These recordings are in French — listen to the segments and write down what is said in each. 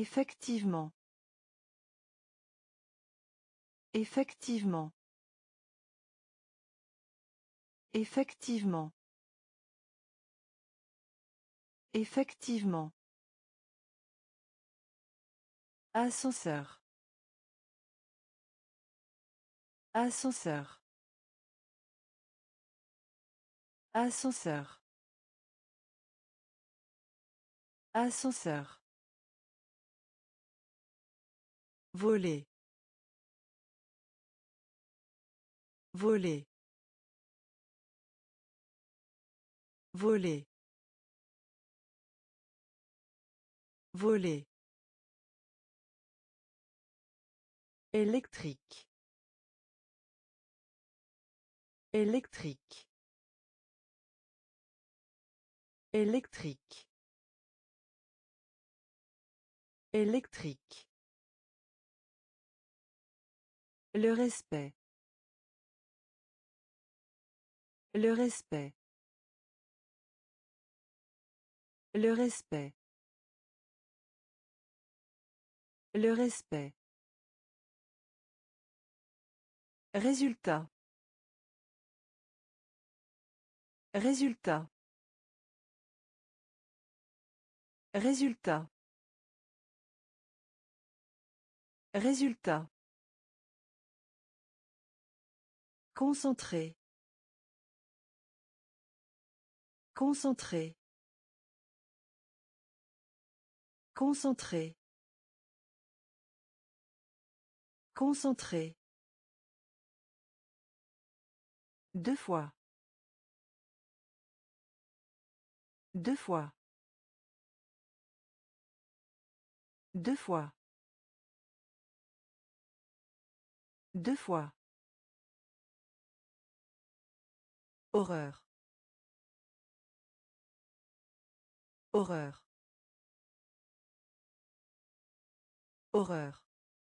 Effectivement. Effectivement. Effectivement. Effectivement. Ascenseur. Ascenseur. Ascenseur. Ascenseur. Voler. Voler. Voler. Voler. Électrique. Électrique. Électrique. Électrique. Le respect. Le respect. Le respect. Le respect. Résultat. Résultat. Résultat. Résultat. Concentré. Concentré. Concentré. Concentré. Deux fois. Deux fois. Deux fois. Deux fois. Horreur. Horreur. Horreur.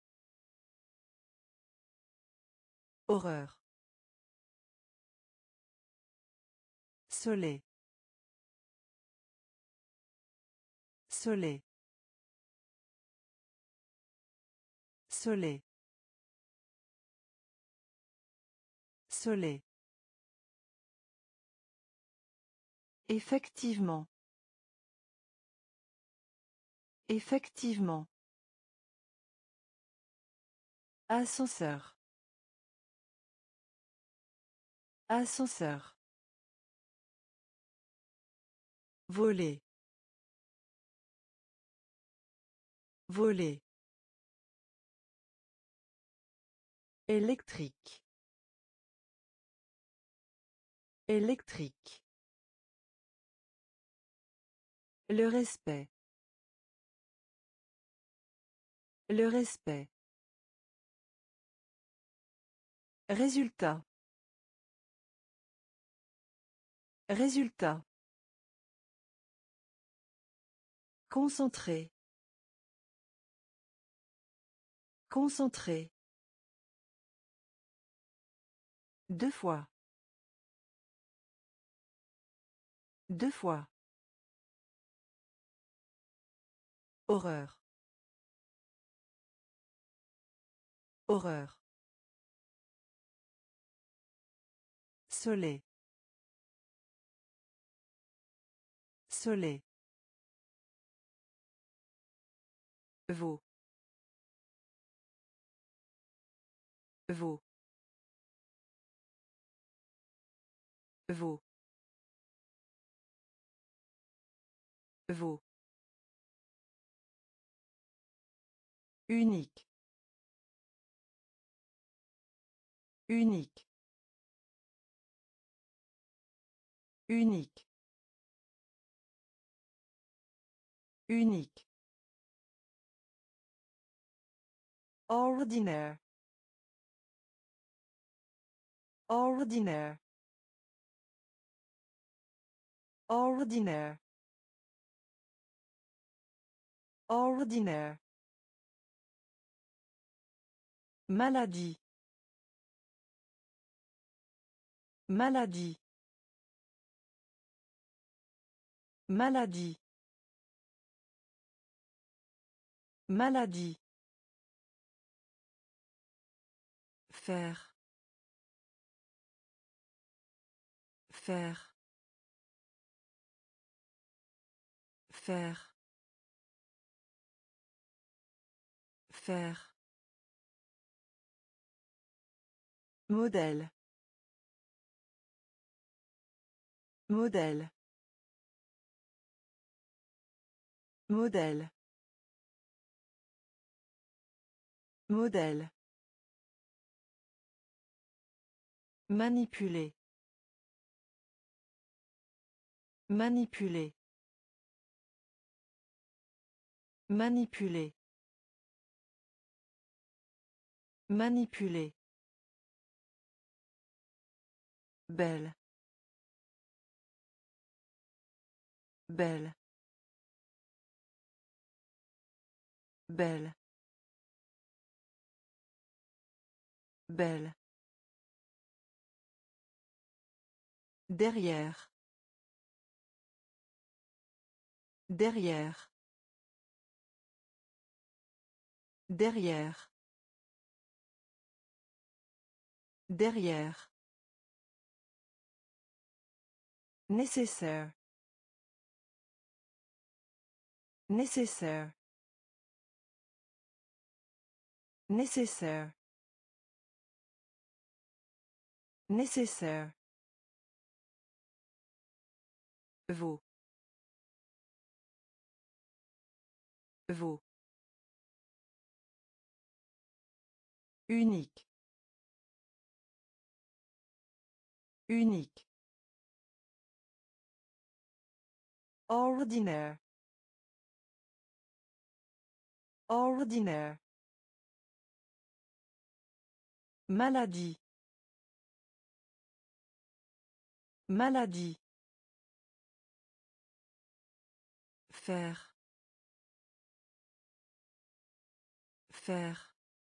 Horreur. Soleil. Soleil. Soleil. Soleil. Effectivement. Effectivement. Ascenseur. Ascenseur. Voler. Voler. Électrique. Électrique. Le respect. Le respect. Résultat. Résultat. Concentré. Concentré. Deux fois. Deux fois. Horreur. Horreur. Soleil. Soleil. Veau. Veau. Veau. Veau. Unique. Unique. Unique. Unique. Ordinaire. Ordinaire. Ordinaire. Ordinaire. Maladie. Maladie. Maladie. Maladie. Faire. Faire. Faire. Faire. Modèle. Modèle. Modèle. Modèle. Manipuler. Manipuler. Manipuler. Manipuler. Belle. Belle. Belle. Belle. Derrière. Derrière. Derrière. Derrière. Nécessaire. Nécessaire. Nécessaire. Nécessaire. Vaut. Vaut. Unique. Unique. Ordinaire. Ordinaire. Maladie. Maladie. Faire. Faire.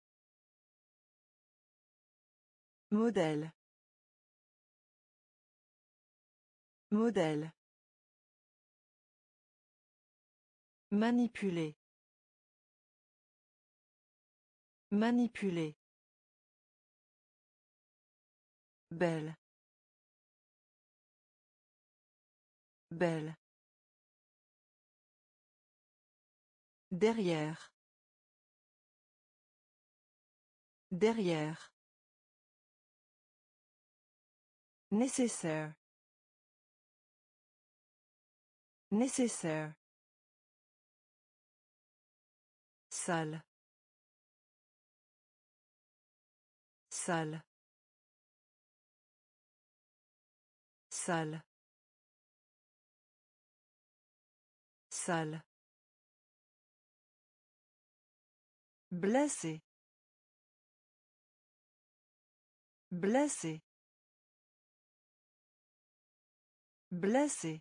Modèle. Modèle. Manipuler. Manipuler. Belle. Belle. Derrière. Derrière. Nécessaire. Nécessaire. Salle. Salle. Salle. Salle. Blessé. Blessé. Blessé.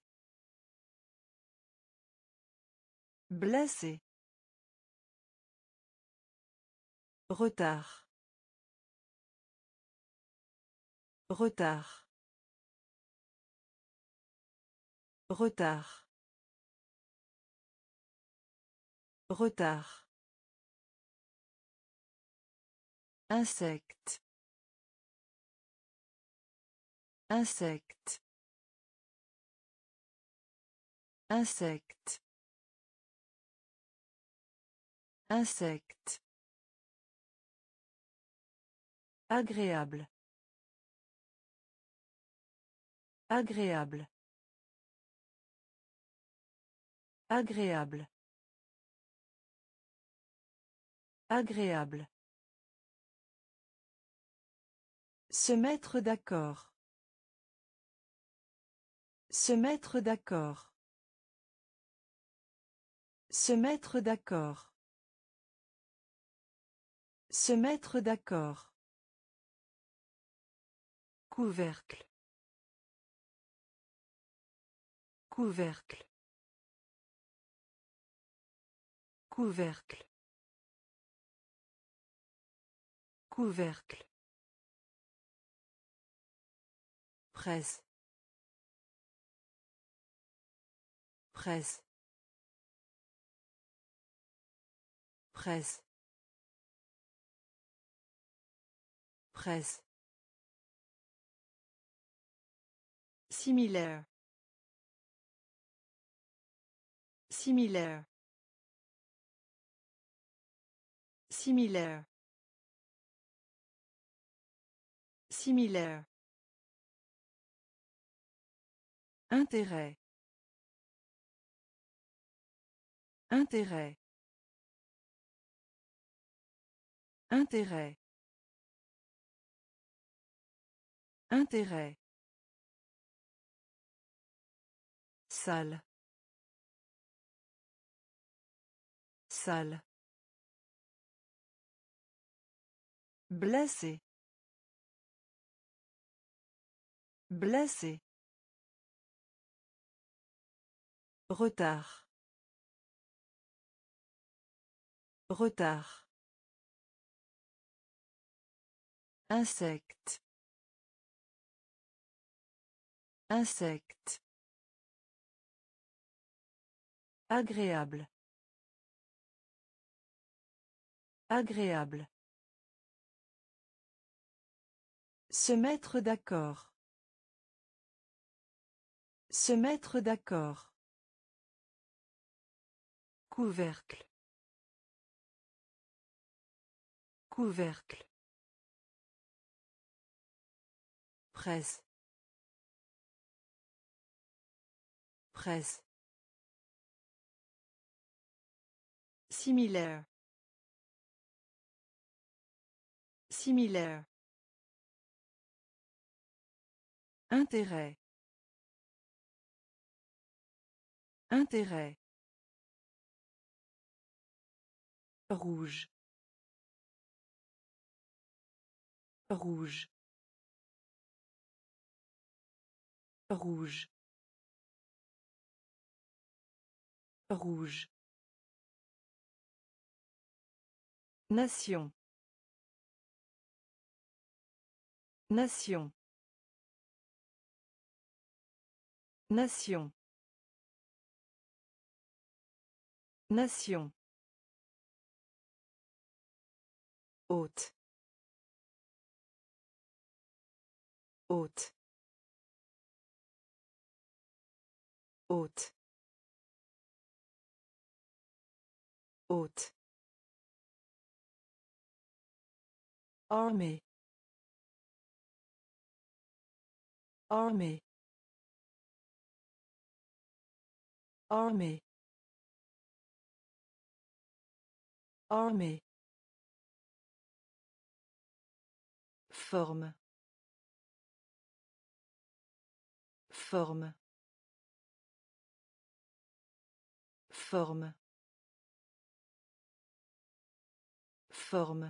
Blessé. Retard. Retard. Retard. Retard. Insecte. Insecte. Insecte. Insecte. Agréable. Agréable. Agréable. Agréable. Se mettre d'accord. Se mettre d'accord. Se mettre d'accord. Se mettre d'accord. Couvercle. Couvercle. Couvercle. Couvercle. Presse. Presse. Presse. Presse. Similaire. Similaire. Similaire. Similaire. Intérêt. Intérêt. Intérêt. Intérêt. Salle. Salle. Blessé. Blessé. Retard. Retard. Insecte. Insecte. Agréable. Agréable. Se mettre d'accord. Se mettre d'accord. Couvercle. Couvercle. Presse. Presse. Similaire. Similaire. Intérêt. Intérêt. Rouge. Rouge. Rouge. Rouge. Nation. Nation. Nation. Nation. Hôte. Hôte. Hôte. Hôte. Armée. Armée. Armée. Armée. Forme. Forme. Forme. Forme.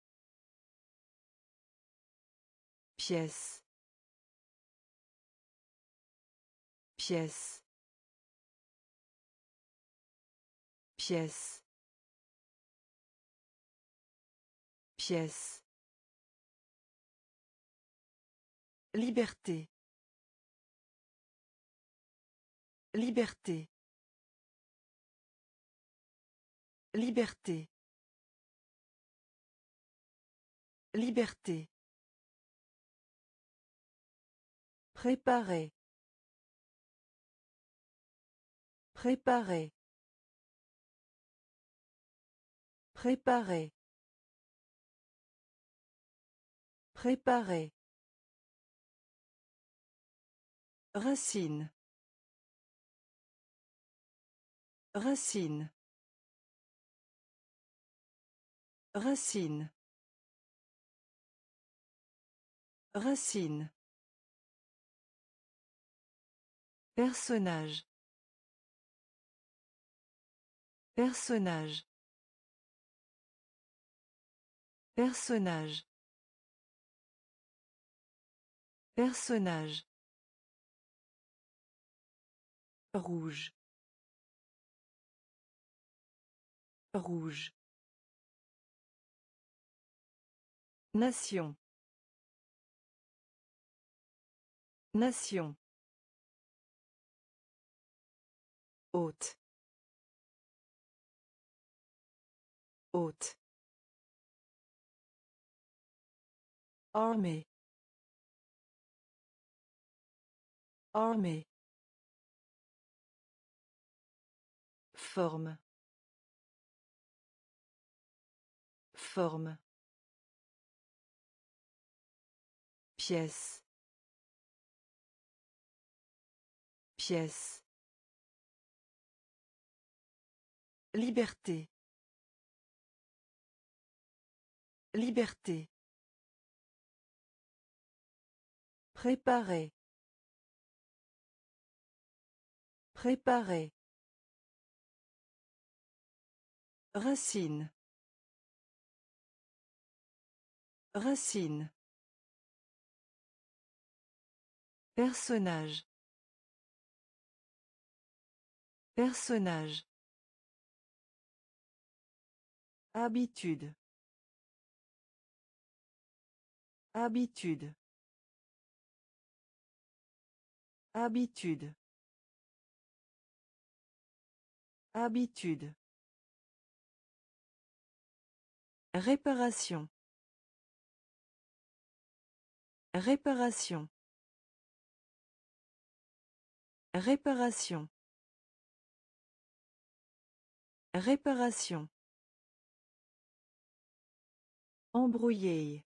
Pièce. Pièce. Pièce. Pièce. Liberté. Liberté. Liberté. Liberté. Préparer. Préparer. Préparer. Préparer. Racine. Racine. Racine. Racine. Personnage. Personnage. Personnage. Personnage. Rouge. Rouge. Nation. Nation. Hôte. Haute. Armée. Armée. Forme. Forme. Pièce. Pièce. Liberté. Liberté. Préparer. Préparer. Racine. Racine. Personnage. Personnage. Habitude. Habitude. Habitude. Habitude. Réparation. Réparation. Réparation. Réparation. Embrouiller.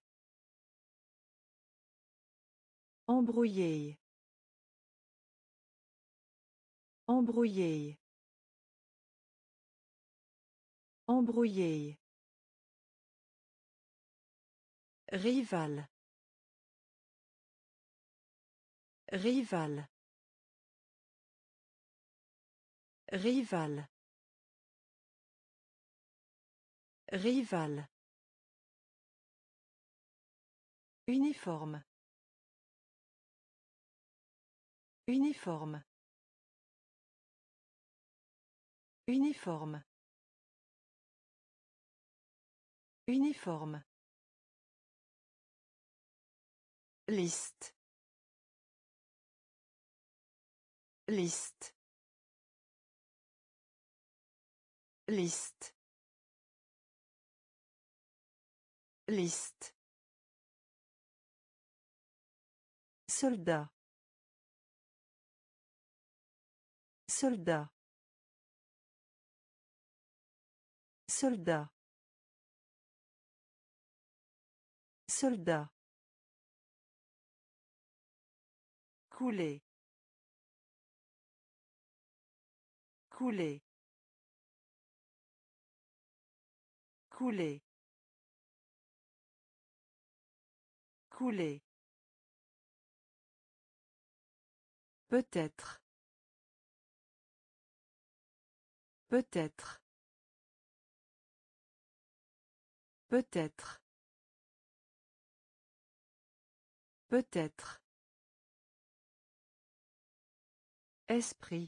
Embrouiller. Embrouiller. Embrouiller. Rival. Rival. Rival. Rival. Uniforme. Uniforme. Uniforme. Uniforme. Liste. Liste. Liste. Liste. Soldat. Soldat. Soldat. Soldat. Couler. Couler. Couler. Couler. Peut-être. Peut-être. Peut-être. Peut-être. Esprit.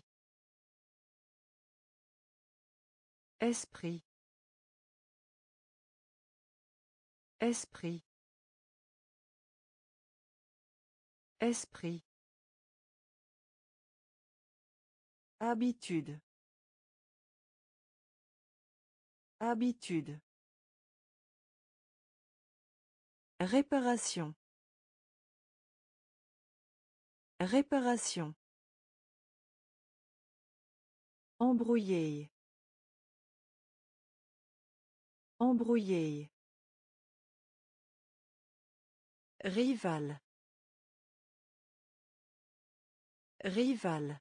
Esprit. Esprit. Esprit. Habitude. Habitude. Réparation. Réparation. Embrouiller. Embrouiller. Rival. Rival.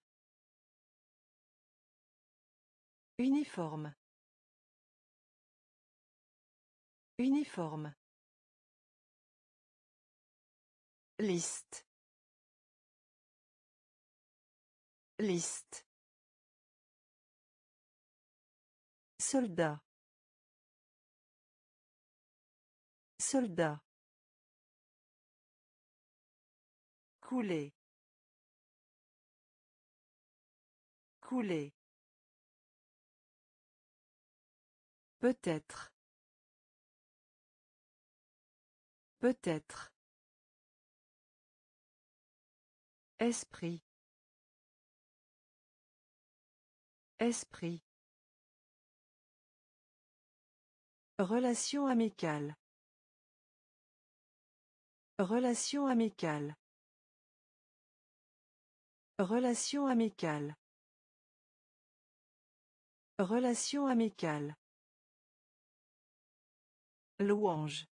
Uniforme. Uniforme. Liste. Liste. Soldat. Soldat. Couler. Couler. Peut-être. Peut-être. Esprit. Esprit. Relation amicale. Relation amicale. Relation amicale. Relation amicale. Louange.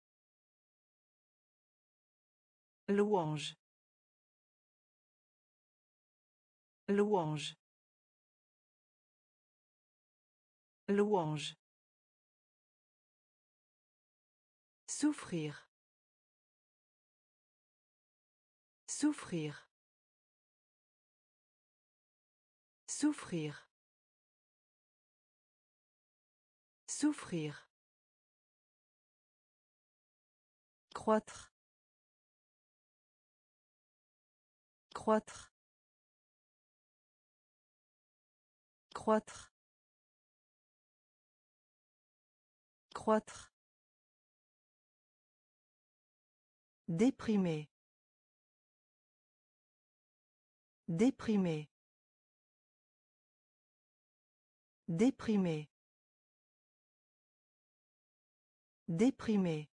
Louange. Louange. Louange. Souffrir. Souffrir. Souffrir. Souffrir. Croître. Croître. Croître. Croître. Déprimé. Déprimé. Déprimé. Déprimé.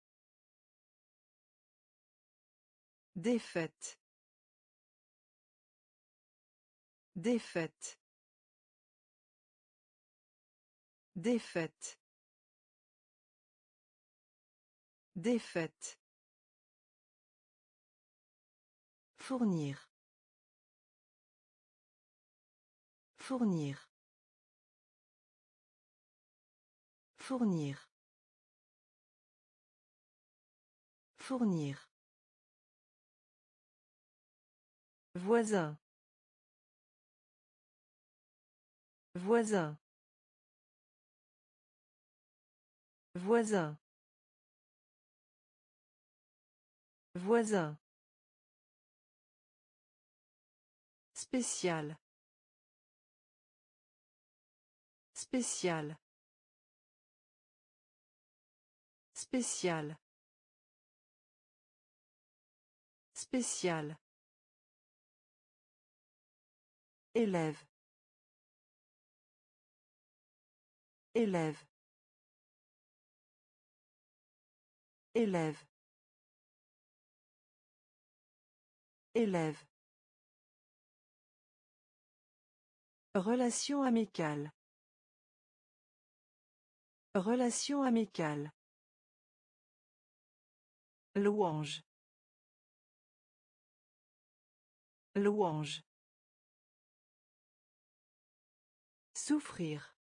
Défaite. Défaite. Défaite. Défaite. Fournir. Fournir. Fournir. Fournir. Voisin. Voisin. Voisin. Voisin. Spécial. Spécial. Spécial. Spécial. Élève. Élève. Élève. Élève. Relation amicale. Relation amicale. Louange. Louange. Souffrir.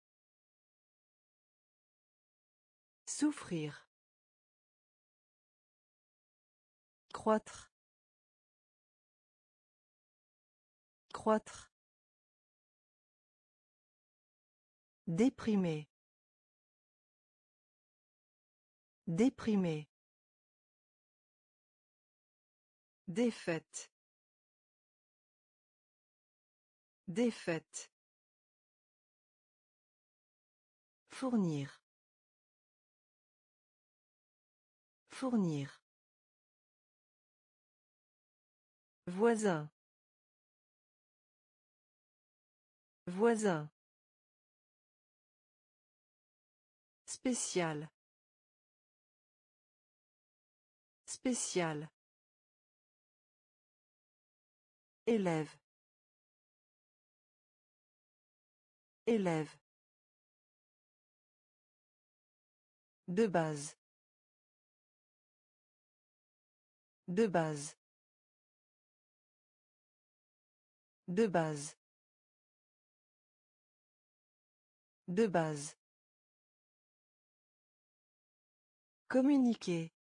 Souffrir. Croître. Croître. Déprimé. Déprimé. Défaite. Défaite. Fournir. Fournir. Voisin. Voisin. Spécial. Spécial. Élève. Élève. De base. De base. De base. De base. Communiquer.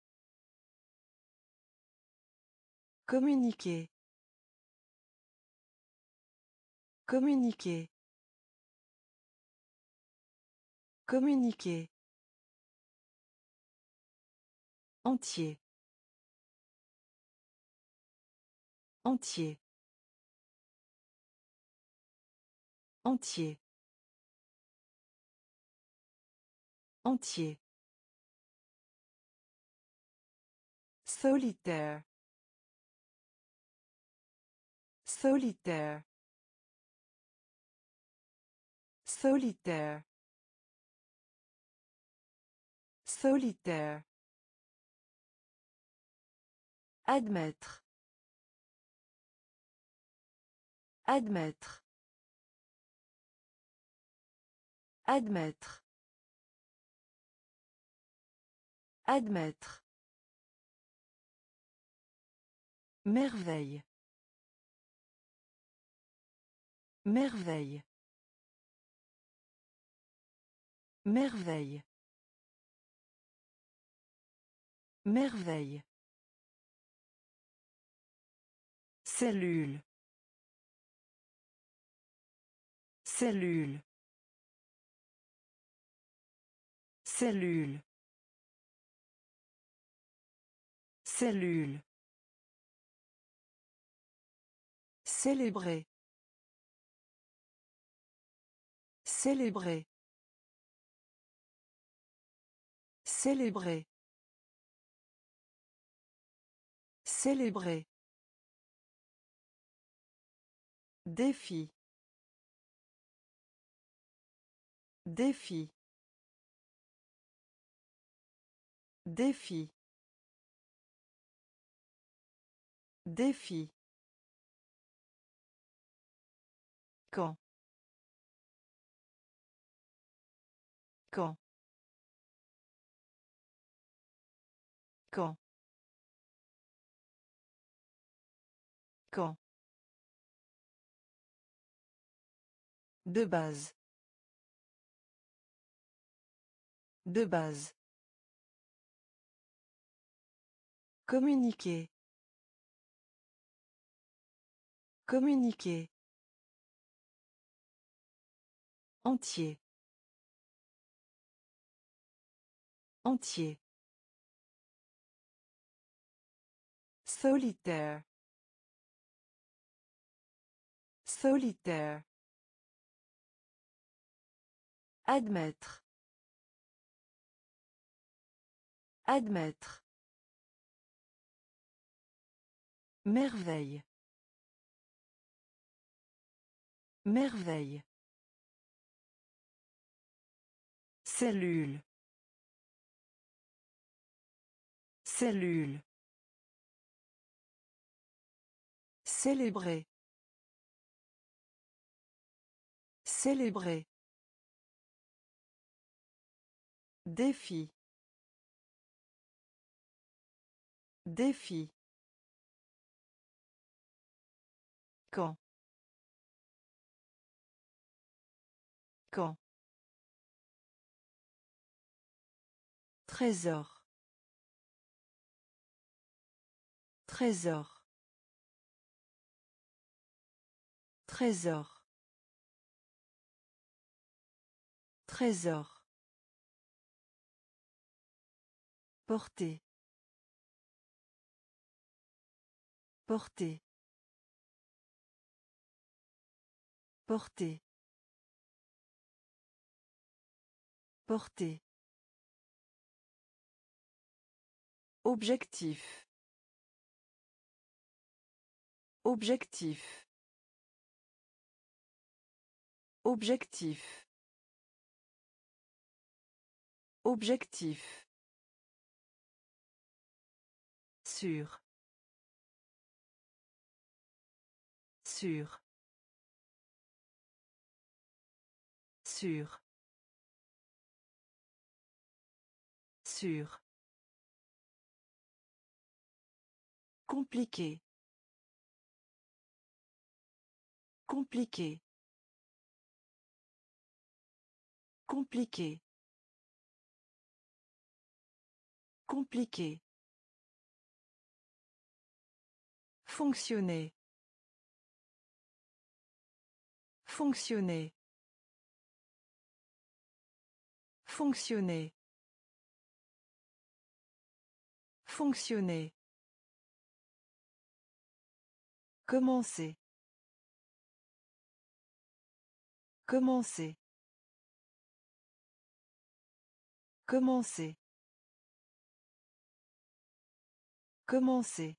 Communiquer. Communiquer. Communiquer. Entier. Entier. Entier. Entier. Solitaire. Solitaire. Solitaire. Solitaire. Admettre. Admettre. Admettre. Admettre. Merveille. Merveille. Merveille. Merveille. Cellule. Cellule. Cellule. Cellule. Célébrer. Célébrer. Célébrer. Célébrer. Défi. Défi. Défi. Défi. Quand. Quand. Quand. Quand. De base. De base. Communiquer. Communiquer. Entier. Entier. Solitaire. Solitaire. Admettre. Admettre. Merveille. Merveille. Cellule. Cellule. Célébrer. Célébrer. Défi. Défi. Quand. Quand. Trésor. Trésor. Trésor. Trésor. Porter. Porter. Porter. Porter. Objectif. Objectif. Objectif. Objectif. Sûr. Sûr. Sûr. Sûr. Compliqué. Compliqué. Compliqué. Compliqué. Fonctionner. Fonctionner. Fonctionner. Fonctionner. Commencer. Commencer. Commencer. Commencer.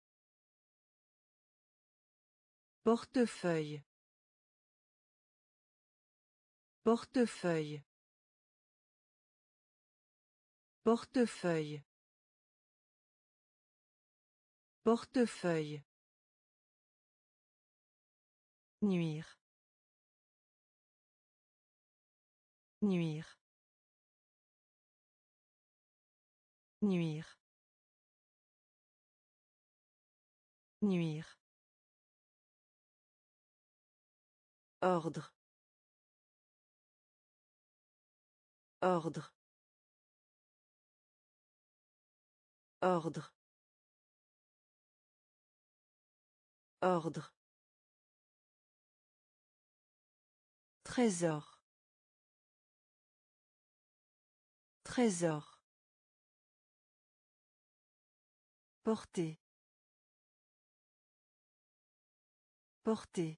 Portefeuille. Portefeuille. Portefeuille. Portefeuille. Nuire. Nuire. Nuire. Nuire. Ordre. Ordre. Ordre. Ordre. Trésor. Trésor. Porter. Porter.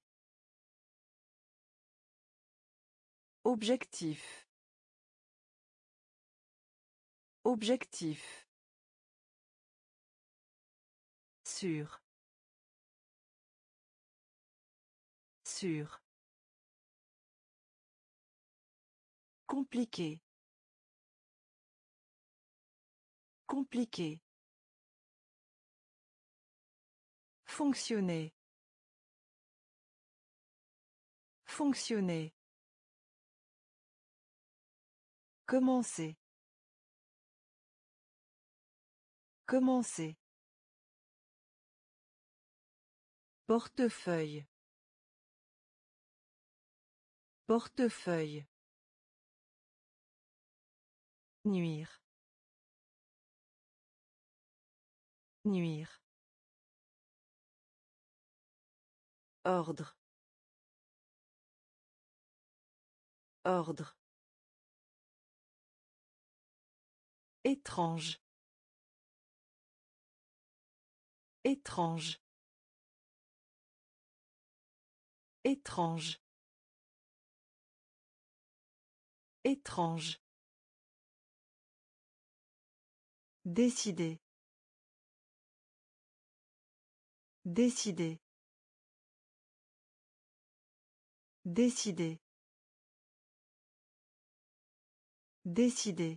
Objectif. Objectif. Sûr. Sûr. Compliqué. Compliqué. Fonctionner. Fonctionner. Commencer. Commencer. Portefeuille. Portefeuille. Nuire. Nuire. Ordre. Ordre. Étrange. Étrange. Étrange. Étrange. Décider. Décider. Décider. Décider.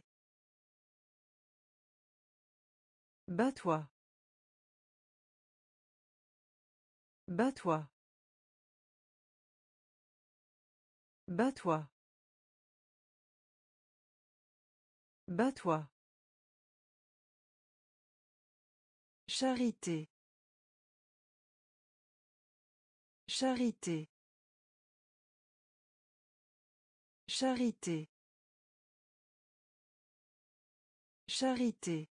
Bats-toi. Bats-toi. Bats-toi. Bats-toi. Charité. Charité. Charité. Charité.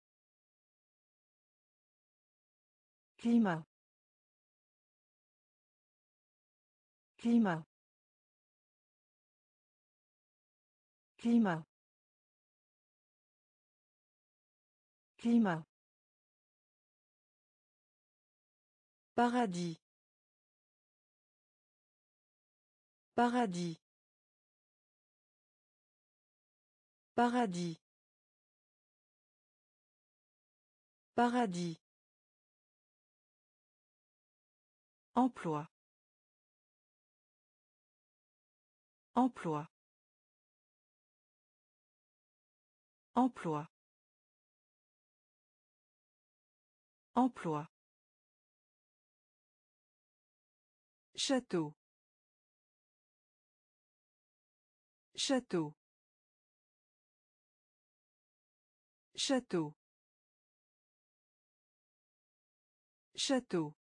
Climat. Climat. Climat. Climat. Paradis. Paradis. Paradis. Paradis. Emploi. Emploi. Emploi. Emploi. Château. Château. Château. Château.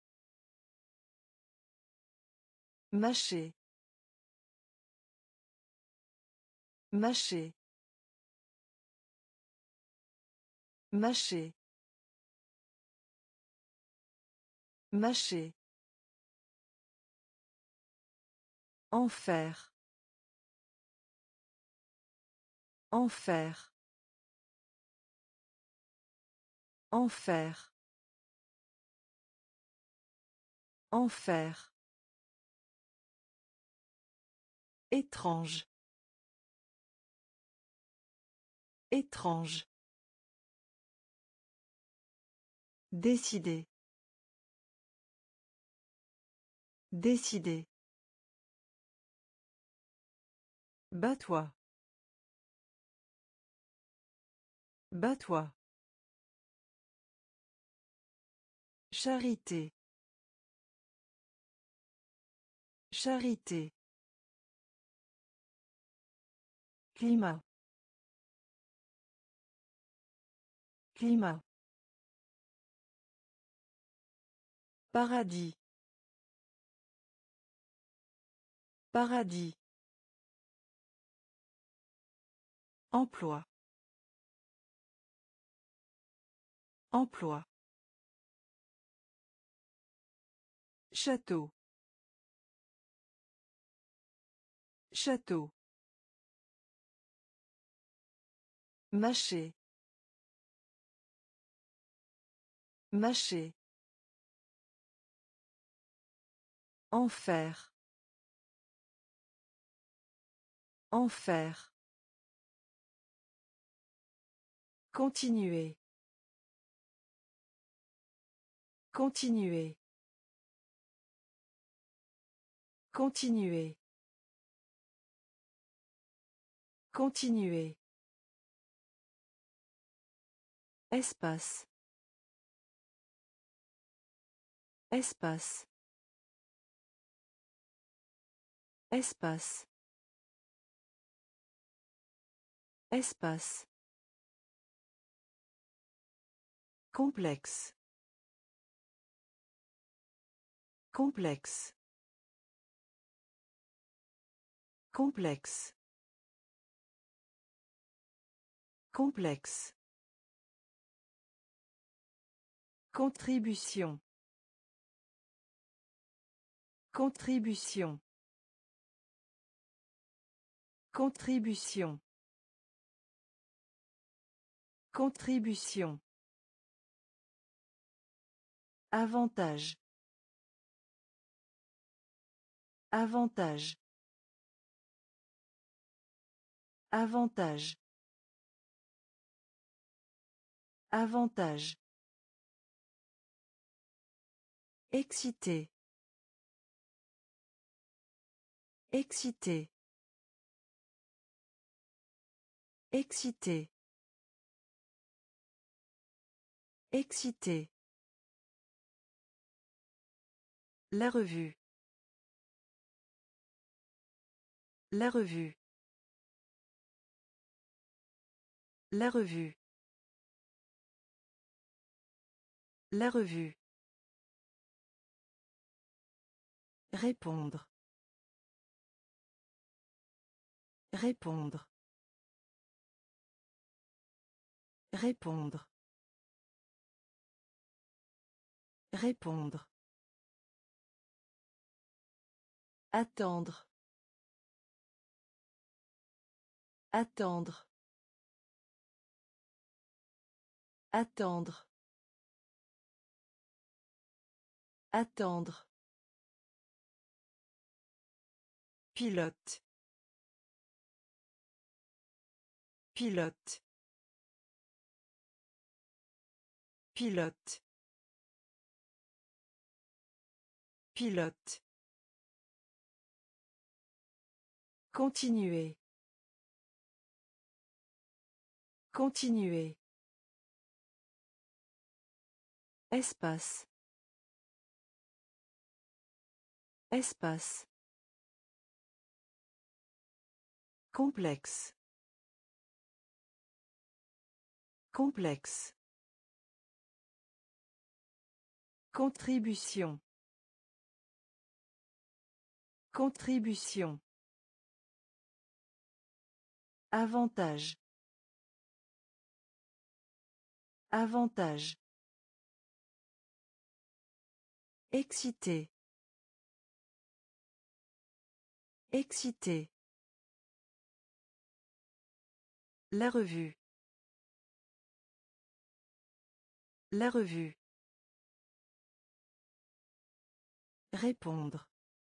Mâcher. Mâcher. Mâcher. Mâcher. Enfer. Enfer. Enfer. Enfer. Étrange. Étrange. Décider. Décider. Bats-toi. Bats-toi. Charité. Charité. Climat. Climat. Paradis. Paradis. Emploi. Emploi. Château. Château. Mâcher. Mâcher. Enfer. Enfer. Continuer. Continuer. Continuer. Continuer. Espace. Espace. Espace. Espace. Complexe. Complexe. Complexe. Complexe. Contribution. Contribution. Contribution. Contribution. Avantage. Avantage. Avantage. Avantage. Excité. Excité. Excité. Excité. La revue. La revue. La revue. La revue. Répondre. Répondre. Répondre. Répondre. Attendre. Attendre. Attendre. Attendre. Pilote. Pilote. Pilote. Pilote. Continuer. Continuer. Espace. Espace. Complexe. Complexe. Contribution. Contribution. Avantage. Avantage. Excité. Excité. La revue. La revue. Répondre.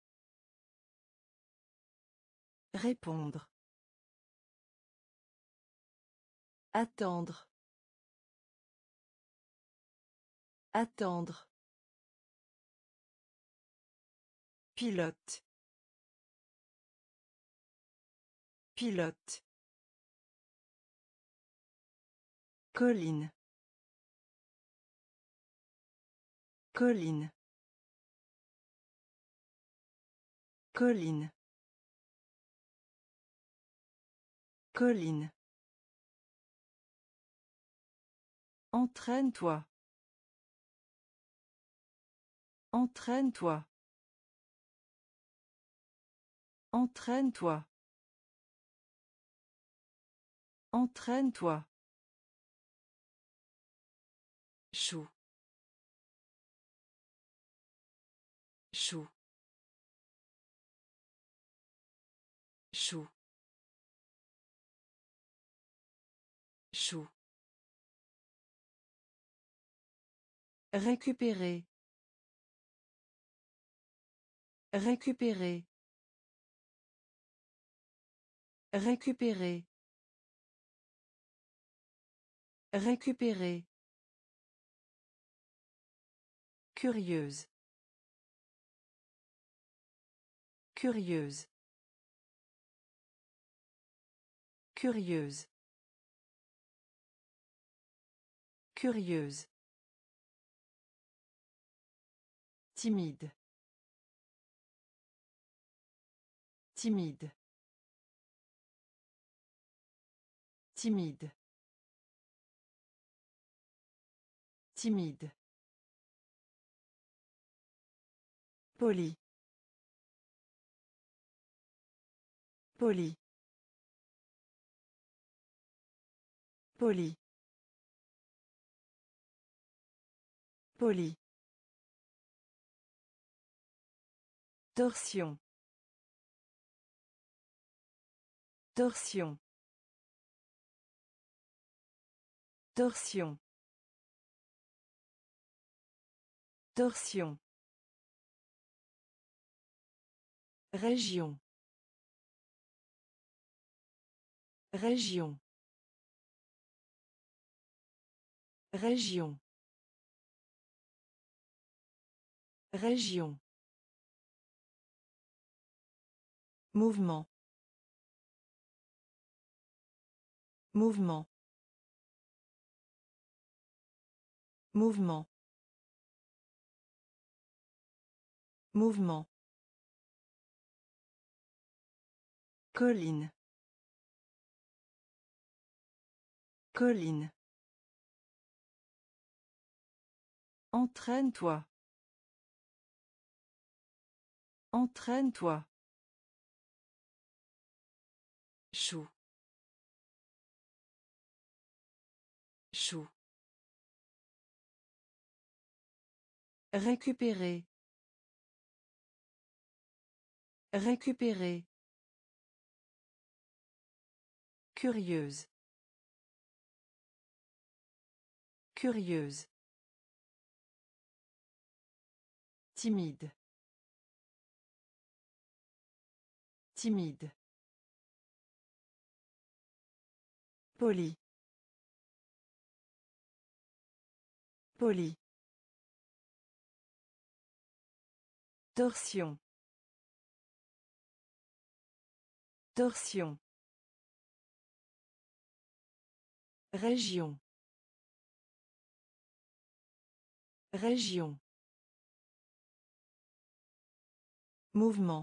Répondre. Attendre. Attendre. Pilote. Pilote. Colline. Colline. Colline. Colline. Entraîne-toi. Entraîne-toi. Entraîne-toi. Entraîne-toi. Chou. Chou. Chou. Chou. Récupérer. Récupérer. Récupérer. Récupérer. Curieuse. Curieuse. Curieuse. Curieuse. Timide. Timide. Timide. Timide. Poli. Poli. Poli. Poli. Torsion. Torsion. Torsion. Torsion. Région. Région. Région. Région. Mouvement. Mouvement. Mouvement. Mouvement. Colline. Colline. Entraîne-toi. Entraîne-toi. Chou. Chou. Récupérer. Récupérer. Curieuse. Curieuse. Timide. Timide. Poli. Poli. Torsion. Torsion. Région. Région. Mouvement.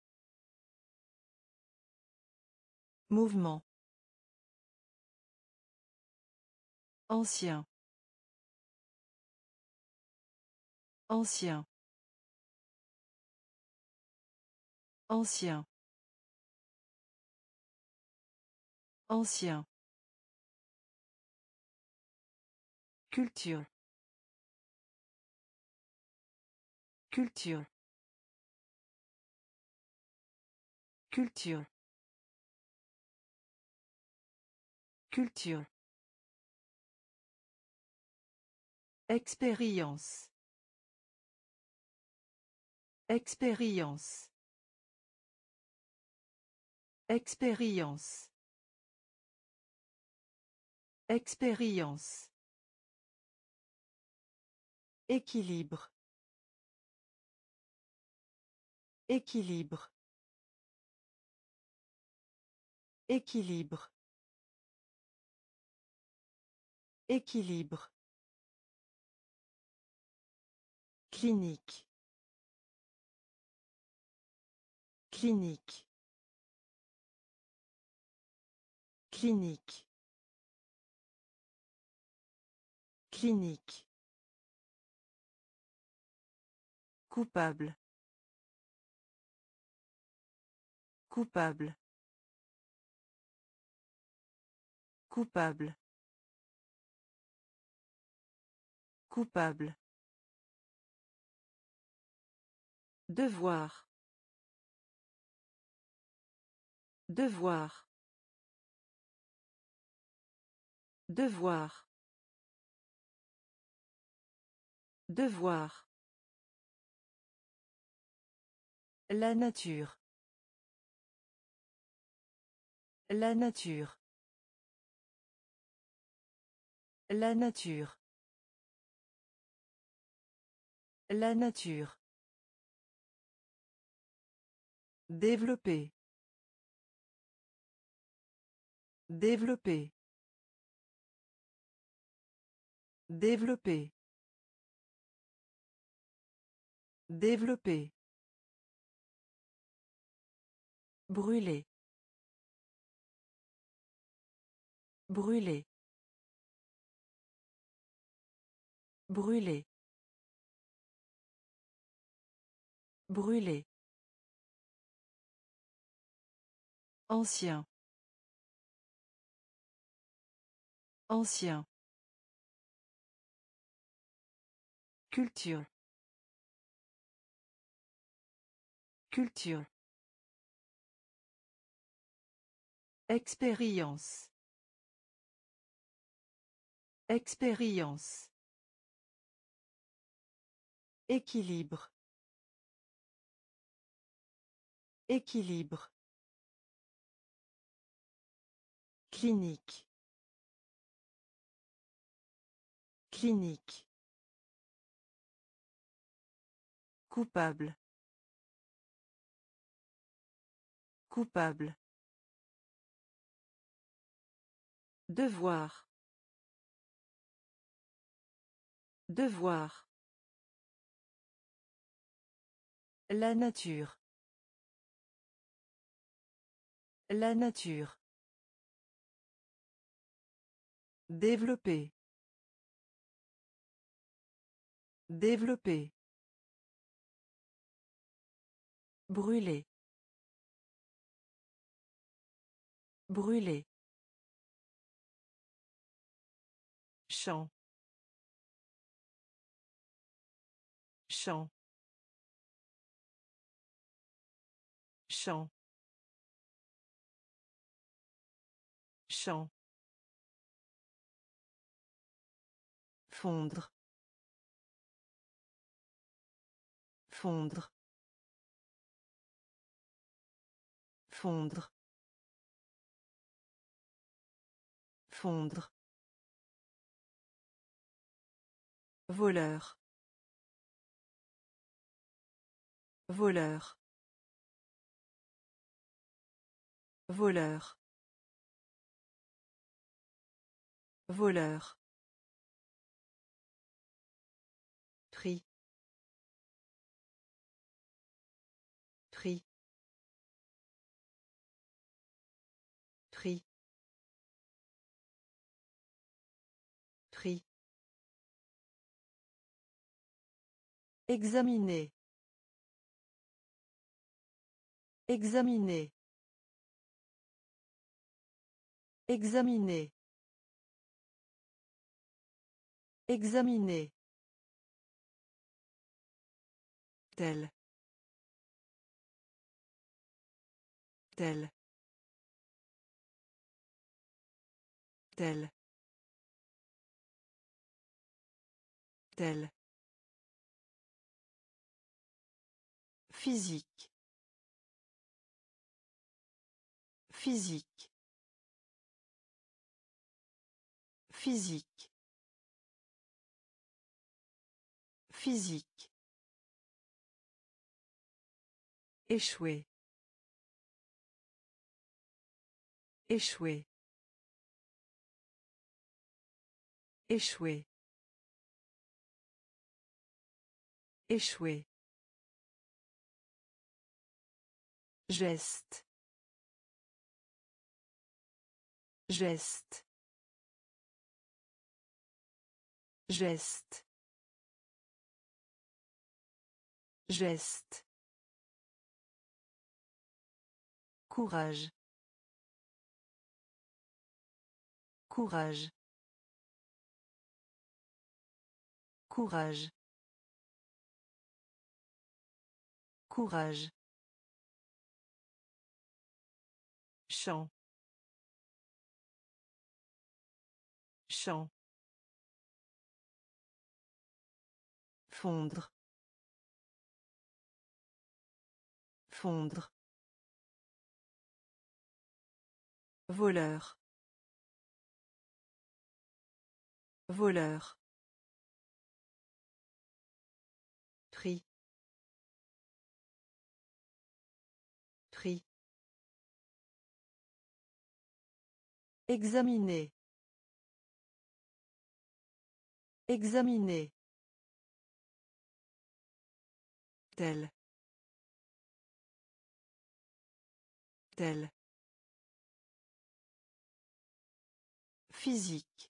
Mouvement. Ancien. Ancien. Ancien. Ancien. Culture. Culture. Culture. Culture. Expérience. Expérience. Expérience. Expérience. Équilibre. Équilibre. Équilibre. Équilibre. Clinique. Clinique. Clinique. Clinique. Coupable. Coupable. Coupable. Coupable. Devoir. Devoir. Devoir. Devoir. La nature. La nature. La nature. La nature. Développer. Développer. Développer. Développer. Brûler. Brûler. Brûler. Brûler. Ancien. Ancien. Culture. Culture. Expérience. Expérience. Équilibre. Équilibre. Clinique. Clinique. Coupable. Coupable. Devoir. Devoir. La nature. La nature. Développer. Développer. Brûler. Brûler. Champ. Champ. Champ. Champ. Fondre. Fondre. Fondre. Fondre. Voleur. Voleur. Voleur. Voleur. Prix. Prix. Prix. Prix. Examiner. Examiner. Examiner. Examiner. Tel. Tel. Tel. Tel. Physique. Physique. Physique. Physique. Échouer. Échouer. Échouer. Échouer. Geste. Geste. Geste. Geste. Courage. Courage. Courage. Courage. Champ. Champ. Fondre. Fondre. Voleur. Voleur. Prix. Prix. Examiner. Examiner. Tel. Tel. Physique.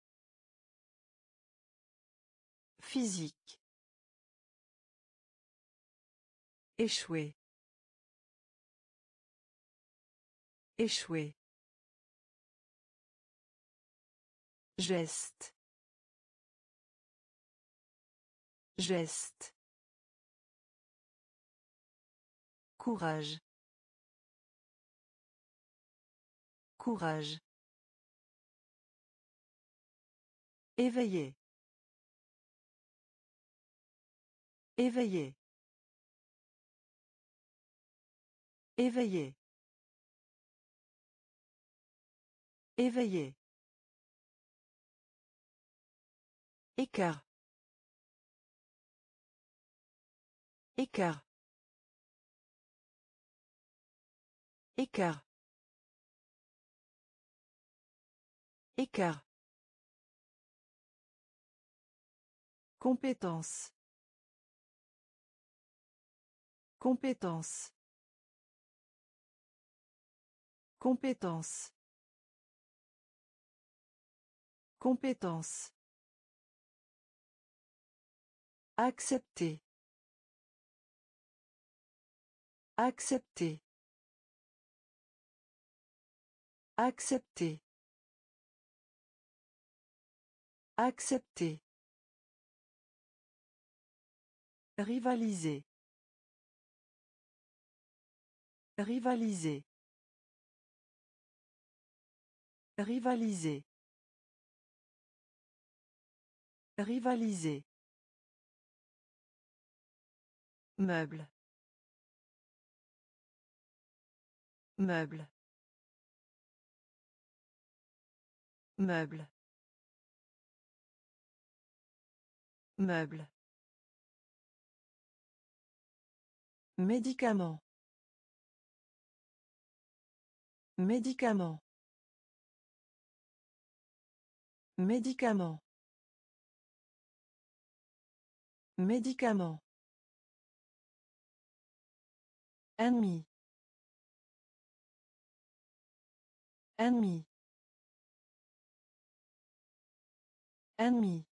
Physique. Échouer. Échouer. Geste. Geste. Courage. Courage. Éveillé. Éveillé. Éveillé. Éveillé. Écart. Écart. Écart. Écart. Compétence. Compétence. Compétence. Compétence. Accepter. Accepter. Accepter. Accepter. Rivaliser. Rivaliser. Rivaliser. Rivaliser. Meuble. Meuble. Meuble. Meuble. Médicament. Médicament. Médicament. Médicament. Ennemi. Ennemi. Ennemi.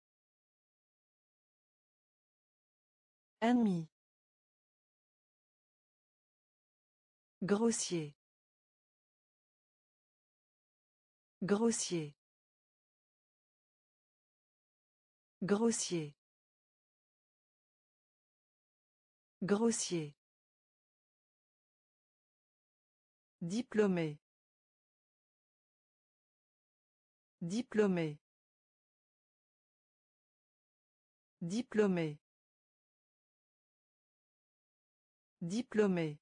Ennemi. Grossier. Grossier. Grossier. Grossier. Diplômé. Diplômé. Diplômé. Diplômé.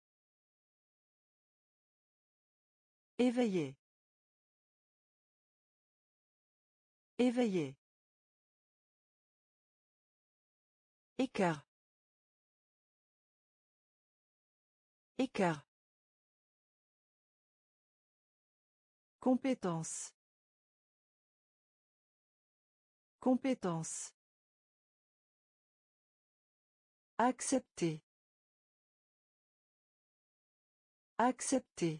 Éveillé. Éveillé. Écart. Écart. Compétence. Compétence. Accepter. Accepter.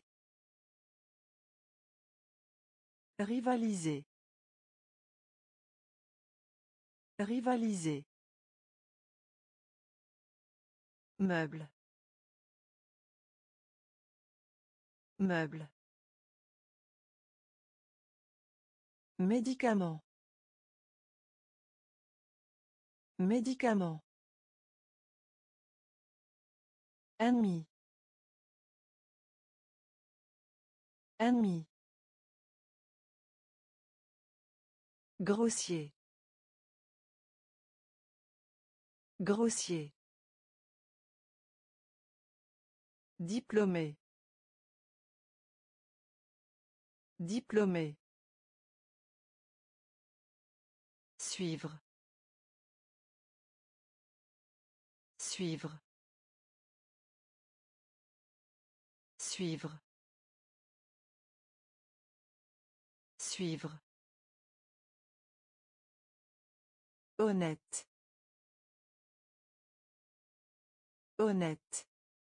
Rivaliser. Rivaliser. Meuble. Meuble. Médicament. Médicament. Ennemi. Ennemi. Grossier. Grossier. Diplômé. Diplômé. Suivre. Suivre. Suivre. Suivre. Honnête. Honnête.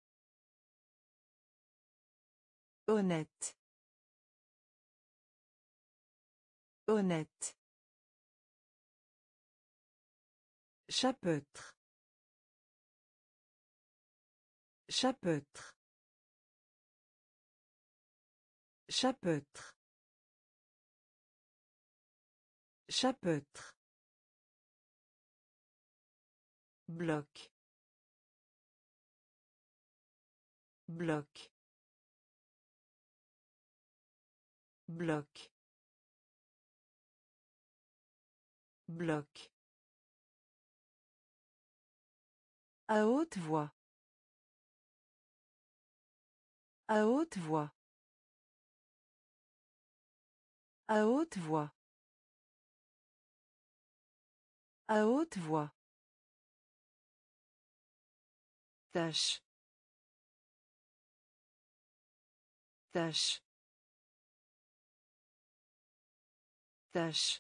Honnête. Honnête. Chapeautre. Chapeautre. Chapeautre. Chapeautre. Bloc. Bloc. Bloc. Bloc. À haute voix. À haute voix. À haute voix. À haute voix. Tâche. Tâche. Tâche.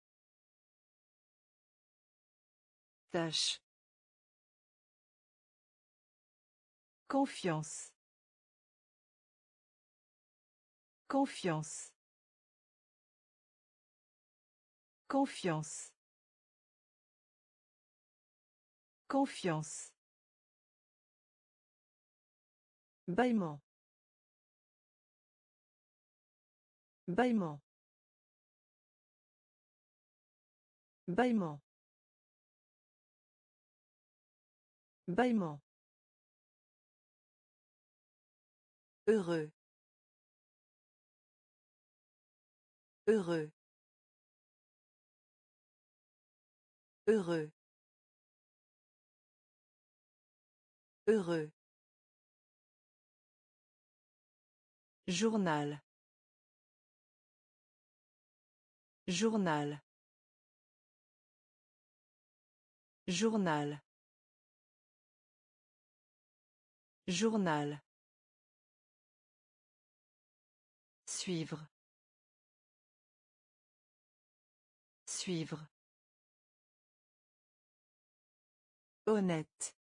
Tâche. Confiance. Confiance. Confiance. Confiance. Bâillement. Bâillement. Bâillement. Bâillement. Heureux. Heureux. Heureux. Heureux. Journal. Journal. Journal. Journal. Suivre. Suivre. Honnête.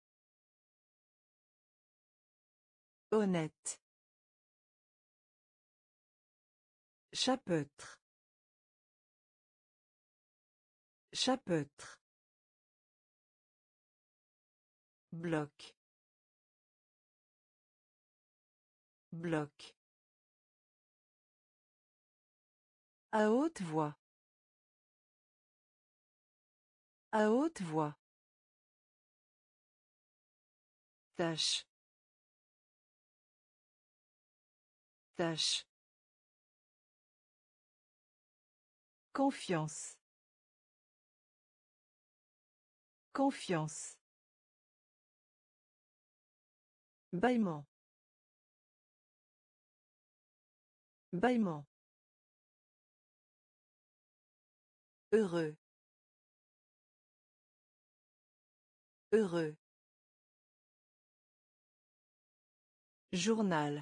Honnête. Chapeautre. Chapeautre. Bloc. Bloc. À haute voix. À haute voix. Tâche. Tâche. Confiance. Confiance. Bâillement. Bâillement. Heureux. Heureux. Journal.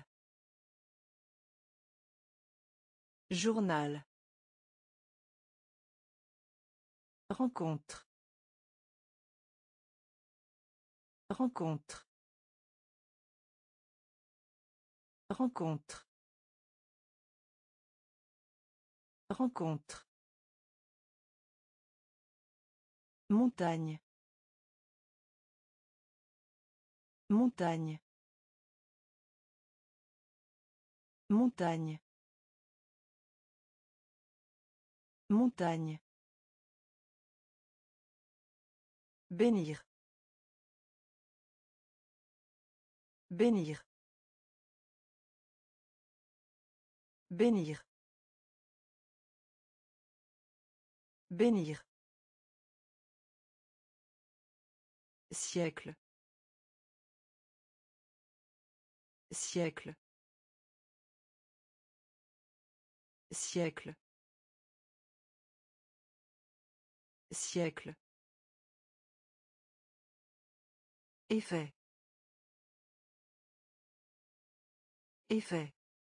Journal. Rencontre. Rencontre. Rencontre. Rencontre. Montagne. Montagne. Montagne. Montagne. Bénir. Bénir. Bénir. Bénir. Siècle. Siècle. Siècle. Siècle. Effet. Effet.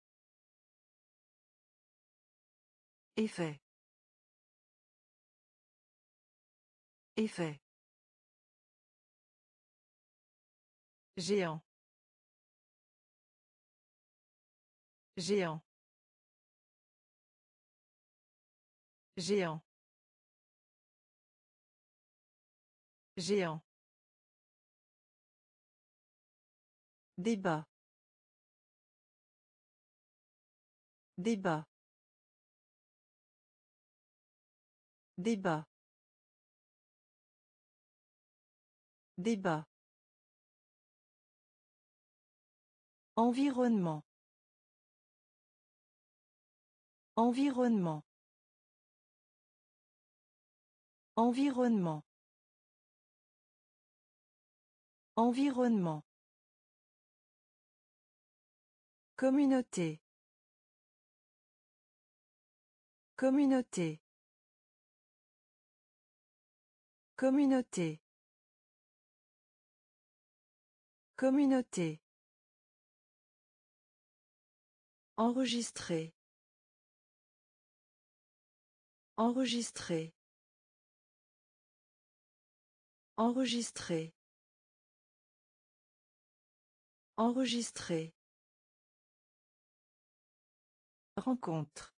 Effet. Effet. Géant. Géant. Géant. Géant. Débat. Débat. Débat. Débat. Environnement. Environnement. Environnement. Environnement. Communauté. Communauté. Communauté. Communauté. Enregistrer. Enregistrer. Enregistrer. Enregistrer. Rencontre.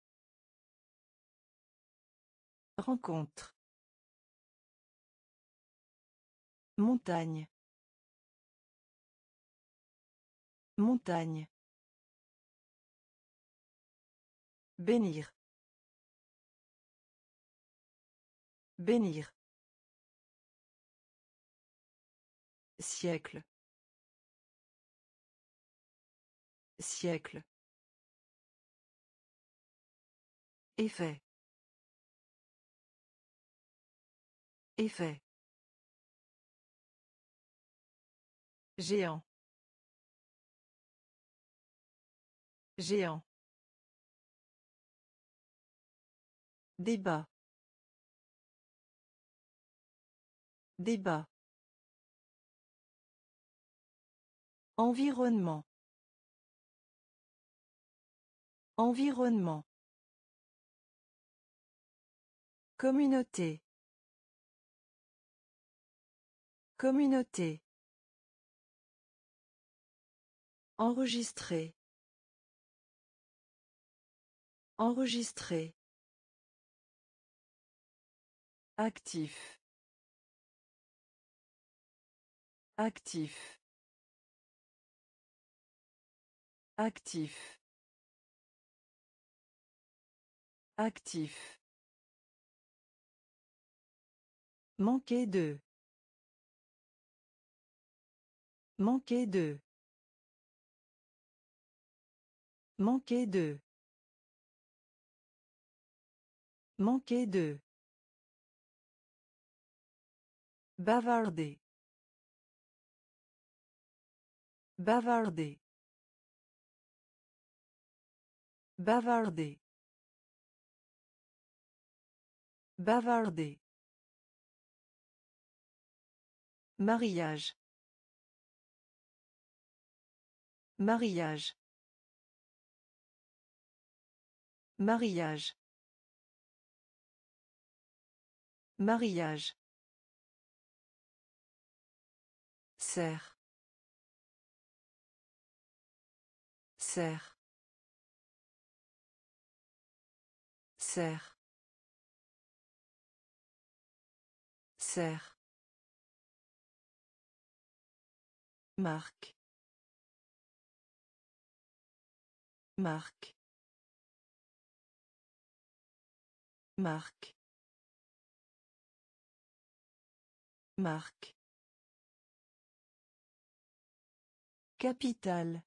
Rencontre. Montagne. Montagne. Bénir. Bénir. Siècle. Siècle. Effet. Effet. Géant. Géant. Débat. Débat. Environnement. Environnement. Communauté. Communauté. Enregistrer. Enregistrer. Actif. Actif. Actif. Actif. Manquer de. Manquer de. Manquer de. Manquer de. Bavarder. Bavarder. Bavarder. Bavarder. Mariage. Mariage. Mariage. Mariage. Serre. Serre. Serre. Serre. Marque. Marque. Marque. Marque. Capitale.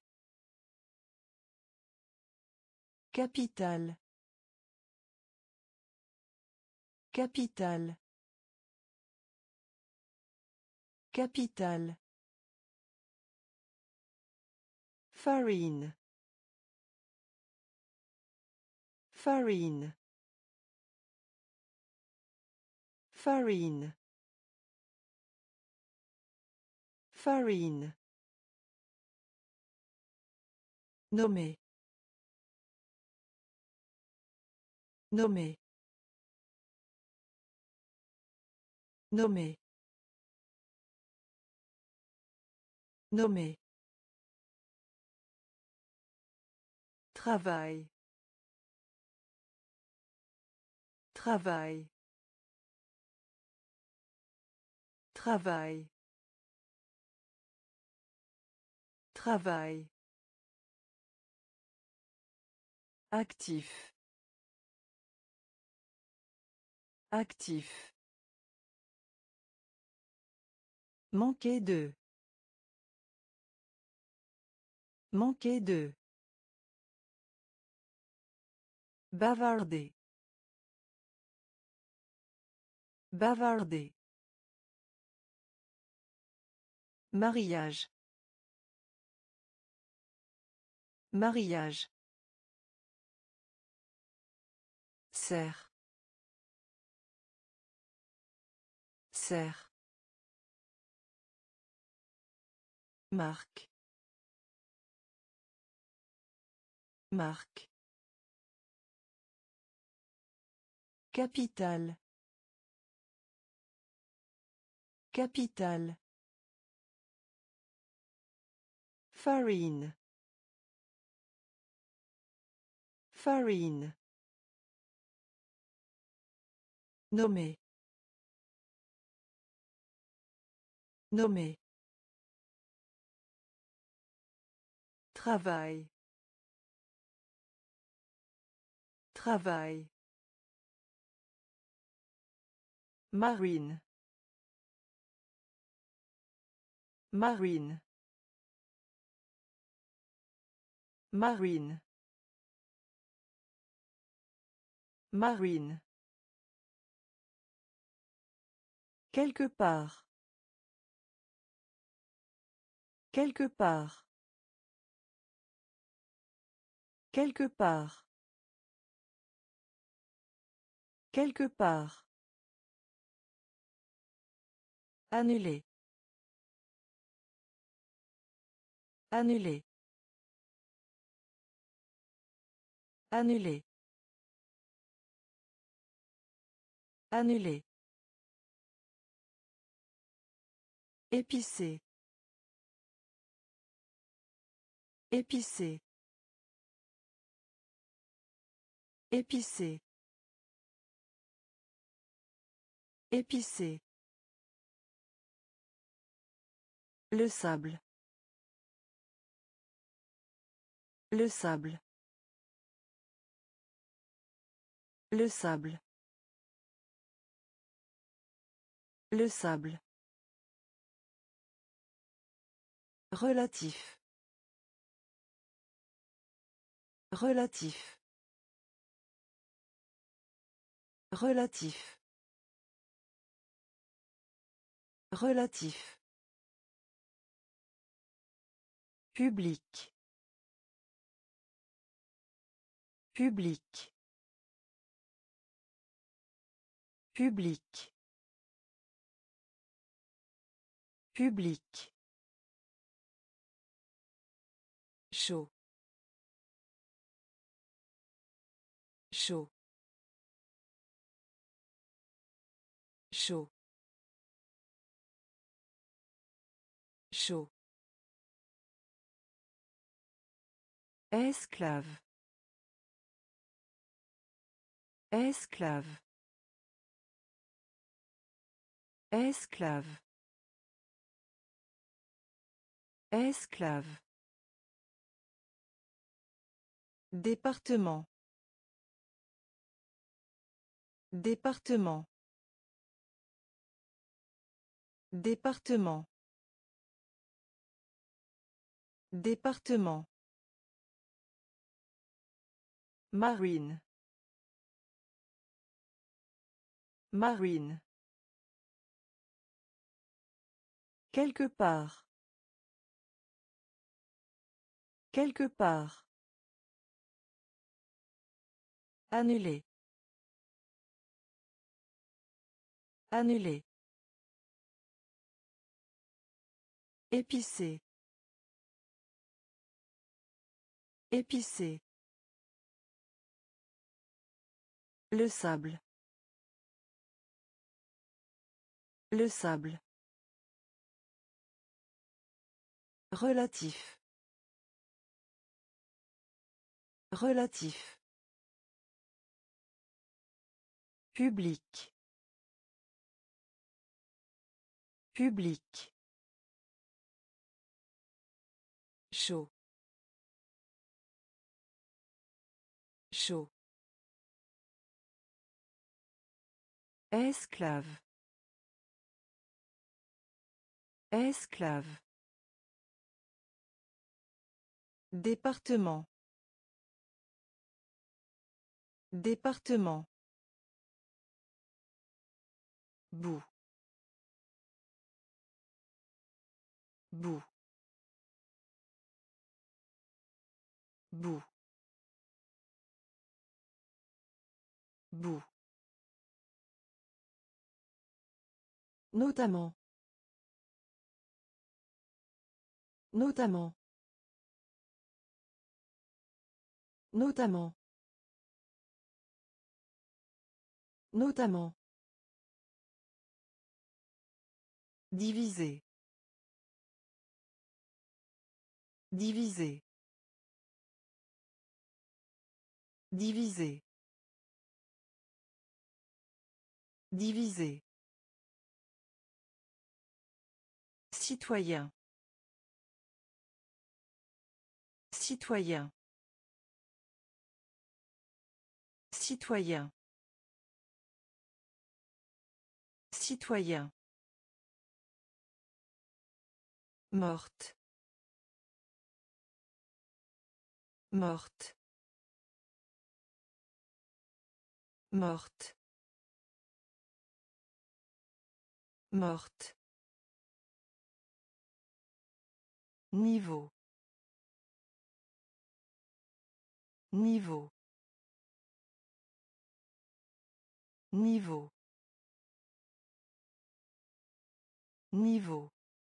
Capitale. Capitale. Capitale. Farine. Farine. Farine. Farine. Nommer. Nommer. Nommer. Nommer. Travail. Travail. Travail. Travail. Actif. Actif. Manquer de. Manquer de. Bavarder. Bavarder. Mariage. Mariage. Serre. Serre. Marque. Marque. Capitale. Capitale. Farine. Farine. Nommer. Nommer. Travail. Travail. Marine. Marine. Marine. Marine. Quelque part. Quelque part. Quelque part. Quelque part. Annuler. Annuler. Annuler. Annuler. Épicé. Épicé. Épicé. Épicé. Le sable. Le sable. Le sable. Le sable. Relatif. Relatif. Relatif. Relatif. Public. Public. Public. Public. Chaud. Chaud. chaud, chaud, esclave, esclave, esclave, esclave, département, département, département, département, marine, marine, quelque part, quelque part, annuler, annuler, épicé, épicé, le sable, le sable, relatif, relatif, public, public, chaud, chaud, esclave, esclave, département, département, bout, bout, bout, bout, notamment, notamment, notamment, notamment, diviser, diviser, diviser, diviser, citoyen, citoyen, citoyen, citoyen, morte, morte, morte, morte, niveau, niveau, niveau, niveau,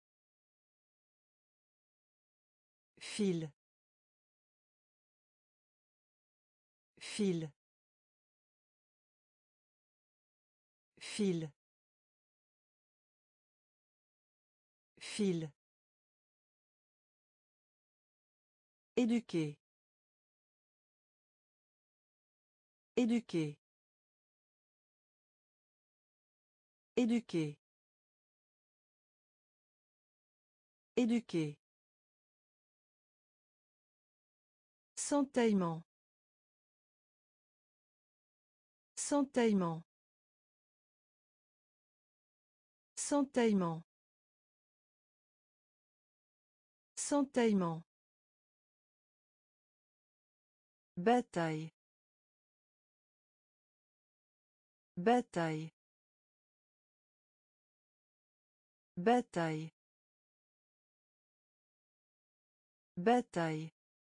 fil, fil, fil, fil, éduquer, éduquer, éduquer, éduquer, centeillement, centeillement, centeillement, centeillement, bataille, bataille, bataille, bataille,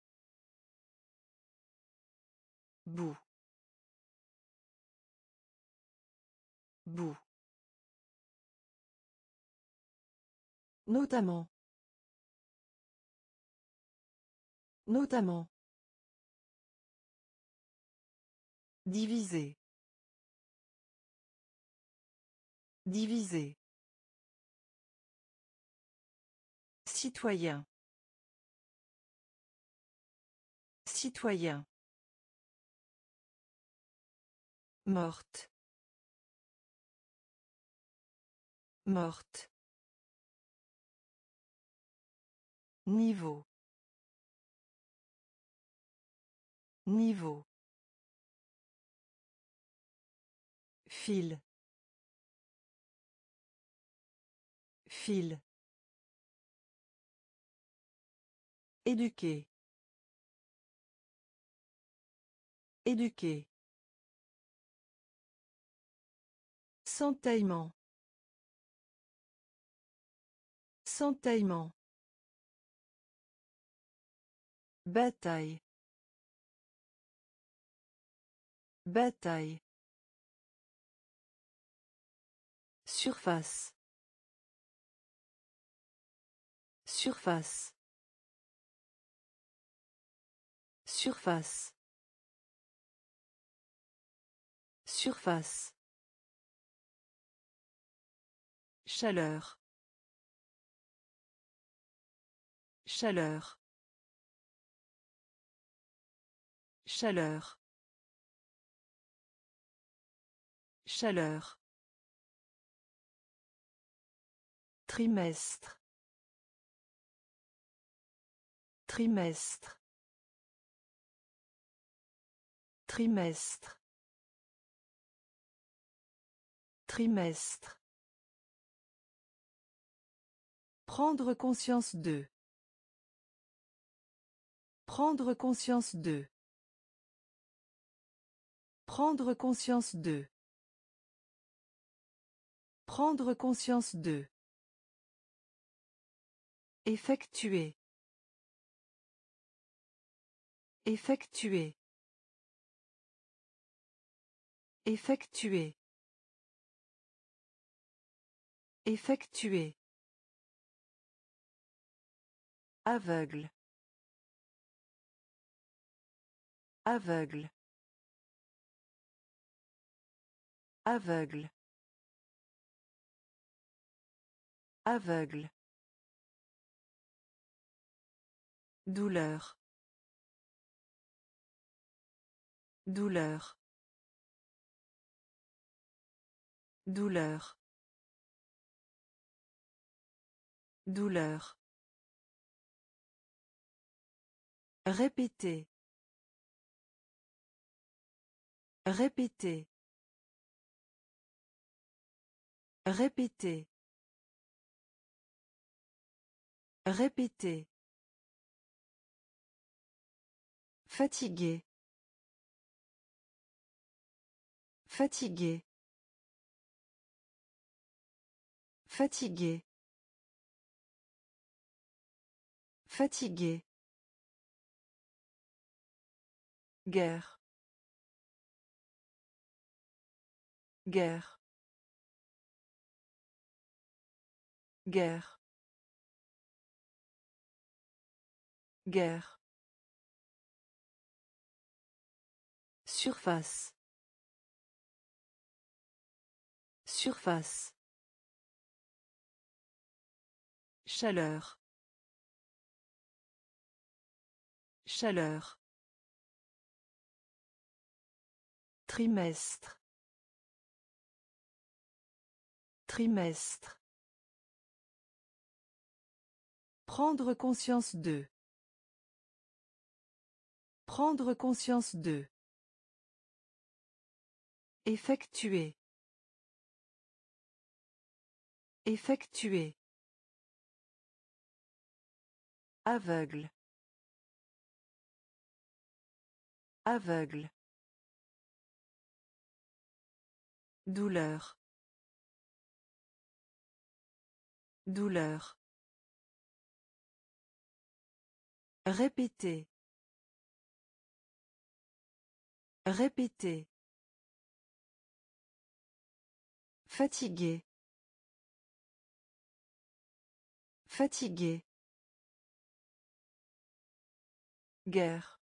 bout, bout, notamment, notamment, diviser, Diviser. Citoyen. Citoyen. Morte. Morte. Niveau. Niveau. Fil. Fil. Éduquer. Éduquer. Centaillement. Centaillement. Bataille. Bataille. Surface. Surface. Surface. Surface. Chaleur. Chaleur. Chaleur. Chaleur. Trimestre. Trimestre. Trimestre. Trimestre. Prendre conscience de. Prendre conscience de. Prendre conscience de. Prendre conscience de. Effectuer. Effectuer. Effectuer. Effectuer. Aveugle. Aveugle. Aveugle. Aveugle. Douleur. Douleur. Douleur. Douleur. Répéter. Répéter. Répéter. Répéter. Fatigué. Fatigué. Fatigué. Fatigué. Guerre. Guerre. Guerre. Guerre. Surface. Surface. Chaleur. Chaleur. Trimestre. Trimestre. Prendre conscience de. Prendre conscience de. Effectuer. Effectuer. Aveugle. Aveugle. Douleur. Douleur. Répéter. Répéter. Fatigué. Fatigué. Guerre.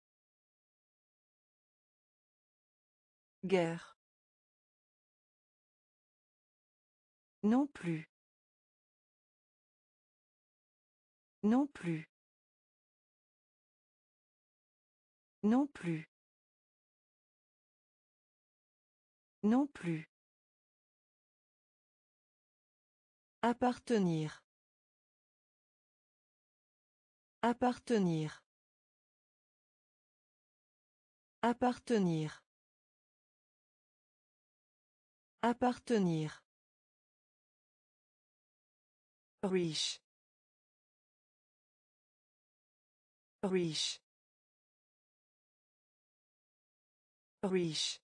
Guerre. Non plus. Non plus. Non plus. Non plus. Appartenir. Appartenir. Appartenir. Appartenir. Riche. Riche. Riche.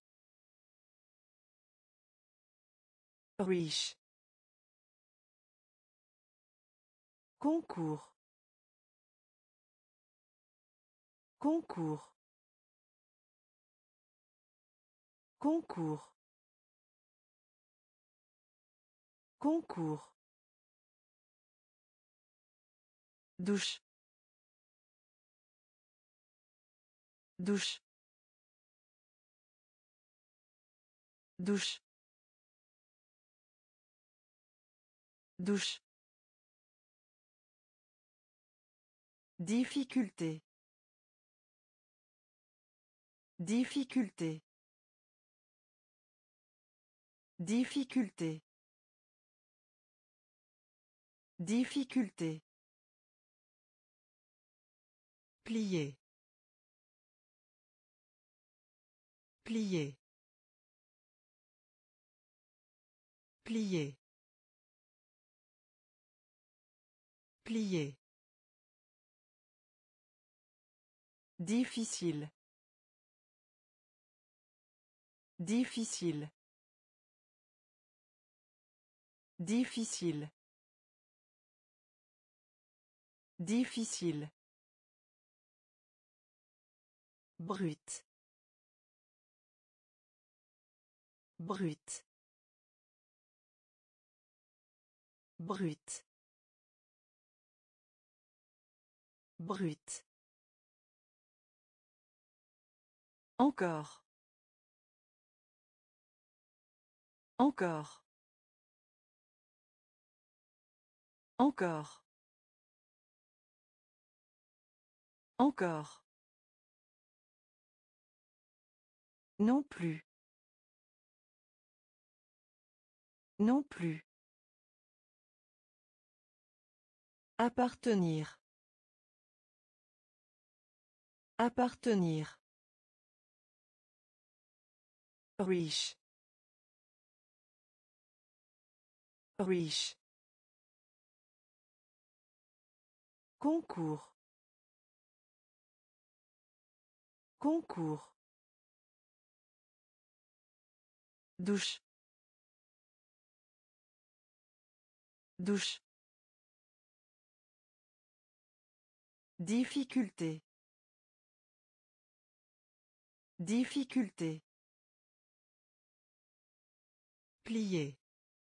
Riche. Concours. Concours. Concours. Concours. Douche. Douche. Douche. Douche. Difficulté. Difficulté. Difficulté. Difficulté. Plier. Plier. Plier. Plier. Difficile. Difficile. Difficile. Difficile. Brut. Brut. Brut. Brut. Encore. Encore. Encore. Encore. Non plus. Non plus. Appartenir. Appartenir. Riche. Riche. Concours. Concours. Douche. Douche. Difficulté. Difficulté. Plier.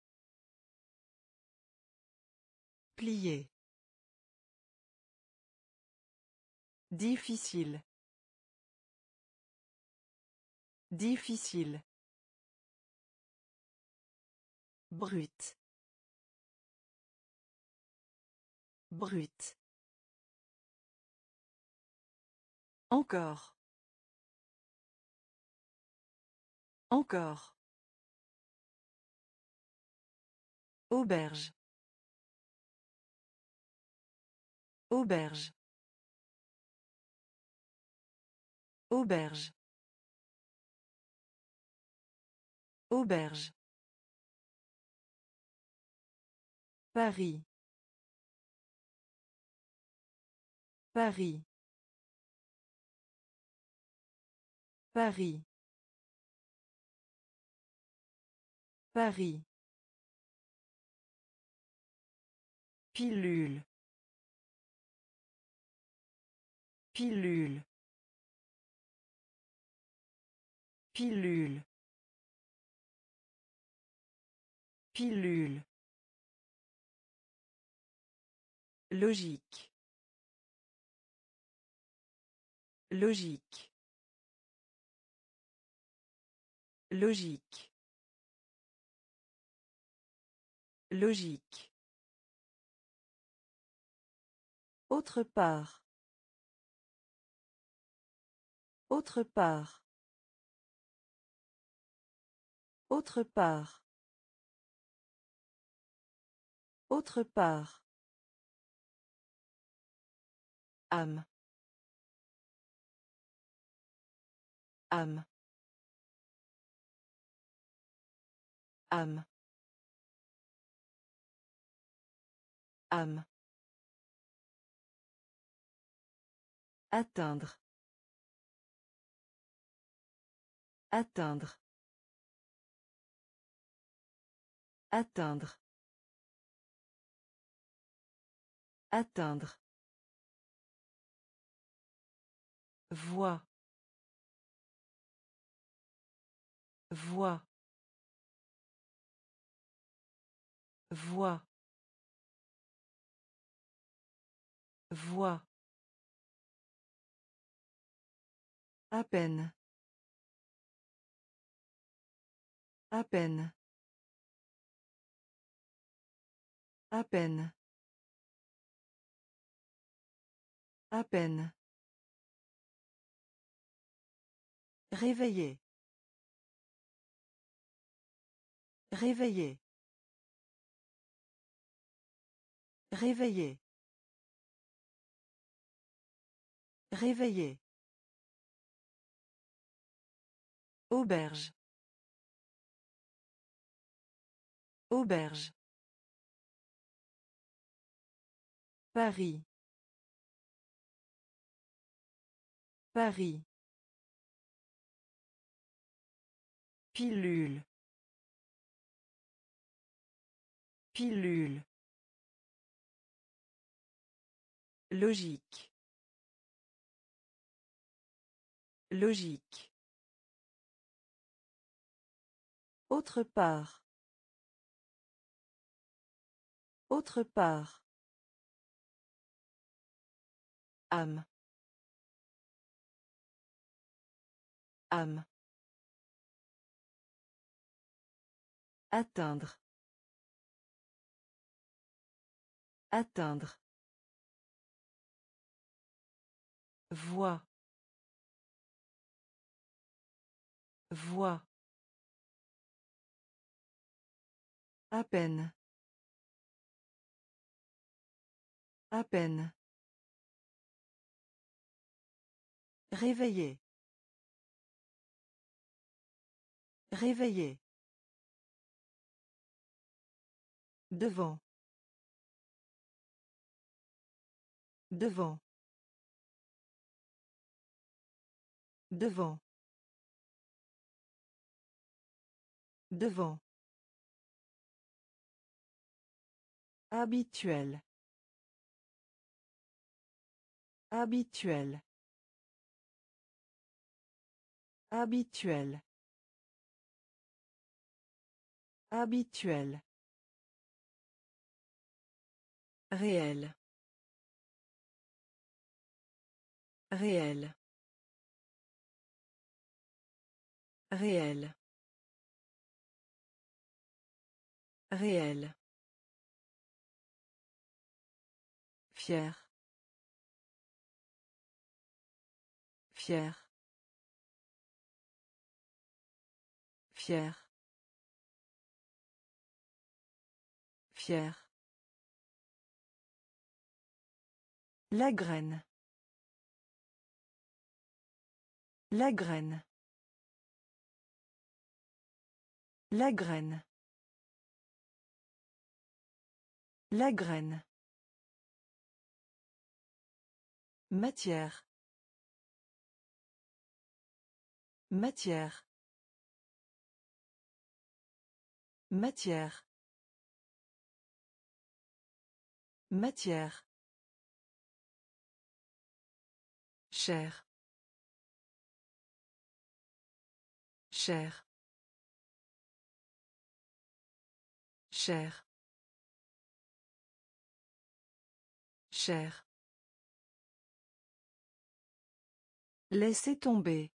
Plier. Difficile. Difficile. Brut. Brut. Encore. Encore. Auberge. Auberge. Auberge. Auberge. Paris. Paris. Paris. Paris. Pilule. Pilule. Pilule. Pilule. Logique. Logique. Logique. Logique. Autre part. Autre part. Autre part. Autre part. Âme. Âme. Âme. Âme. Atteindre. Atteindre. Atteindre. Atteindre. Voix. Voix. Voix. Voix. À peine. À peine. À peine. À peine. Réveiller. Réveiller. Réveiller. Réveiller. Auberge. Auberge. Paris. Paris. Pilule. Pilule. Logique. Logique. Autre part. Autre part. Âme. Âme. Atteindre. Atteindre. Voix. Voix. À peine. À peine. Réveiller. Réveiller. Devant. Devant. Devant. Devant. Habituel. Habituel. Habituel. Habituel. Réel. Réel. Réel. Réel. Fier. Fier. Fier. Fier. La graine. La graine. La graine. La graine. Matière. Matière. Matière. Matière. Cher. Cher. Cher. Cher. Laissez tomber.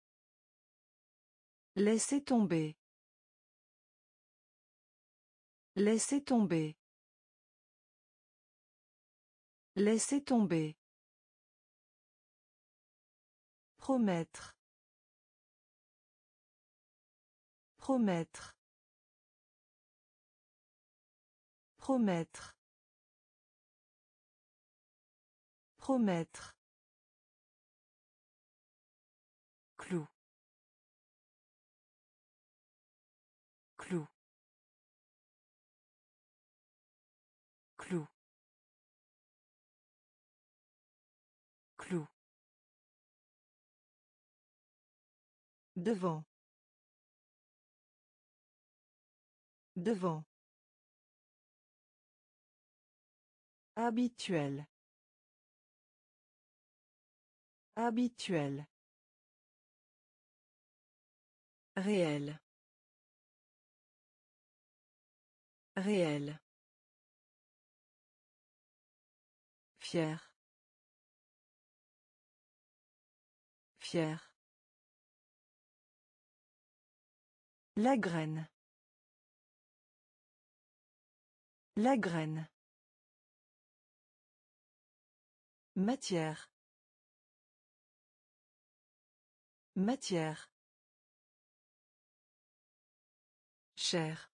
Laissez tomber. Laissez tomber. Laissez tomber. Promettre. Promettre. Promettre. Promettre. Clou. Clou. Clou. Clou. Devant. Devant. Habituel. Habituel. Réel. Réel. Fier. Fier. La graine. La graine. Matière. Matière. Cher.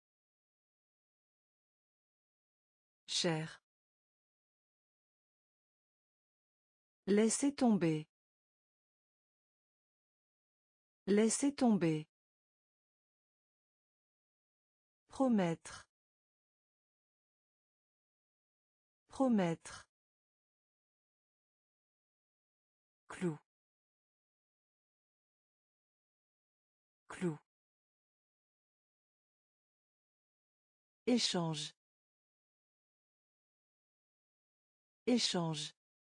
Cher. Laissez tomber. Laissez tomber. Promettre. Promettre. Clou. Clou. Échange. Échange.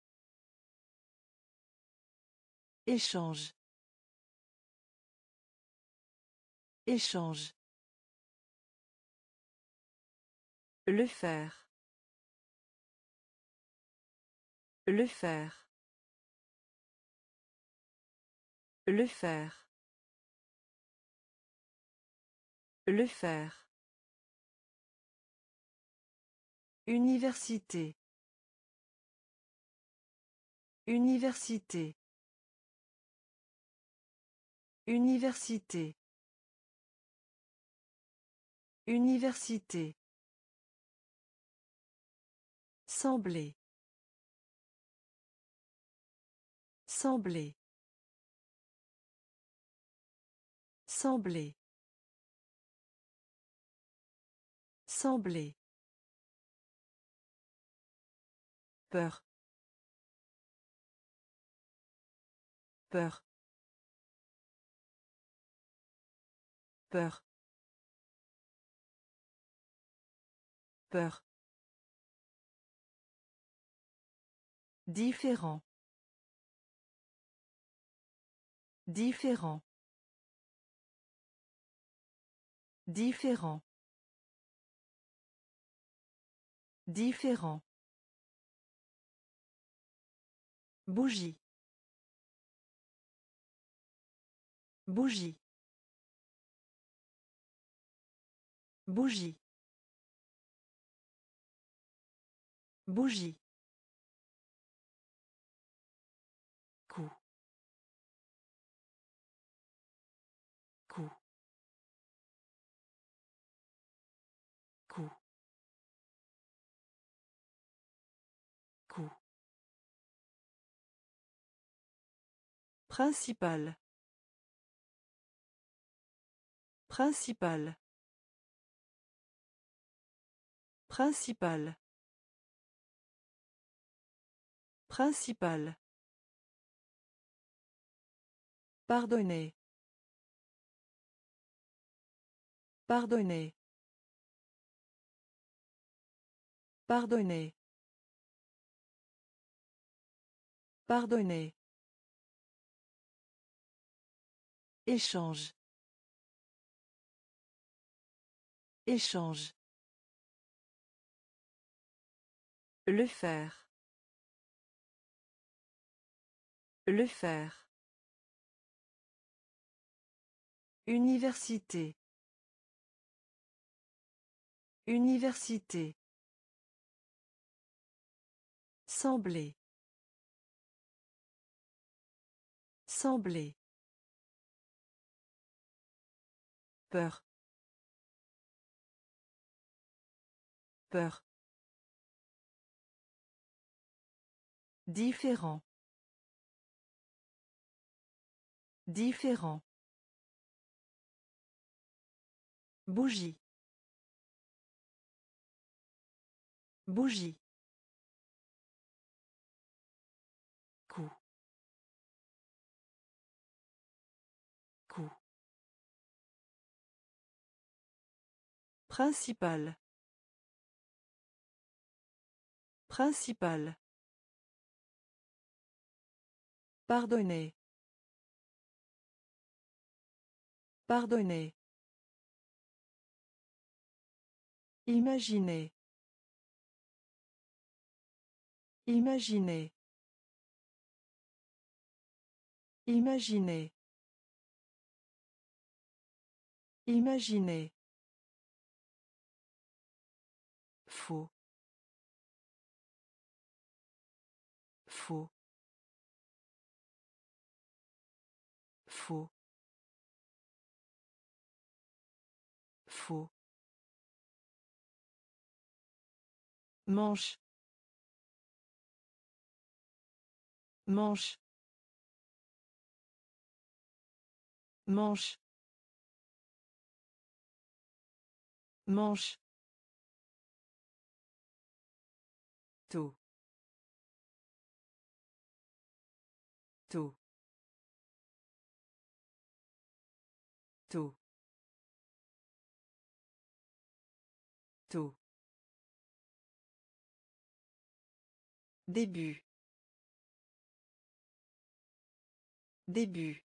Échange. Échange. Le faire. Le faire. Le faire. Le faire. Université. Université. Université. Université. Sembler. Sembler. Sembler. Sembler. Peur. Peur. Peur. Peur. Différent. Différent. Différent. Différent. Bougie. Bougie. Bougie. Bougie. Coup. Coup. Coup. Coup. Principal. Principal. Principal. Principal. Pardonner. Pardonner. Pardonner. Pardonner. Échange. Échange. Le faire. Le faire. Université. Université. Sembler. Sembler. Peur. Peur. Différent. Différent. Bougie. Bougie. Coup. Coup. Principal. Principal. Pardonner. Pardonner. Imaginer. Imaginer. Imaginer. Imaginer. Faux. Faux. Faux. Faux. Manche. Manche. Manche. Manche. Tôt. Tôt. Tôt. Tôt. Début. Début.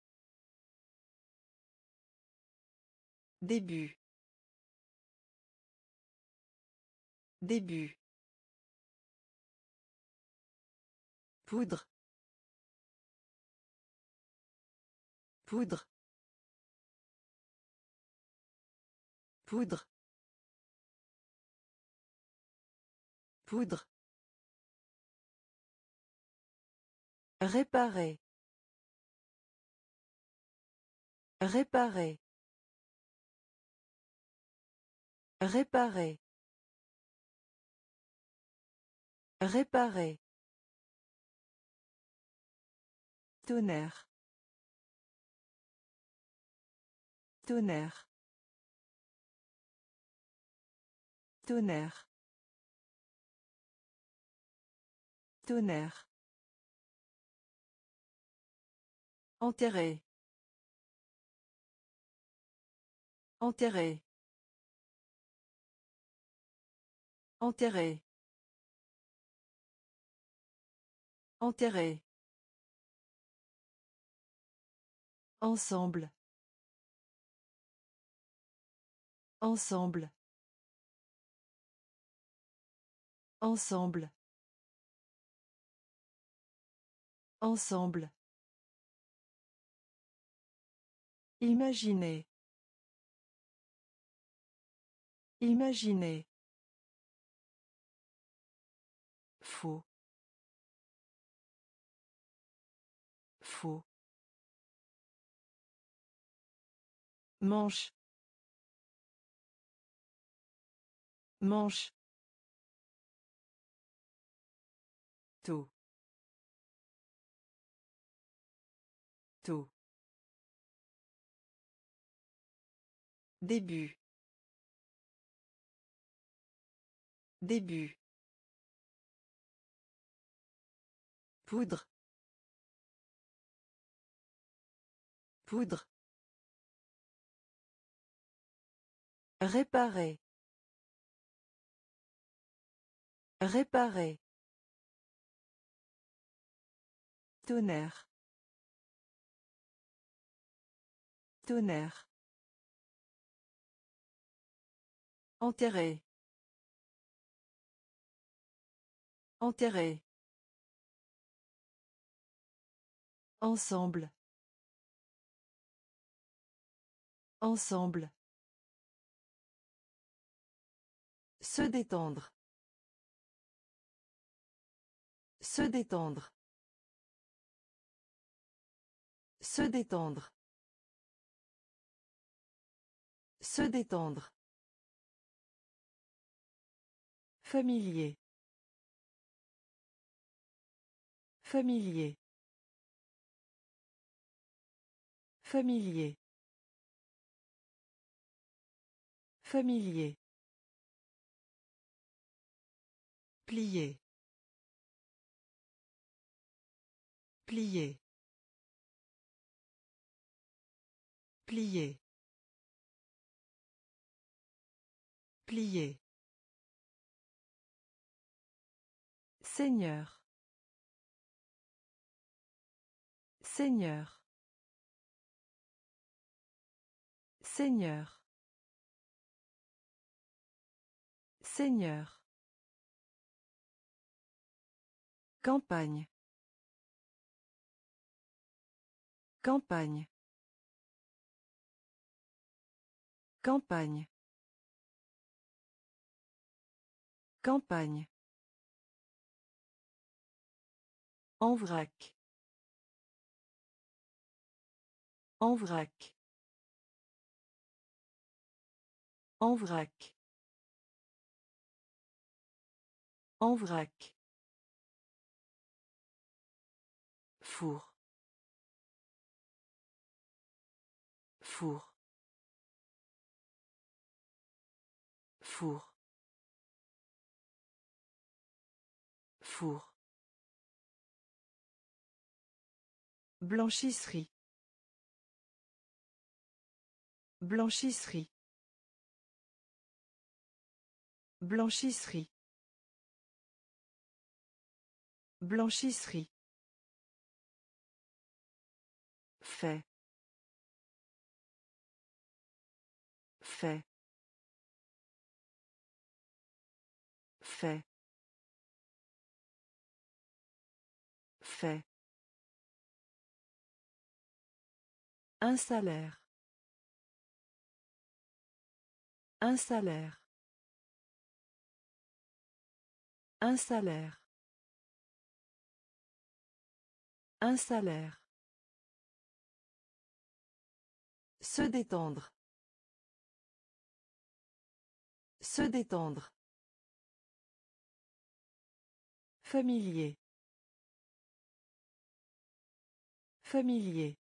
Début. Début. Poudre. Poudre. Poudre. Poudre. Réparer. Réparer. Réparer. Réparer. Tonnerre. Tonnerre. Tonnerre. Tonnerre. Enterrer. Enterrer. Enterrer. Enterrer. Ensemble. Ensemble. Ensemble. Ensemble. Imaginer. Imaginer. Faux. Faux. Manche. Manche. Tôt. Tôt. Début. Début. Poudre. Poudre. Réparer. Réparer. Tonnerre. Tonnerre. Enterrer. Enterrer. Ensemble. Ensemble. Se détendre. Se détendre. Se détendre. Se détendre. Familier. Familier. Familier. Familier. Plier. Plier. Plier. Plier. Seigneur. Seigneur. Seigneur. Seigneur. Campagne. Campagne. Campagne. Campagne. En vrac. En vrac. En vrac. En vrac. Four. Four. Four. Four. Blanchisserie. Blanchisserie. Blanchisserie. Blanchisserie. Fait. Fait. Fait. Fait. Un salaire. Un salaire. Un salaire. Un salaire. Se détendre. Se détendre. Familier. Familier.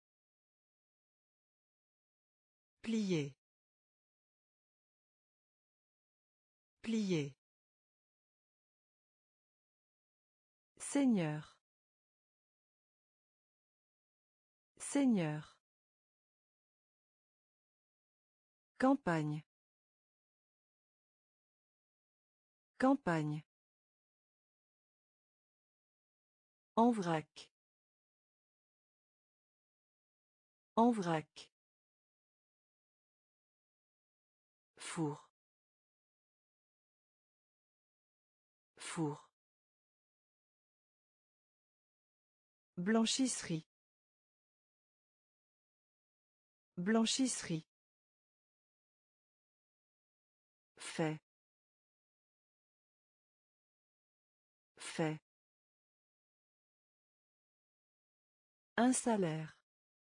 Plier. Plier. Seigneur. Seigneur. Campagne. Campagne. En vrac. En vrac. Four. Four. Blanchisserie. Blanchisserie. Fait. Fait. Un salaire.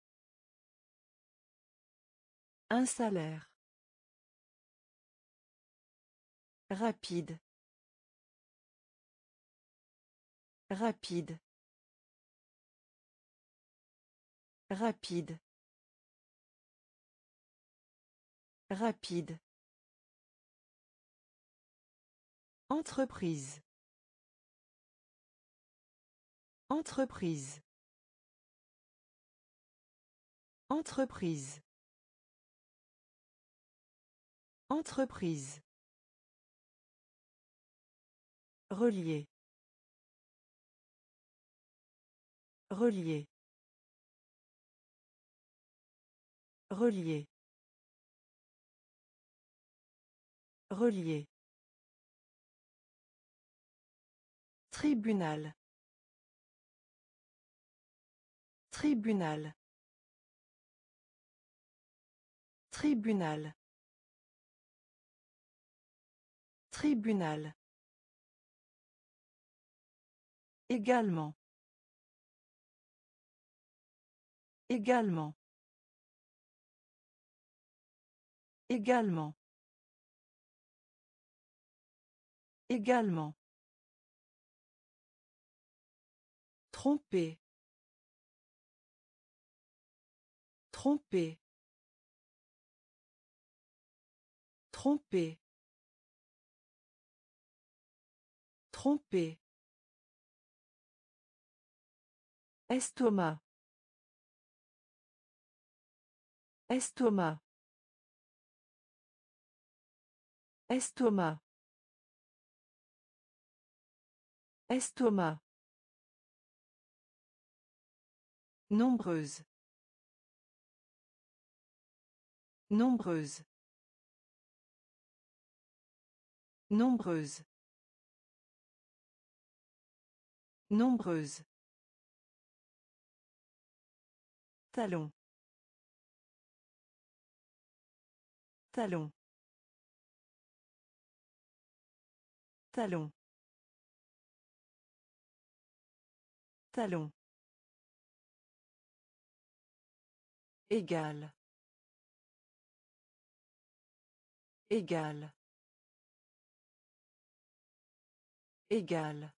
Un salaire. Rapide. Rapide. Rapide. Rapide. Entreprise. Entreprise. Entreprise. Entreprise. Relier. Relier. Relier. Relier. Tribunal. Tribunal. Tribunal. Tribunal. Également. Également. Également. Également. Tromper. Tromper. Tromper. Tromper. Estomac. Estomac. Estomac. Estomac. Nombreuse. Nombreuse. Nombreuse. Nombreuse. Talon. Talon. Talon. Talon. Égal. Égal. Égal.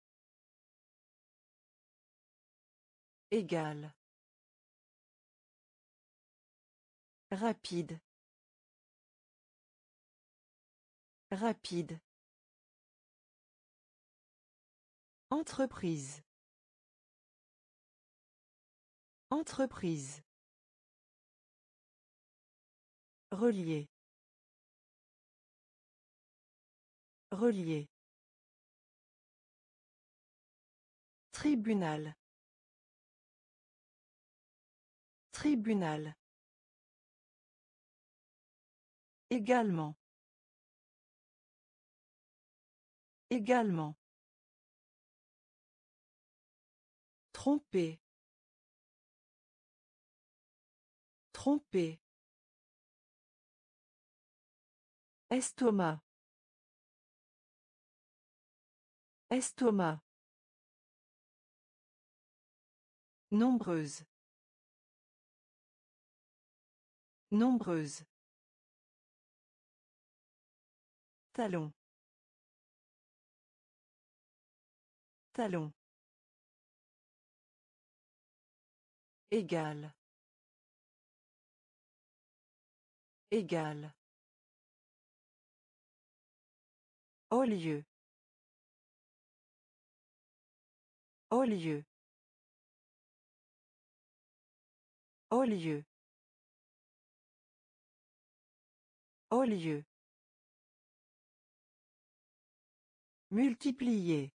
Égal. Rapide. Rapide. Entreprise. Entreprise. Relier. Relier. Tribunal. Tribunal. Également. Également. Tromper. Tromper. Estomac. Estomac. Nombreuse. Nombreuse. Talon. Talon. Égal. Égal. Au lieu. Au lieu. Au lieu. Au lieu. Multiplier.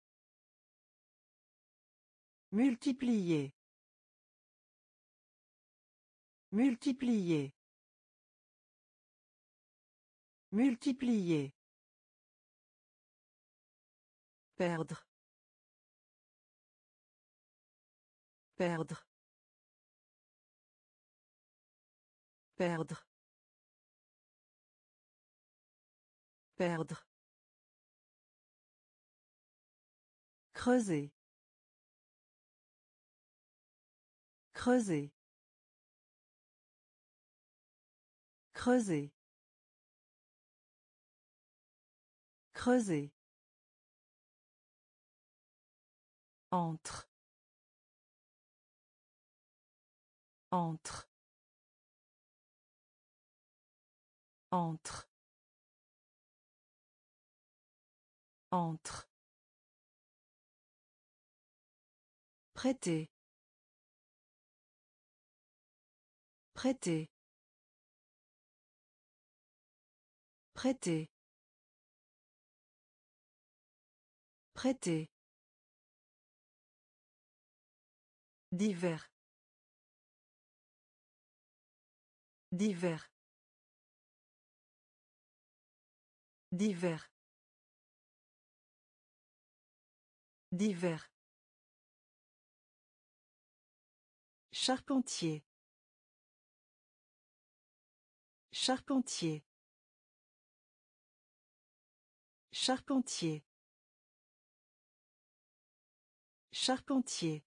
Multiplier. Multiplier. Multiplier. Perdre. Perdre. Perdre. Perdre. Creuser. Creuser. Creuser. Creuser. Entre. Entre. Entre. Entre. Prêter. Prêter. Prêter. Prêter. Divers. Divers. Divers. Divers. Charpentier. Charpentier. Charpentier. Charpentier.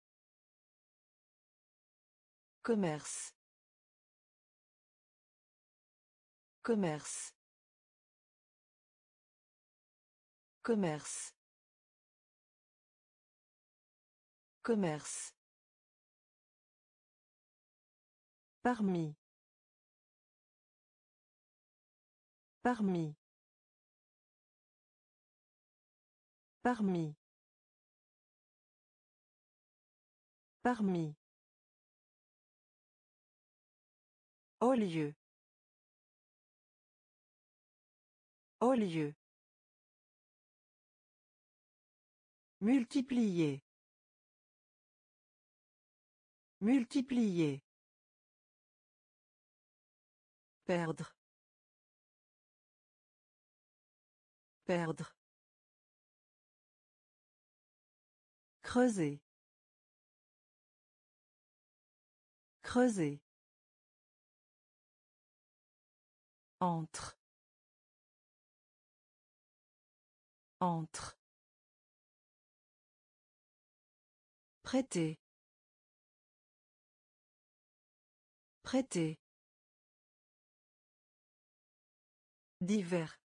Commerce. Commerce. Commerce. Commerce. Parmi. Parmi. Parmi. Parmi. Au lieu. Au lieu. Multiplier. Multiplier. Perdre. Perdre. Creuser. Creuser. Entre. Entre. Prêter. Prêter. Divers.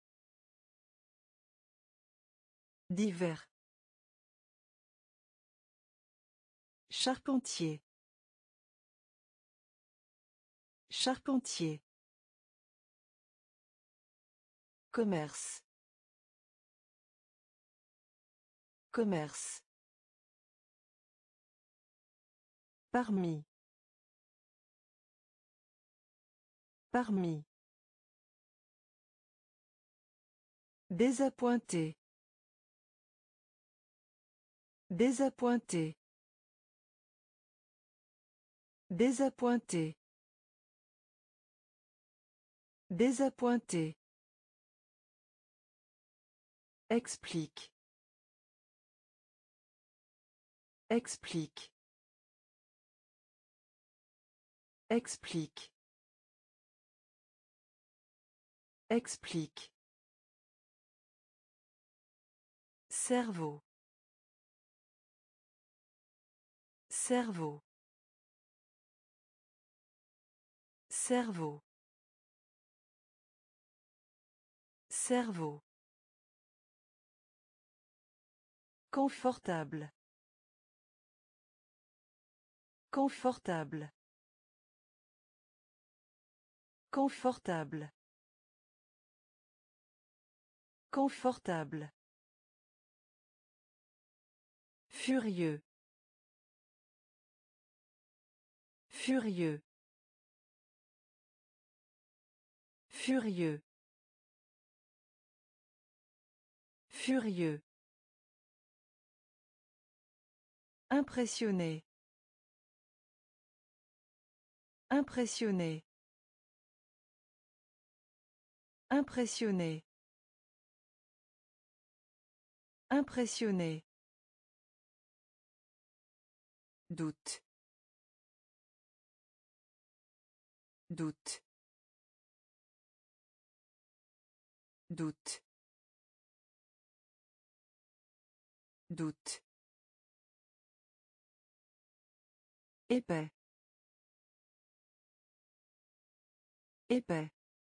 Divers. Charpentier. Charpentier. Commerce. Commerce. Parmi. Parmi. Désappointé. Désappointé. Désappointé. Désappointé. Explique. Explique. Explique. Explique. Cerveau. Cerveau. Cerveau. Cerveau. Confortable. Confortable. Confortable. Confortable. Furieux. Furieux. Furieux. Furieux. Impressionné. Impressionné. Impressionné. Impressionné. Doute. Doute. Doute. Doute. Épais. Épais.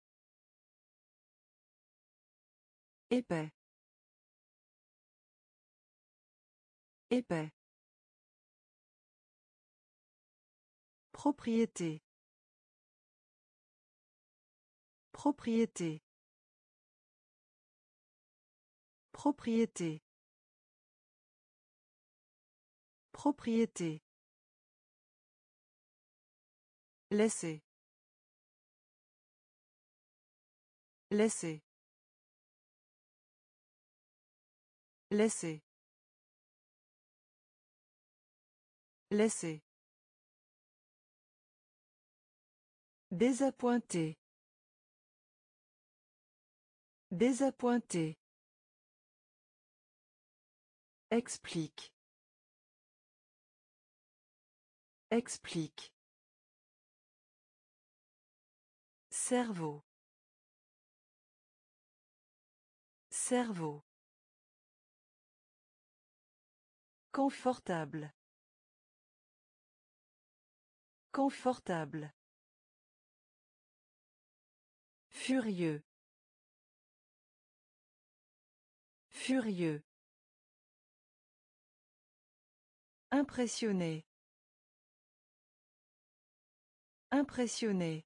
Épais. Épais. Propriété. Propriété. Propriété. Propriété. Laisser. Laisser. Laisser. Laisser. Désappointé. Désappointé. Explique. Explique. Cerveau. Cerveau. Confortable. Confortable. Furieux. Furieux. Impressionné. Impressionné.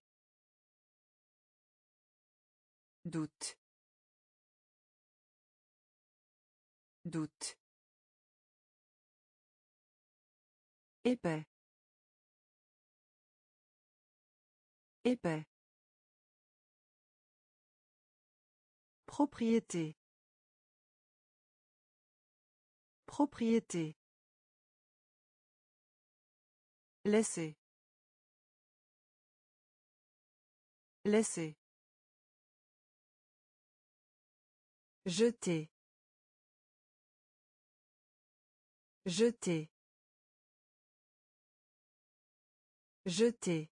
Doute. Doute. Épais. Épais. Propriété. Propriété. Laisser. Laisser. Jeter. Jeter. Jeter.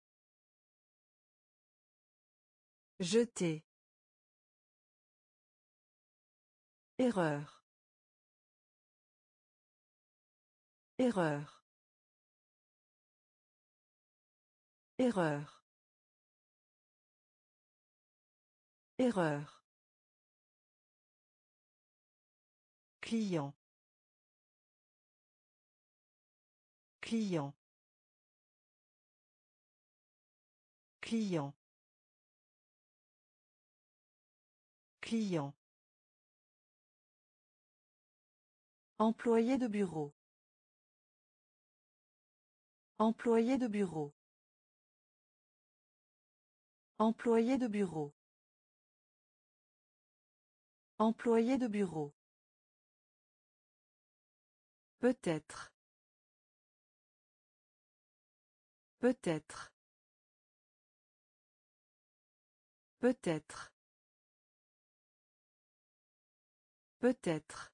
Jeter. Erreur. Erreur. Erreur. Erreur. Client. Client. Client. Client. Employé de bureau. Employé de bureau. Employé de bureau. Employé de bureau. Peut-être. Peut-être. Peut-être. Peut-être.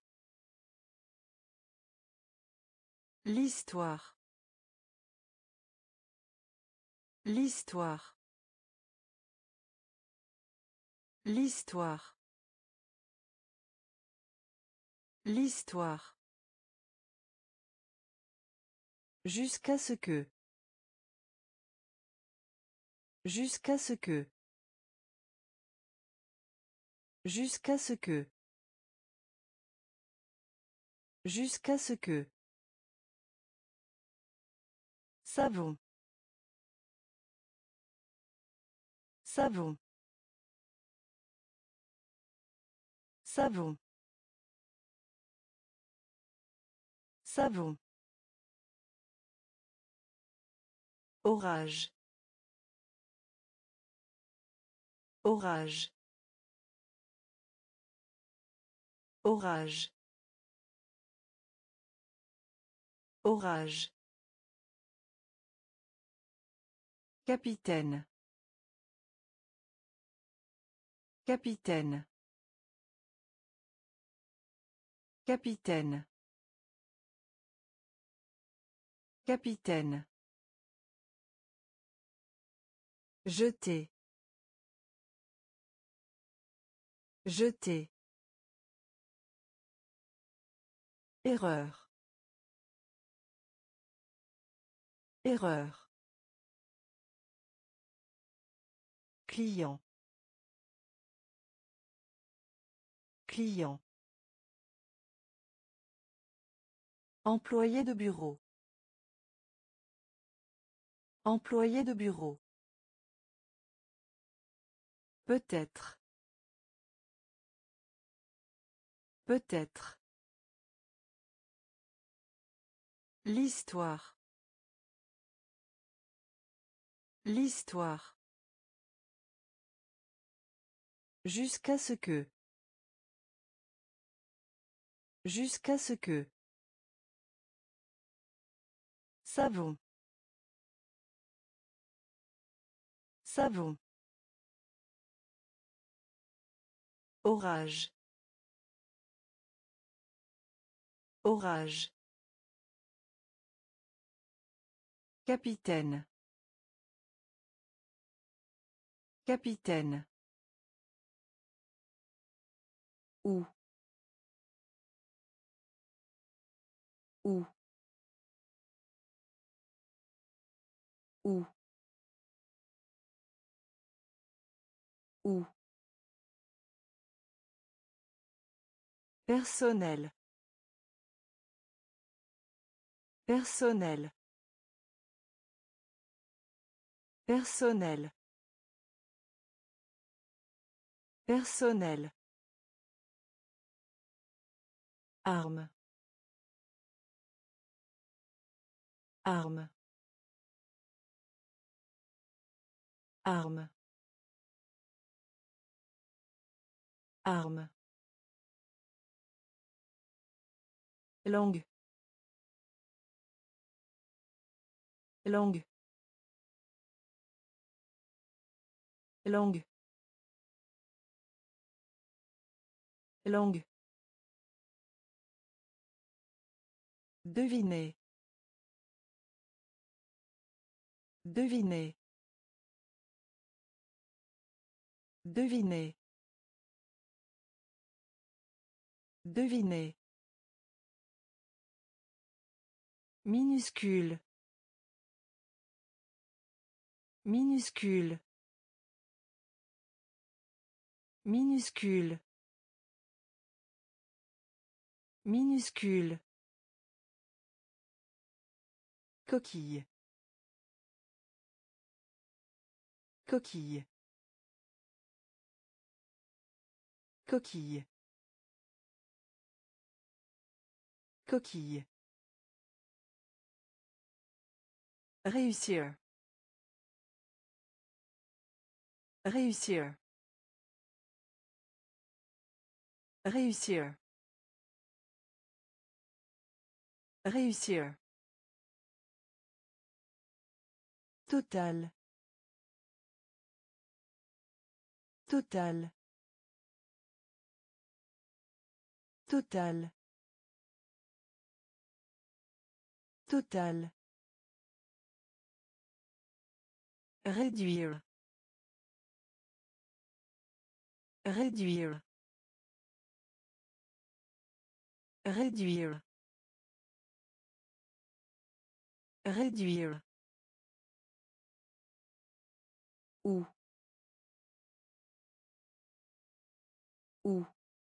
L'histoire. L'histoire. L'histoire. L'histoire. Jusqu'à ce que. Jusqu'à ce que. Jusqu'à ce que. Jusqu'à ce que. Savon. Savon. Savon. Savon. Orage. Orage. Orage. Orage. Capitaine. Capitaine. Capitaine. Capitaine. Jeter. Jeter. Erreur. Erreur. Client. Client. Employé de bureau. Employé de bureau. Peut-être. Peut-être. L'histoire. L'histoire. Jusqu'à ce que. Jusqu'à ce que. Savon. Savon. Orage. Orage. Capitaine. Capitaine. Où. Où. Où. Où. Personnel. Personnel. Personnel. Personnel. Arme. Arme. Arme. Arme. Langue. Langue. Langue. Langue. Deviner. Deviner. Deviner. Deviner. Minuscule. Minuscule. Minuscule. Minuscule. Coquille. Coquille. Coquille. Coquille. Réussir. Réussir. Réussir. Réussir. Total. Total. Total. Total. Réduire. Réduire. Réduire. Réduire. Où. Où.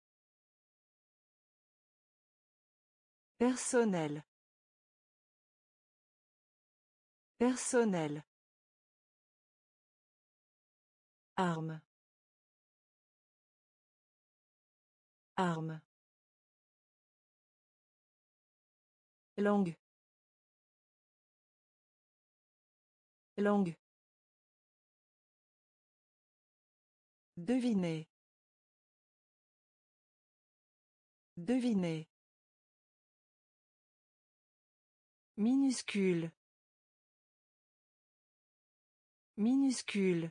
Personnel. Personnel. Arme. Arme. Langue. Langue. Deviner. Deviner. Minuscule. Minuscule.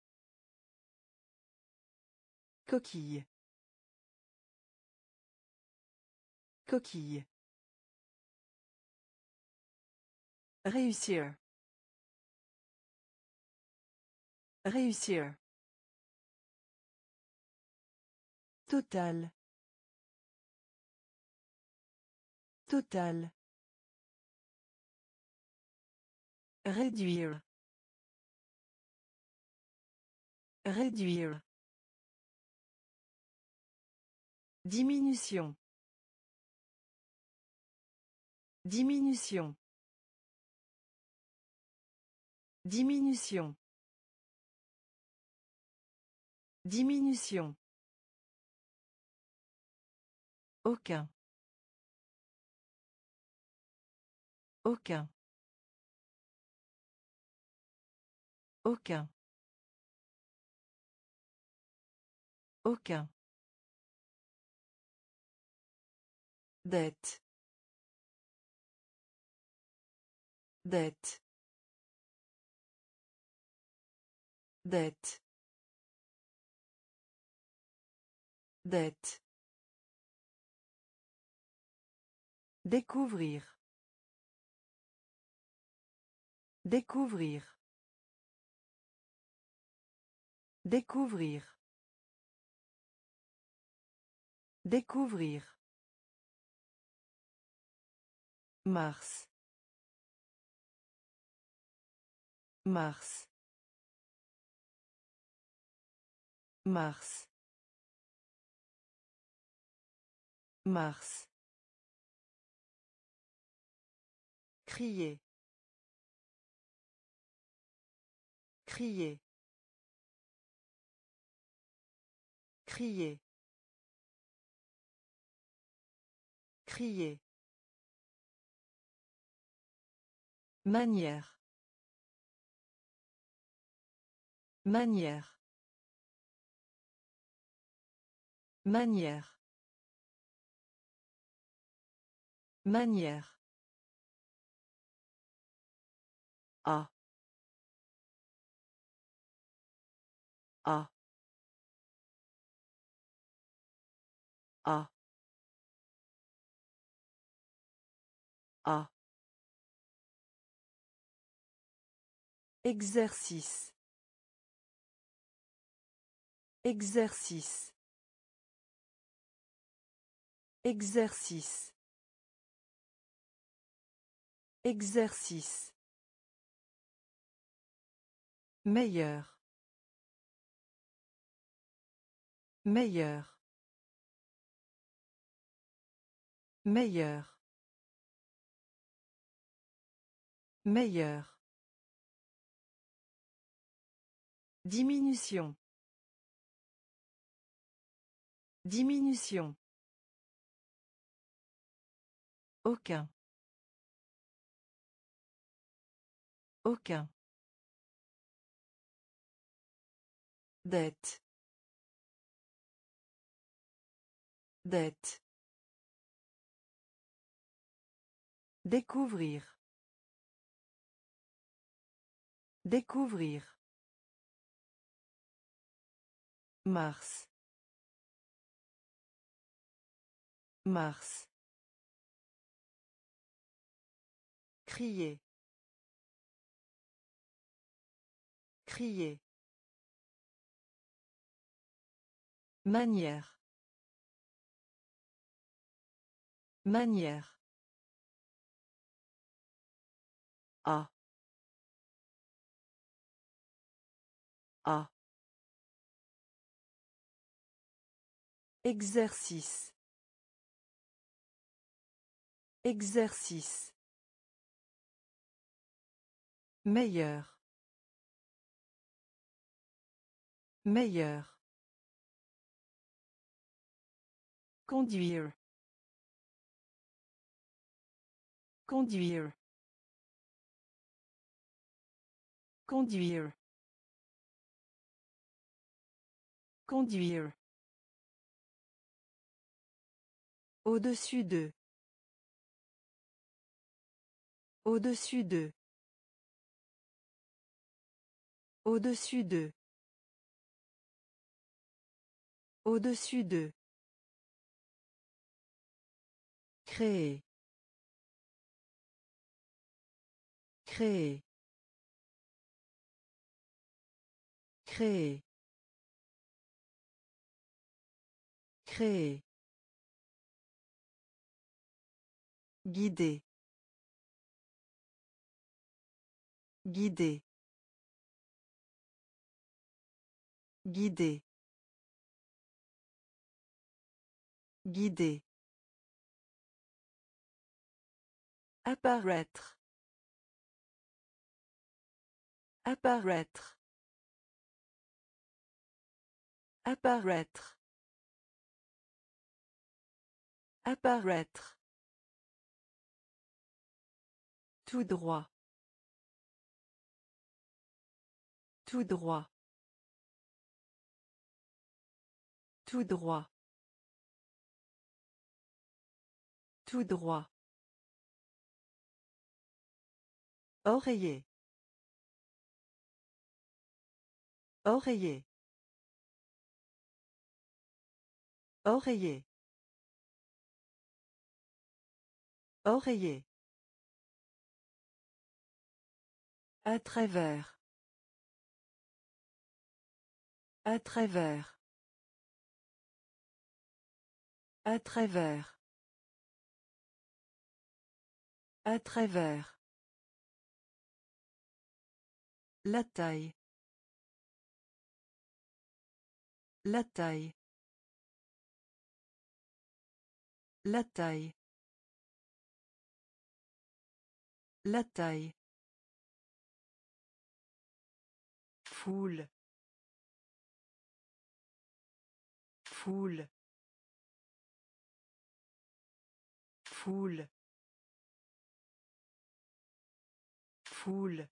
Coquille. Coquille. Réussir. Réussir. Total. Total. Réduire. Réduire. Diminution. Diminution. Diminution. Diminution. Aucun. Aucun. Aucun. Aucun. Dette. Dette. Dette. Dette. Découvrir. Découvrir. Découvrir. Découvrir. Mars. Mars. Mars. Mars. Crier. Crier. Crier. Crier. Manière. Manière. Manière. Manière. A. A. A. A. Exercice. Exercice. Exercice. Exercice. Meilleur. Meilleur. Meilleur. Meilleur. Diminution. Diminution. Aucun. Aucun. Dette. Dette. Découvrir. Découvrir. Mars. Mars. Crier. Crier. Manière. Manière. A. A. Exercice. Exercice. Meilleur. Meilleur. Conduire. Conduire. Conduire. Conduire. Au-dessus d'eux. Au-dessus d'eux. Au-dessus d'eux. Au-dessus d'eux. Créer. Créer. Créer. Créer. Guider. Guider. Guider. Guider. Apparaître. Apparaître. Apparaître. Apparaître. Tout droit. Tout droit. Tout droit. Tout droit. Oreiller. Oreiller. Oreiller. Oreiller. À travers. À travers. À travers. À travers. La taille. La taille. La taille. La taille. Foule. Foule. Foule. Foule.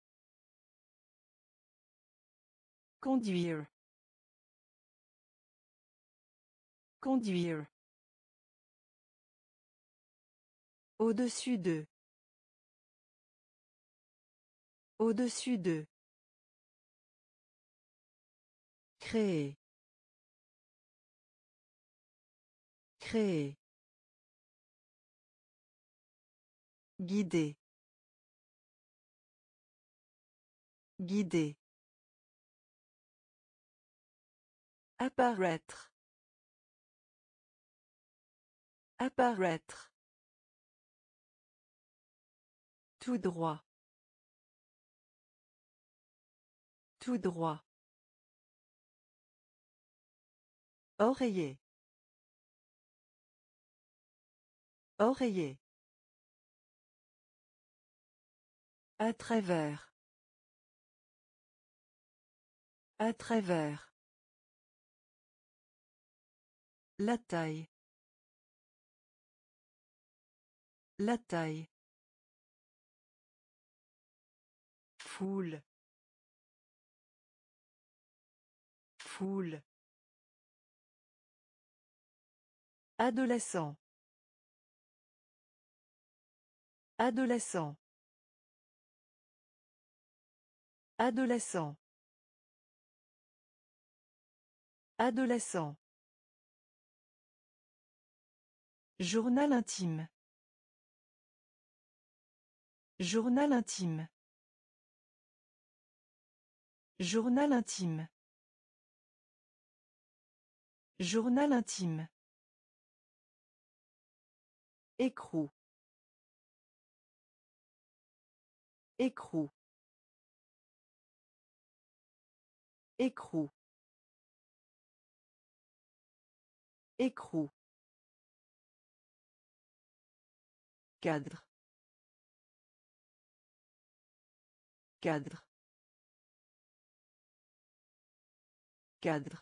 Conduire. Conduire. Au-dessus d'eux. Au-dessus d'eux. Créer. Créer. Guider. Guider. Apparaître. Apparaître. Tout droit. Tout droit. Oreiller. Oreiller. À travers. À travers. La taille. La taille. Foule. Foule. Adolescent. Adolescent. Adolescent. Adolescent. Journal intime. Journal intime. Journal intime. Journal intime. Écrou. Écrou. Écrou. Écrou. Cadre. Cadre. Cadre.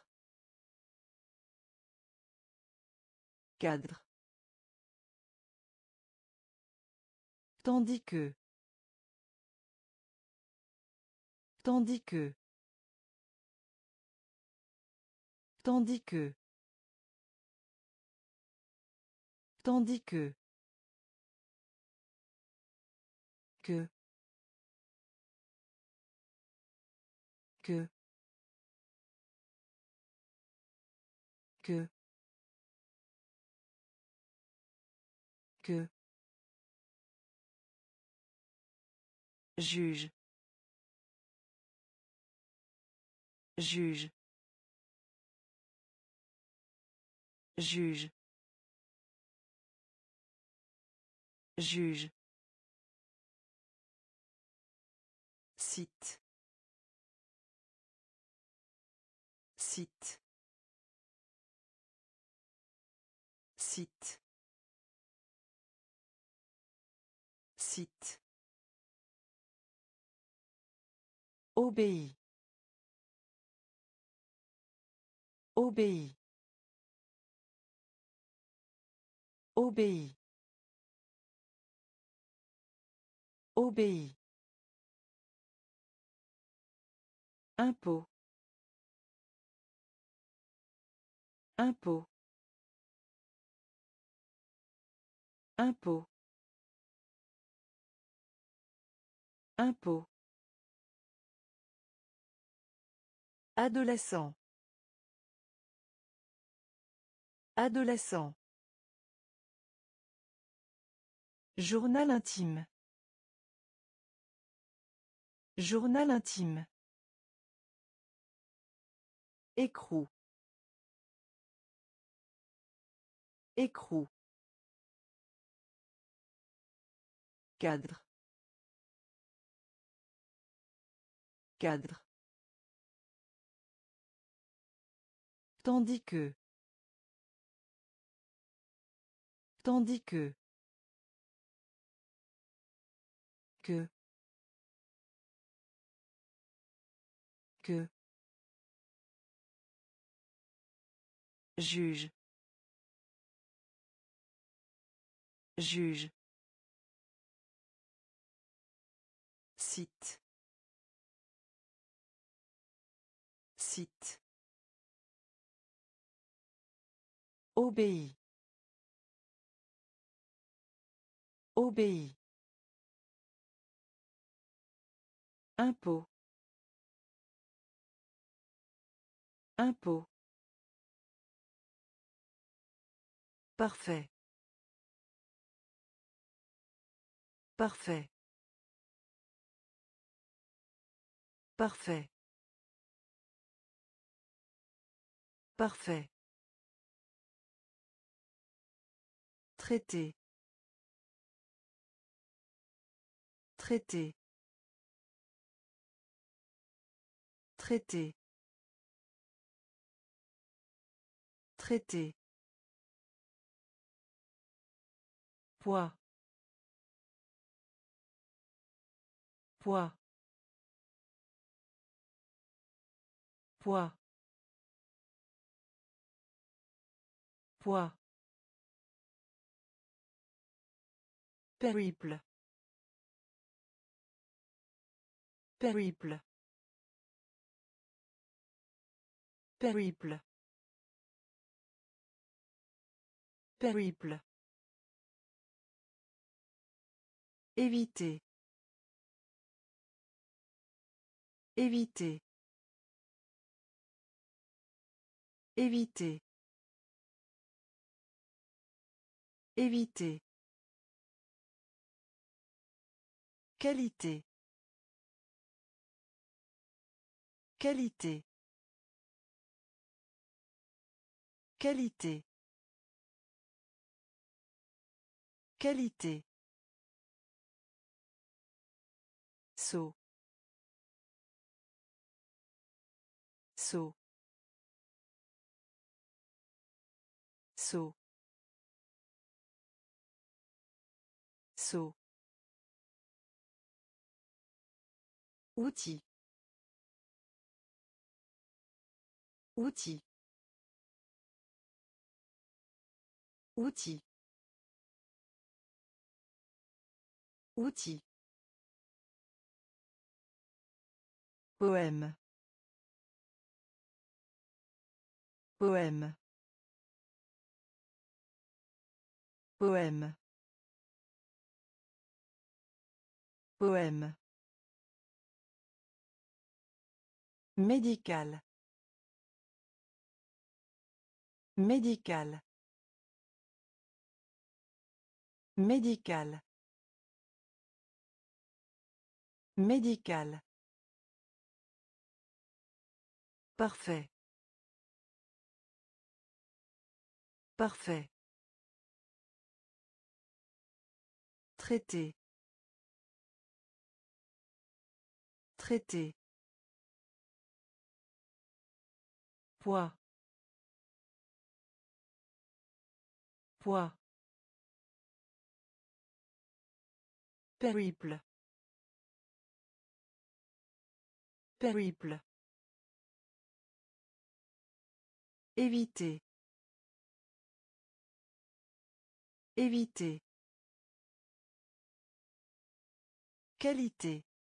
Cadre. Tandis que. Tandis que. Tandis que. Tandis que. Que. Que. Que. Que. Juge. Juge. Juge. Juge. Site. Site. Site. Site. Obéit. Obéit. Obéit. Obéit. Impôt. Impôt. Impôt. Impôt. Adolescent. Adolescent. Journal intime. Journal intime. Écrou. Écrou. Cadre. Cadre. Tandis que. Tandis que. Que. Que. Juge. Juge. Site. Site. Obéit. Obéit. Impôt. Impôt. Parfait. Parfait. Parfait. Parfait. Traité. Traité. Traité. Traité. Poids. Poids. Poids. Poids. Périple. Périple. Périple. Périple. Éviter. Éviter. Éviter. Éviter. Qualité. Qualité. Qualité. Qualité. Saut. Saut. Saut. Saut. Outil. Outil. Outil. Outil. Poème. Poème. Poème. Poème. Médical. Médical. Médical. Médical. Parfait. Parfait. Traité. Traité. Poids. Poids. Périple. Périple. Éviter. Éviter. Qualité.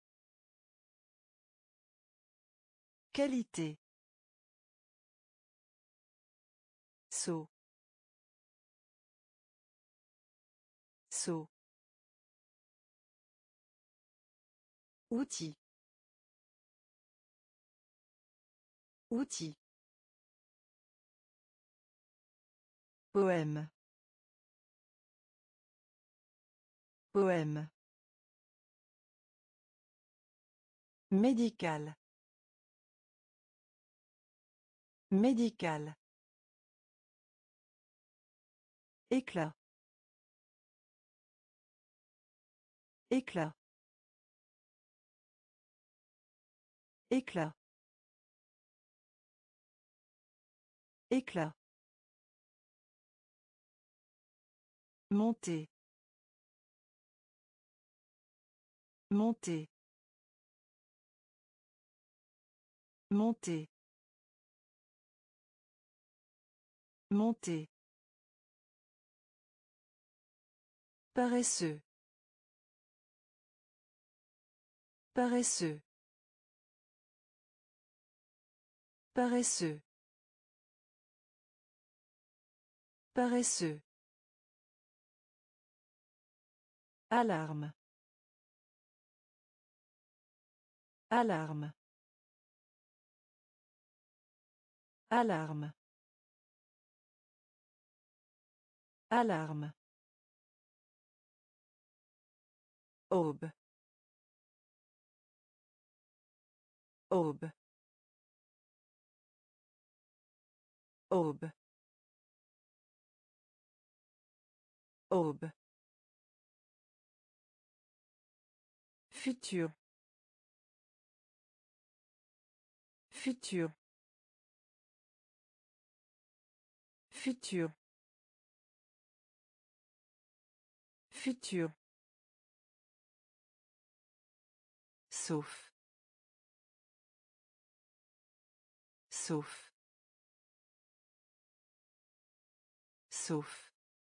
Qualité. Saut. Saut. Outil. Outil. Poème. Poème. Médical. Médical. Éclat. Éclat. Éclat. Éclat. Monter. Monter. Monter. Monter. Paresseux. Paresseux. Paresseux. Paresseux. Alarme. Alarme. Alarme. Alarme. Aube. Aube. Aube. Aube. Futur. Futur. Futur. Futur. Sauf. Sauf. Sauf.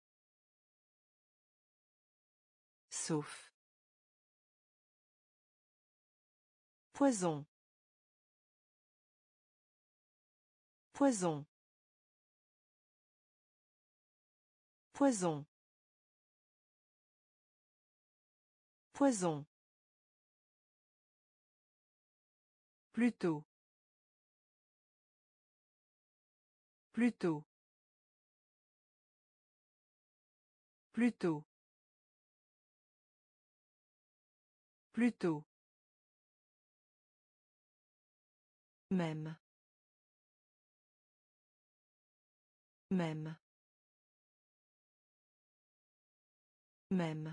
Sauf. Poison. Poison. Poison. Poison. Plutôt. Plutôt. Plutôt. Plutôt. Même. Même. Même.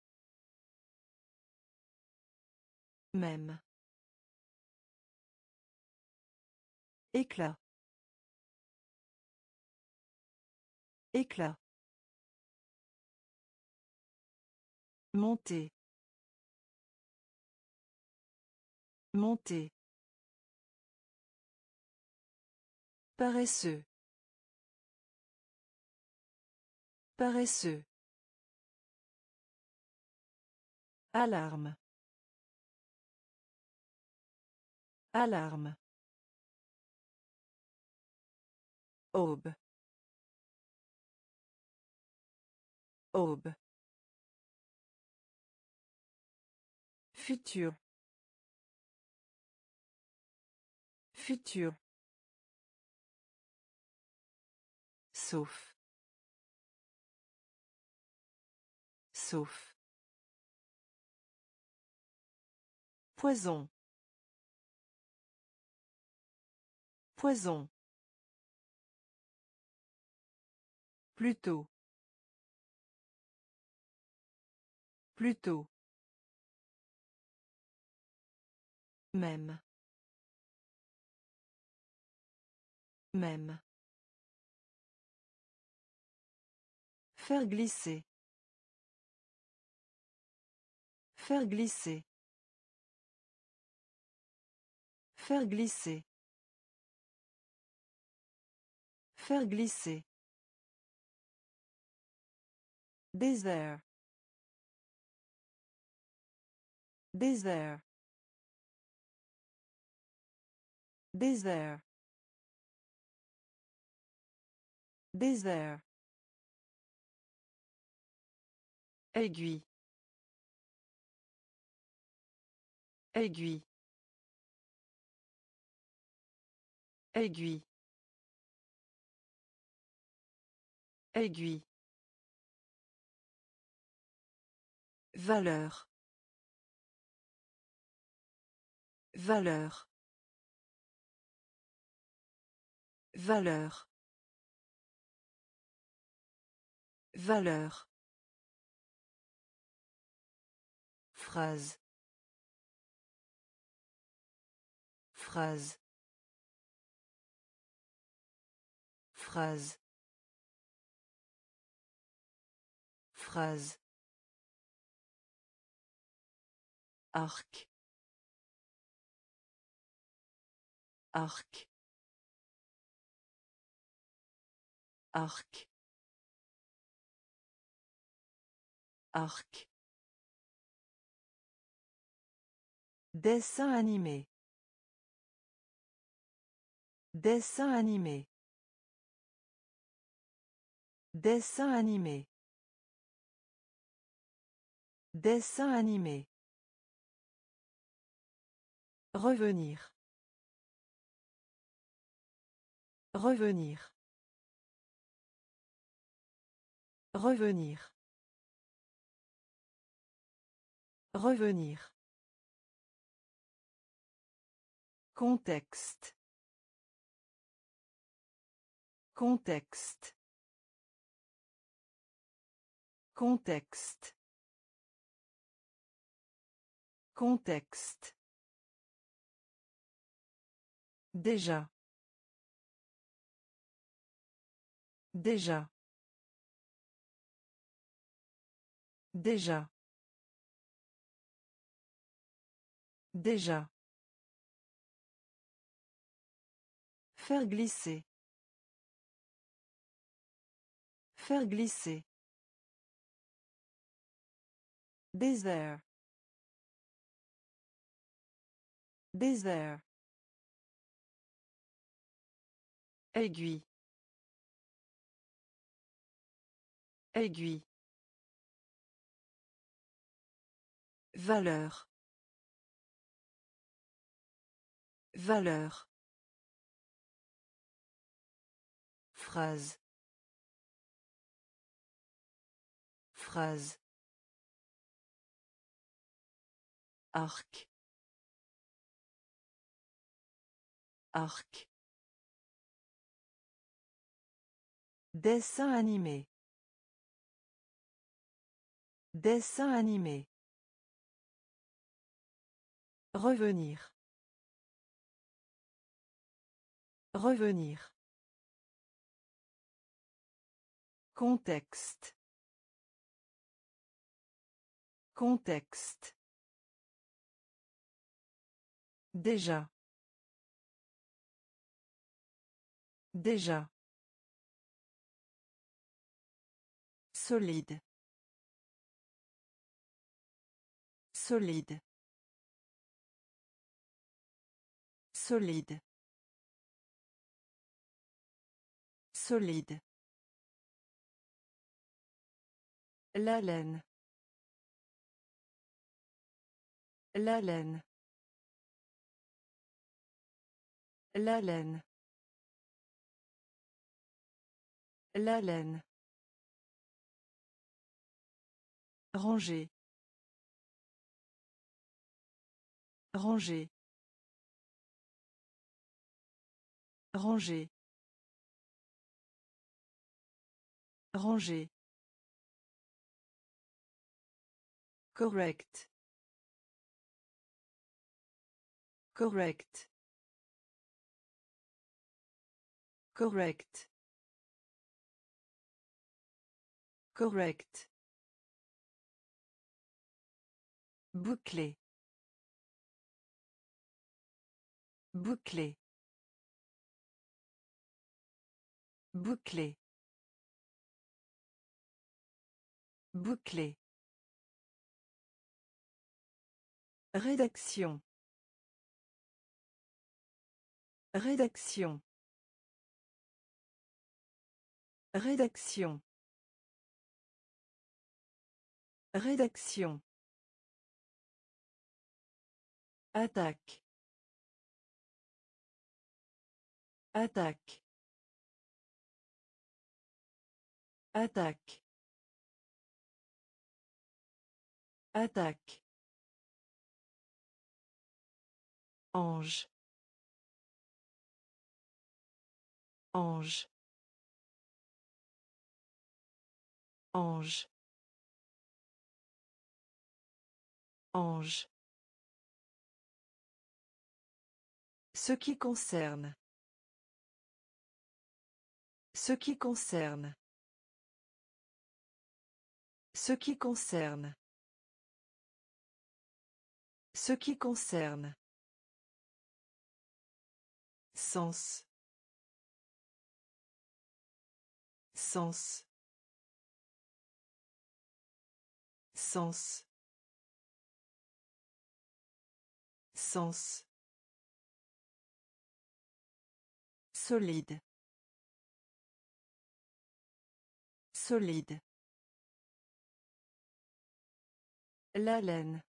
Même. Éclat. Éclat. Monter. Monter. Paresseux. Paresseux. Alarme. Alarme. Aube. Aube. Futur. Futur. Sauf. Sauf. Poison. Poison. Plutôt. Plutôt. Même. Même. Faire glisser. Faire glisser. Faire glisser. Faire glisser. Désert. Désert. Désert. Désert. Aiguille. Aiguille. Aiguille. Aiguille. Valeur. Valeur. Valeur. Valeur. Phrase. Phrase. Phrase. Phrase. Arc. Arc. Arc. Arc. Dessin animé. Dessin animé. Dessin animé. Dessin animé. Revenir. Revenir. Revenir. Revenir. Contexte. Contexte. Contexte. Contexte. Déjà. Déjà. Déjà. Déjà. Faire glisser. Faire glisser. Désert. Désert. Aiguille. Aiguille. Valeur. Valeur. Phrase. Phrase. Arc. Arc. Dessin animé. Dessin animé. Revenir. Revenir. Contexte. Contexte. Déjà. Déjà. Solide. Solide. Solide. Solide. La laine. La laine. La laine. La laine. Ranger. Ranger. Ranger. Ranger. Correct. Correct. Correct. Correct. Bouclé. Bouclé. Bouclé. Bouclé. Rédaction. Rédaction. Rédaction. Rédaction. Attaque. Attaque. Attaque. Attaque. Ange. Ange. Ange. Ange. Ce qui concerne. Ce qui concerne. Ce qui concerne. Ce qui concerne. Sens. Sens. Sens. Sens. Solide. Solide. La laine.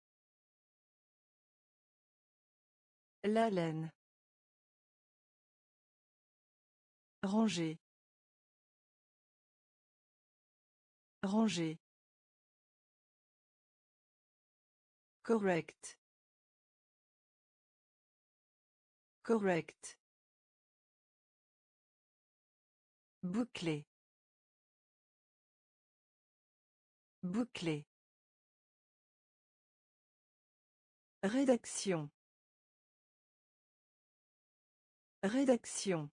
La laine. Ranger. Ranger. Correct. Correct. Bouclé. Bouclé. Rédaction. Rédaction.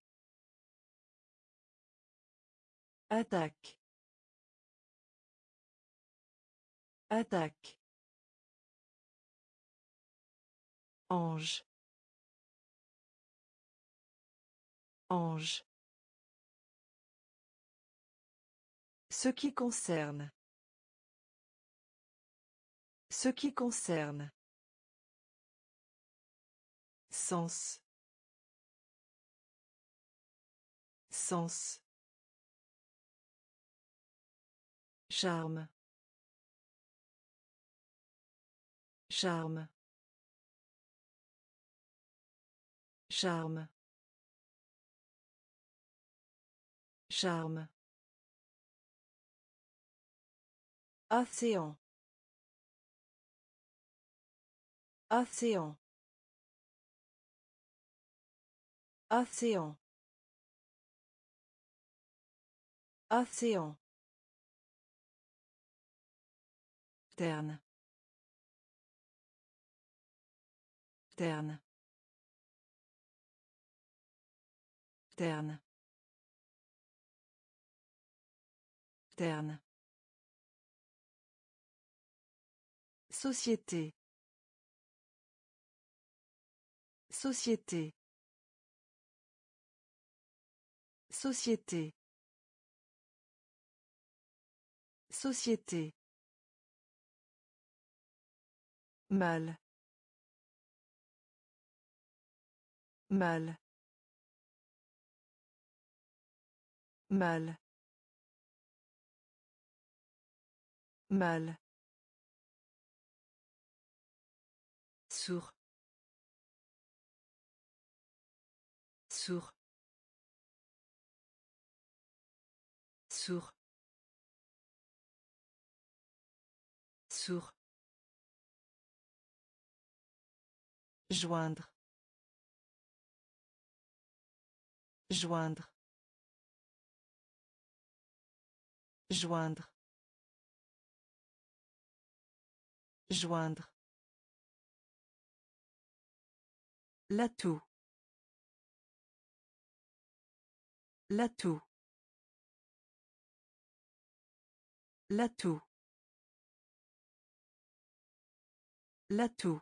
Attaque. Attaque. Ange. Ange. Ce qui concerne. Ce qui concerne. Sens. Sens. Charme. Charme. Charme. Charme. Océan. Océan. Océan. Océan. Terne. Terne. Terne. Terne. Société. Société. Société. Société. Mal. Mal. Mal. Mal. Sourd. Sourd. Sourd. Sourd. Joindre. Joindre. Joindre. Joindre. L'atout. L'atout. L'atout. L'atout.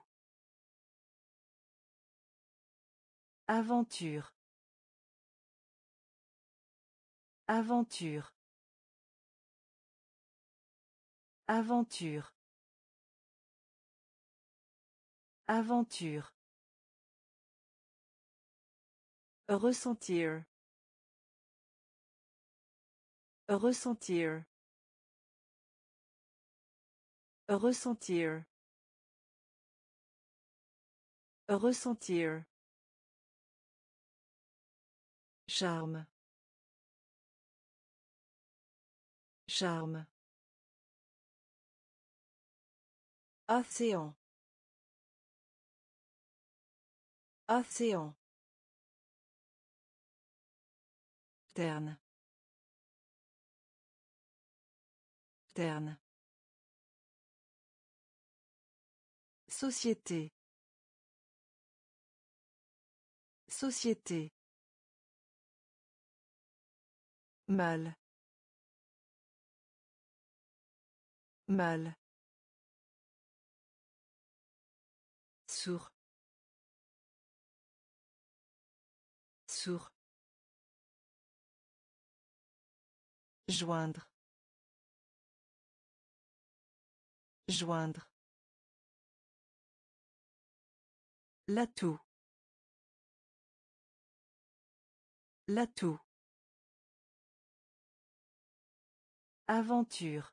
Aventure. Aventure. Aventure. Aventure. Ressentir. Ressentir. Ressentir. Ressentir. Charme. Charme. Océan. Océan. Terne. Externe. Société. Société. Mal. Mal. Sourd. Sourd. Joindre. Joindre. L'atout. L'atout. Aventure.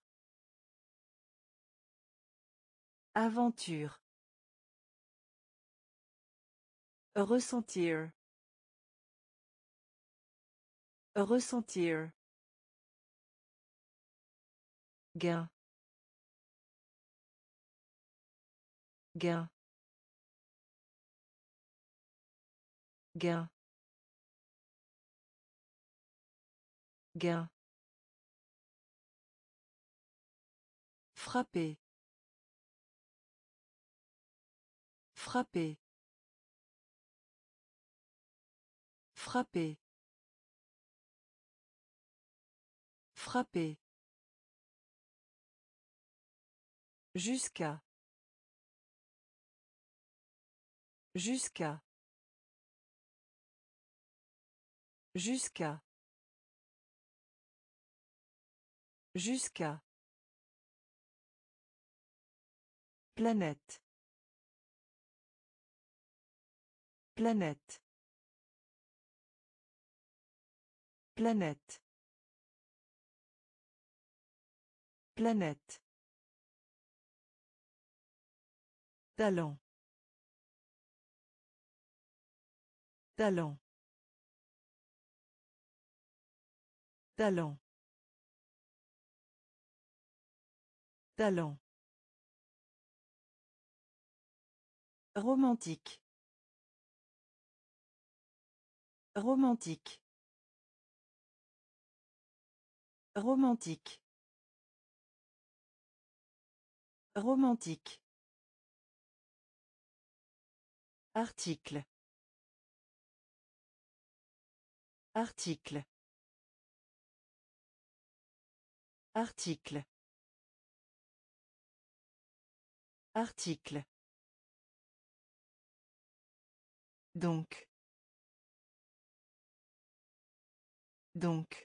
Aventure. Ressentir. Ressentir. Gain. Gain. Gain. Gain. Frapper. Frapper. Frapper. Frapper. Jusqu'à. Jusqu'à. Jusqu'à. Jusqu'à. Planète. Planète. Planète. Planète. Talent. Talent. Talent. Talent. Romantique. Romantique. Romantique. Romantique. Article. Article. Article. Article. Donc. Donc.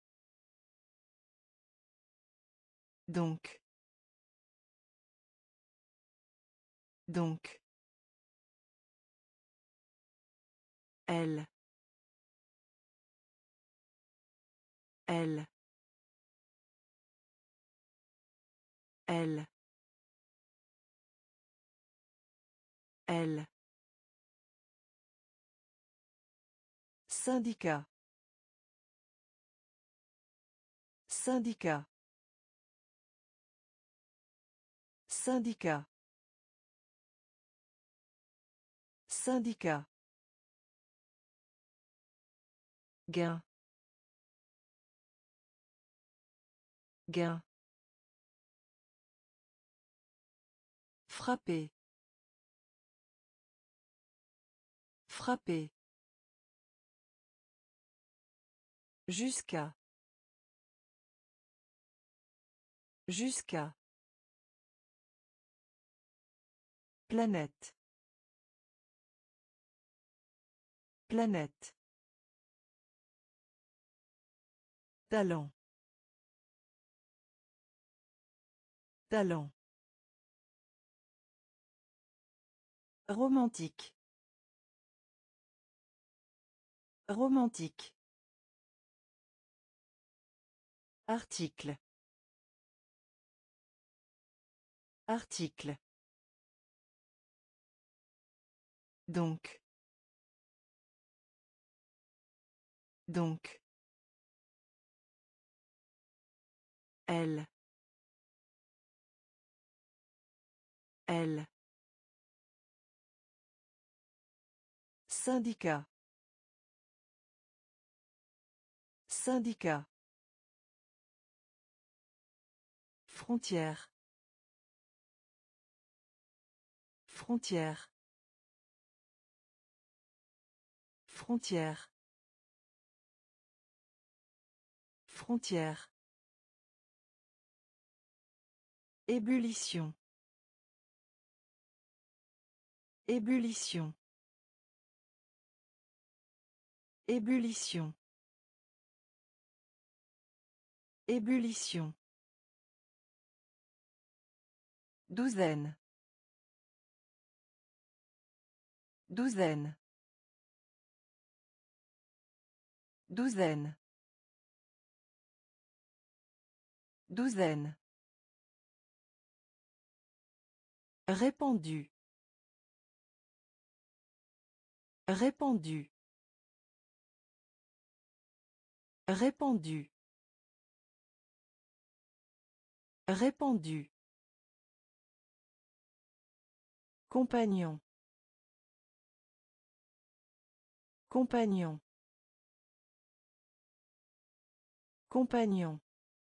Donc. Donc. Elle. Elle. Elle. Elle. Syndicat. Syndicat. Syndicat. Syndicat. Gain. Gain. Frapper. Frapper. Jusqu'à. Jusqu'à. Planète. Planète. Talent. Talent. Romantique. Romantique. Article. Article. Donc. Donc. Elle. Elle. Syndicat. Syndicat. Frontière. Frontière. Frontière. Frontière. Ébullition. Ébullition. Ébullition. Ébullition. Douzaine. Douzaine. Douzaine. Douzaine. Répandu. Répandu. Répandu. Répandu. Compagnon. Compagnon. Compagnon.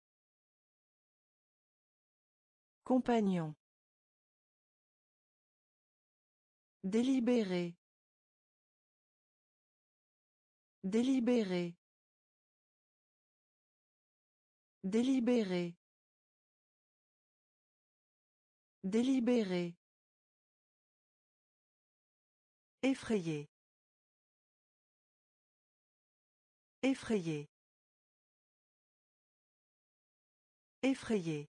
Compagnon. Délibéré. Délibéré. Délibéré. Délibéré. Effrayé. Effrayé. Effrayé.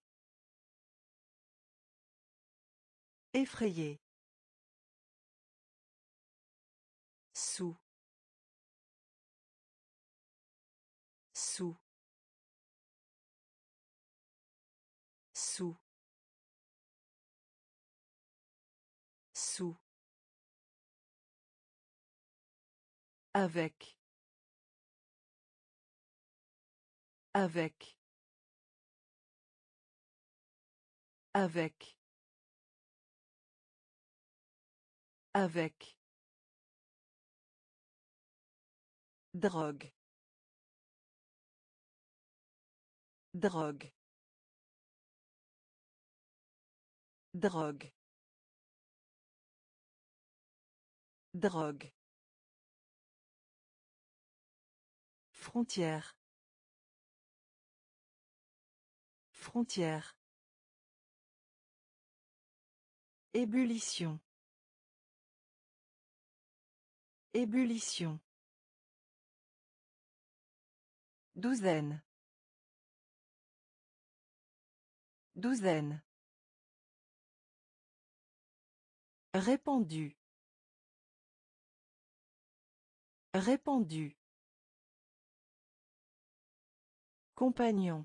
Effrayé. Sous. Sous. Sous. Sous. Avec. Avec. Avec. Avec. Drogue. Drogue. Drogue. Drogue. Frontière. Frontière. Ébullition. Ébullition. Douzaine. Douzaine. Répandu. Répandu. Compagnon.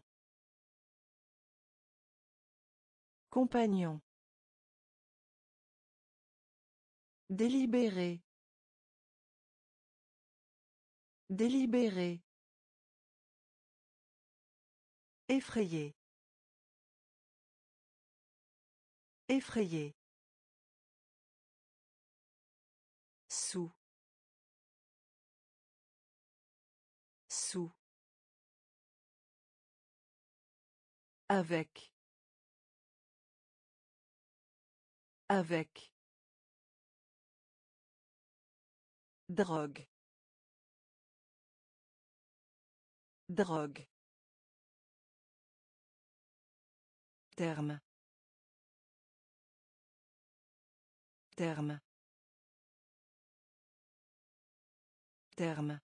Compagnon. Délibéré. Délibéré. Effrayé. Effrayé. Sous. Sous. Avec. Avec. Drogue. Drogue. Terme. Terme. Terme.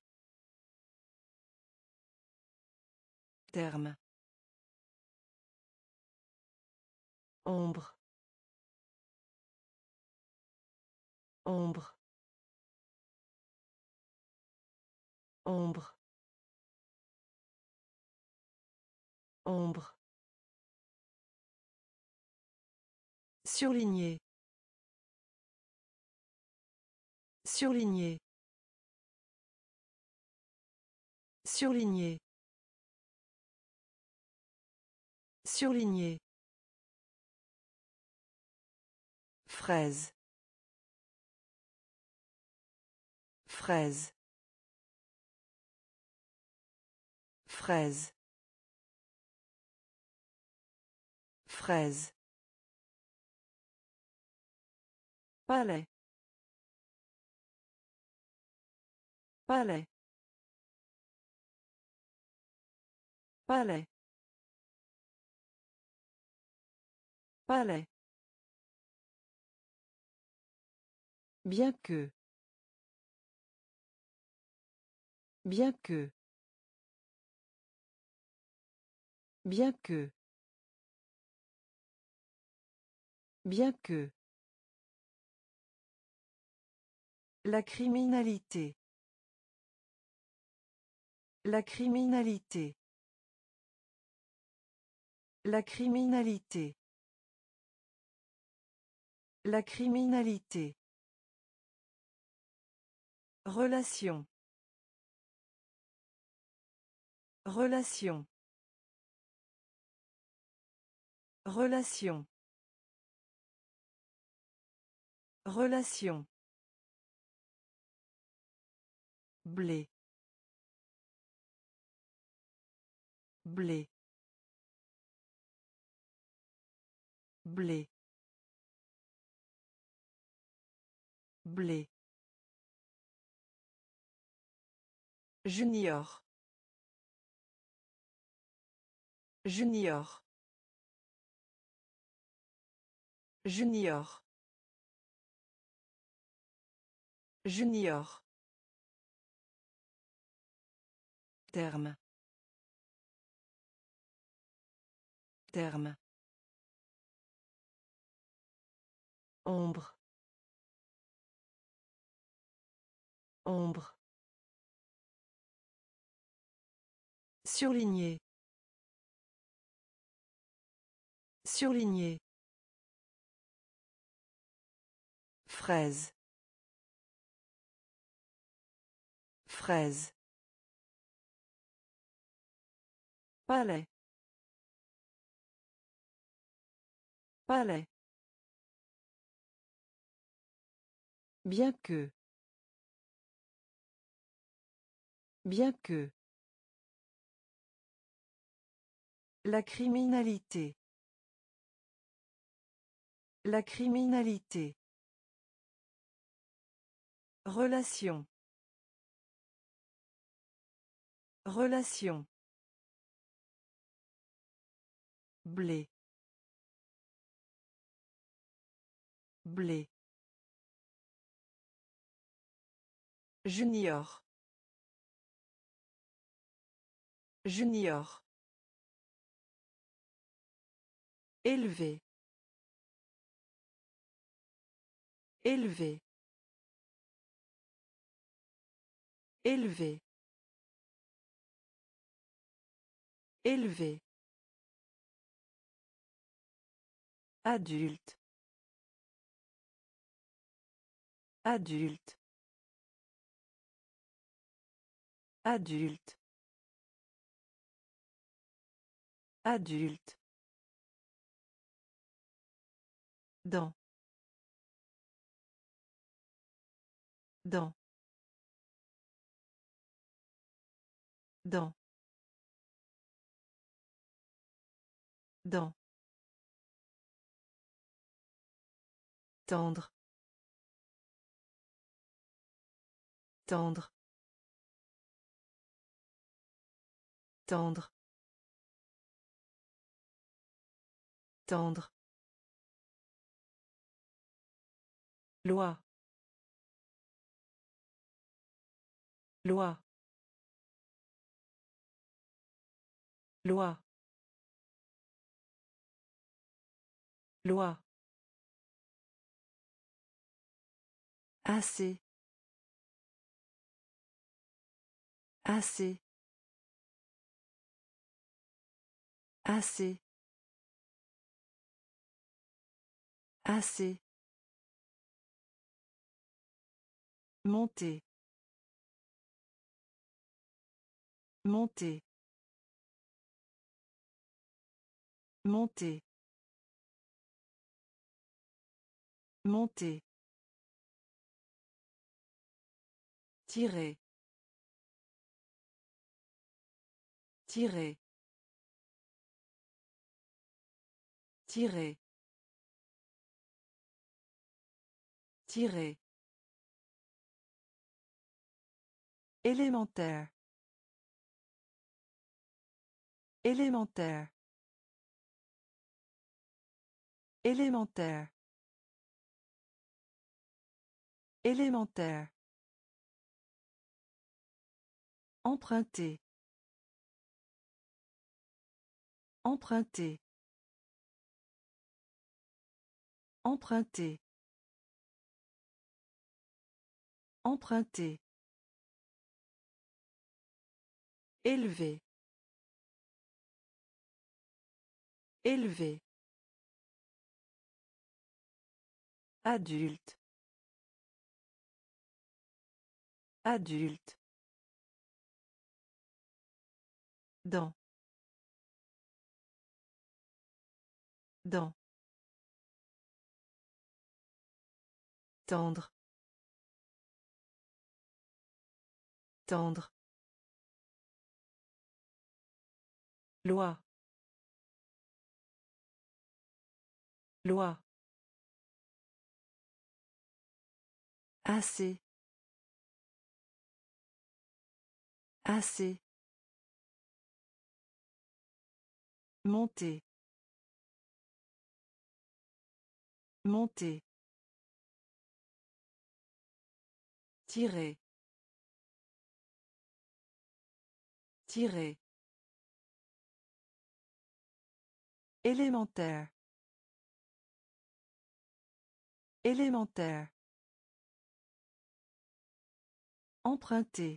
Terme. Ombre. Ombre. Ombre. Ombre. Surligné. Surligné. Surligné. Surligné. Fraise. Fraise. Fraise. fraise, palais, palais, palais, palais. Bien que, bien que, bien que, bien que. La criminalité. La criminalité. La criminalité. La criminalité. Relation. Relation. Relation. Relation. Blé. Blé. Blé. Blé. Junior. Junior. Junior. Junior. Terme. Terme. Ombre. Ombre. Surligné. Surligné. Fraise. Fraise. Palais. Palais. Bien que. Bien que. La criminalité. La criminalité. Relation. Relation. Blé. Blé. Junior. Junior. Élevé. Élevé. Élevé. Élevé. Adulte. Adulte. Adulte. Adulte. Dans. Dans. Dans. Dans. Tendre. Tendre. Tendre. Tendre. Loi. Loi. Loi. Loi. Assez. Assez. Assez. Assez. Monter. Monter. Monter. Monter. Tirer. Tirer. Tirer. Tirer. Élémentaire. Élémentaire. Élémentaire. Élémentaire. Emprunter. Emprunter. Emprunter. Emprunter. Élevé. Élevé. Adulte. Adulte. Dans. Dans. Tendre. Tendre. Loi. Loi. Assez. Assez. Monter. Monter. Tirer. Tirer. Élémentaire. Élémentaire. Emprunter.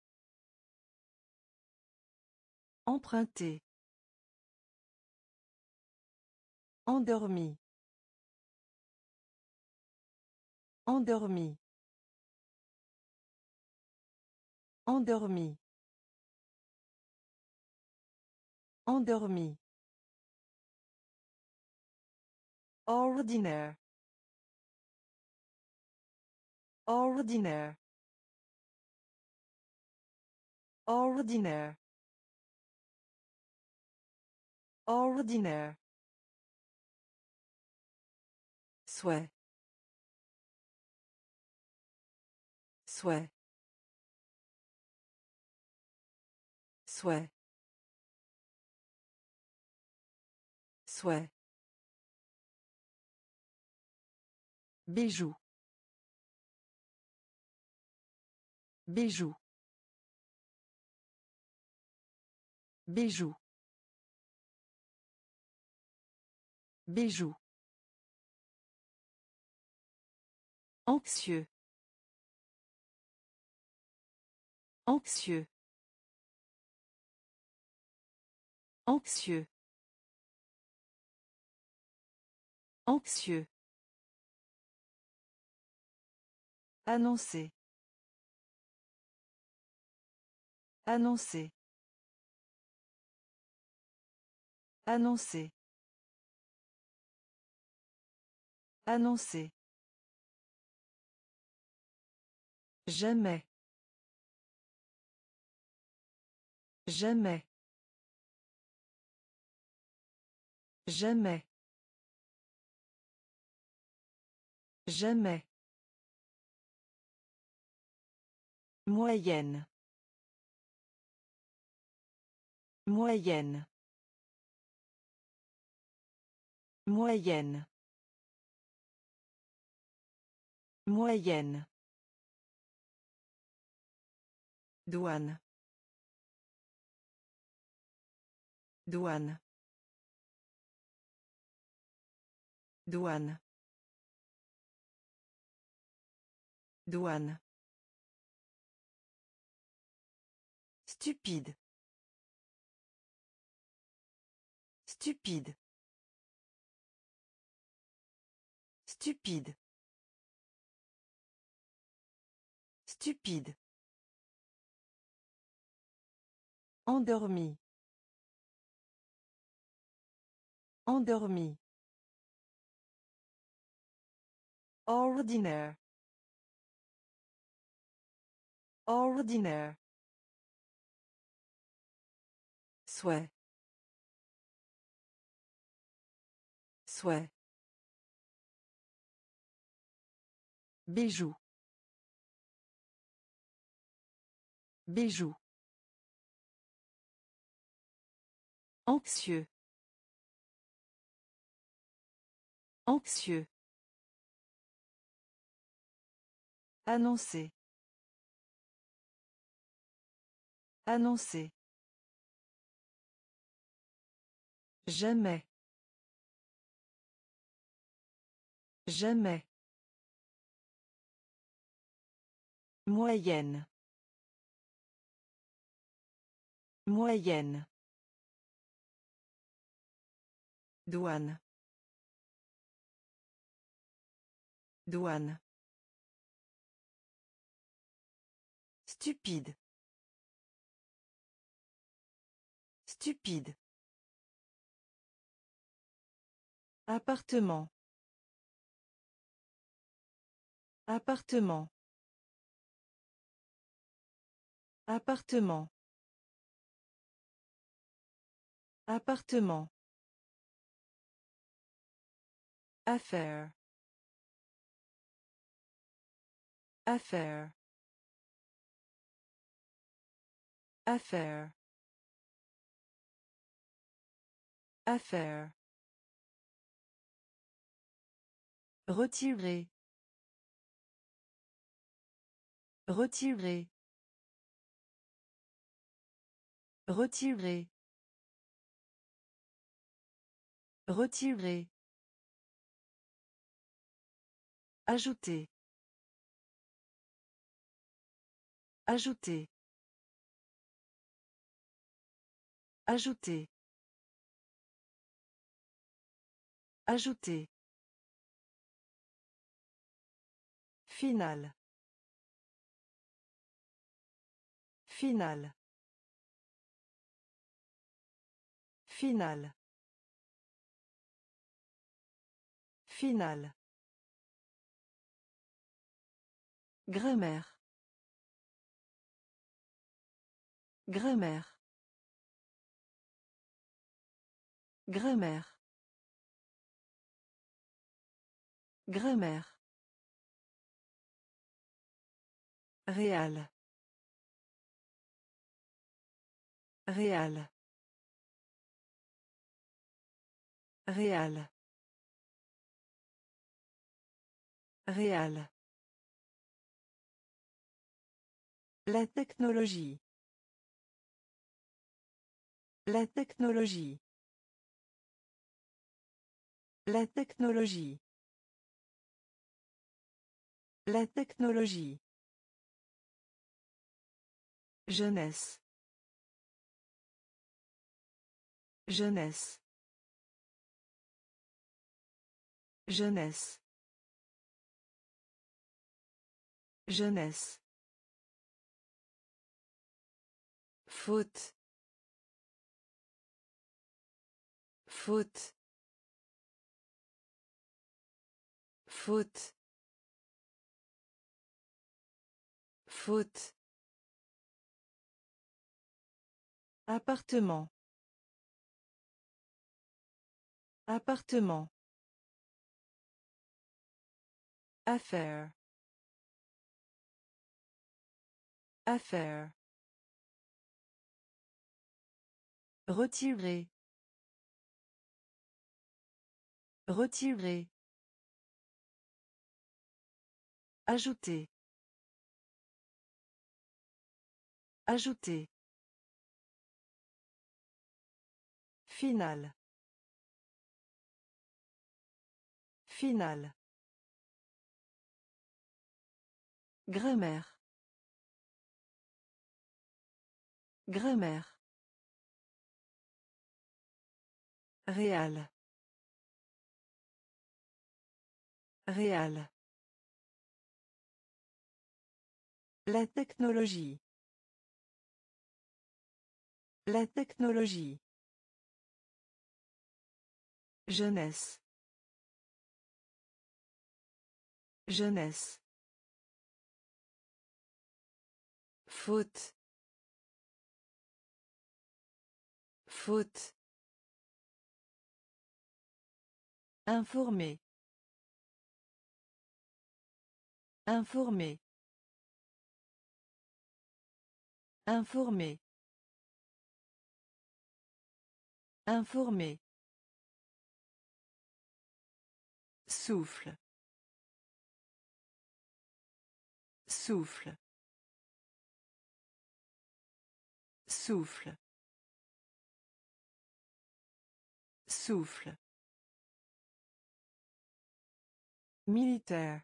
Emprunter. Endormi. Endormi. Endormi. Endormi. Ordinaire. Ordinaire. Ordinaire. Ordinaire. Souhait. Souhait. Souhait. Souhait. Bijou. Bijou. Bijou. Bijou. Anxieux. Anxieux. Anxieux. Anxieux. Annoncer. Annoncer. Annoncer. Annoncer. Jamais. Jamais. Jamais. Jamais. Moyenne. Moyenne. Moyenne. Moyenne. Douane. Douane. Douane. Douane. Stupide. Stupide. Stupide. Stupide. Endormi. Endormi. Ordinaire. Ordinaire. Souhait. Souhait. Bijou. Bijou. Anxieux. Anxieux. Annoncer. Annoncer. Jamais. Jamais. Moyenne. Moyenne. Douane. Douane. Stupide. Stupide. Appartement. Appartement. Appartement. Appartement. Affaire. Affaire. Affaire. Affaire. Retirer. Retirer. Retirer. Retirer. Ajouter. Ajouter. Ajouter. Ajouter. Finale. Finale. Finale. Finale. Grammaire. Grammaire. Grammaire. Grammaire. Réal. Réal. Réal. Réal. La technologie. La technologie. La technologie. La technologie. Jeunesse. Jeunesse. Jeunesse. Jeunesse. Faute. Faute. Faute. Faute. Appartement. Appartement. Affaire. Affaire. Retirer. Retirer. Ajouter. Ajouter. Finale. Finale. Grammaire. Grammaire. Réal. Réal. La technologie. La technologie. Jeunesse. Jeunesse. Faute. Faute. Informer. Informer. Informer. Informer. Souffle. Souffle. Souffle. Souffle. Militaire.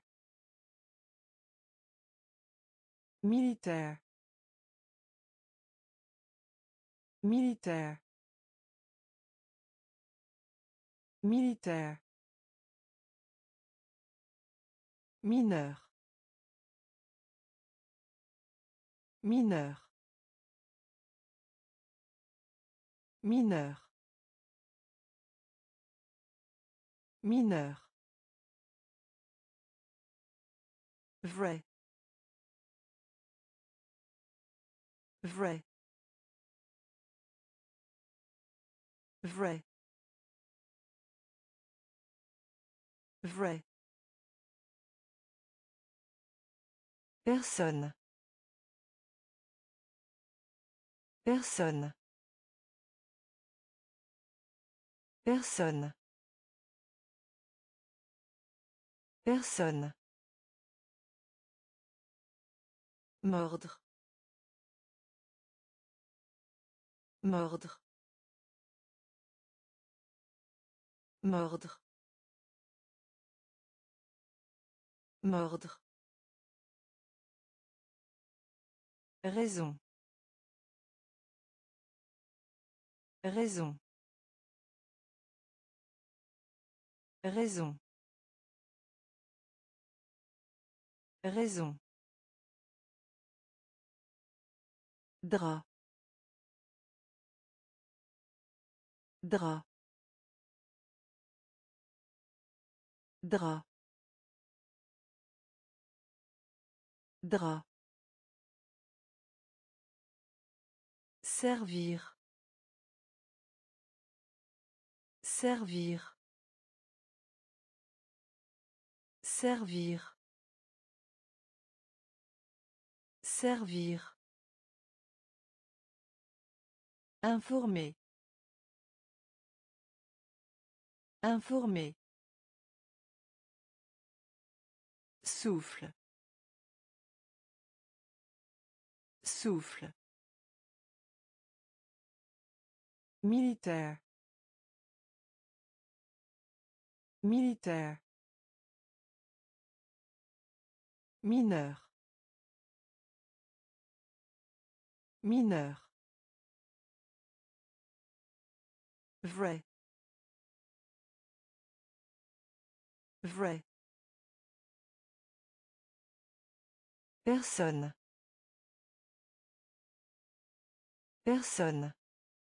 Militaire. Militaire. Militaire. Mineur. Mineur. Mineur. Mineur. Vrai. Vrai. Vrai. Vrai. Personne. Personne. Personne. Personne. Mordre. Mordre. Mordre. Mordre. Raison. Raison. Raison. Raison. Drap. Drap. Drap. Drap. Servir. Servir. Servir. Servir. Informer. Informer. Souffle. Souffle. Militaire. Militaire. Mineur. Mineur. Vrai. Vrai. Personne. Personne.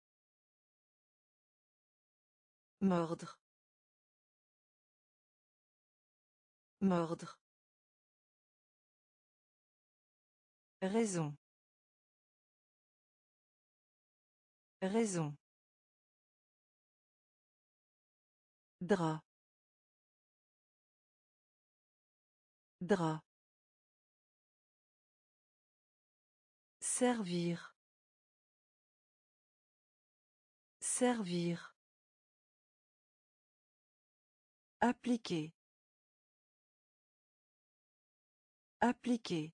Mordre. Mordre. Raison. Raison. Drap. Drap. Servir. Servir. Appliquer. Appliquer.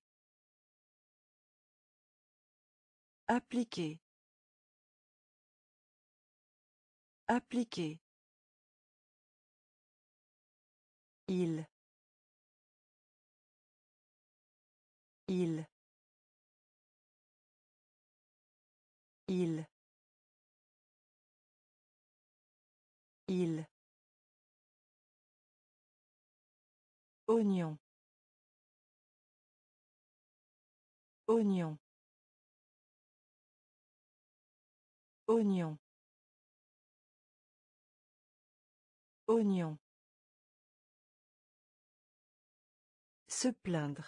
Appliquer. Appliquer. Il. Il. Il. Il. Oignon. Oignon. Oignon. Oignon. Se plaindre.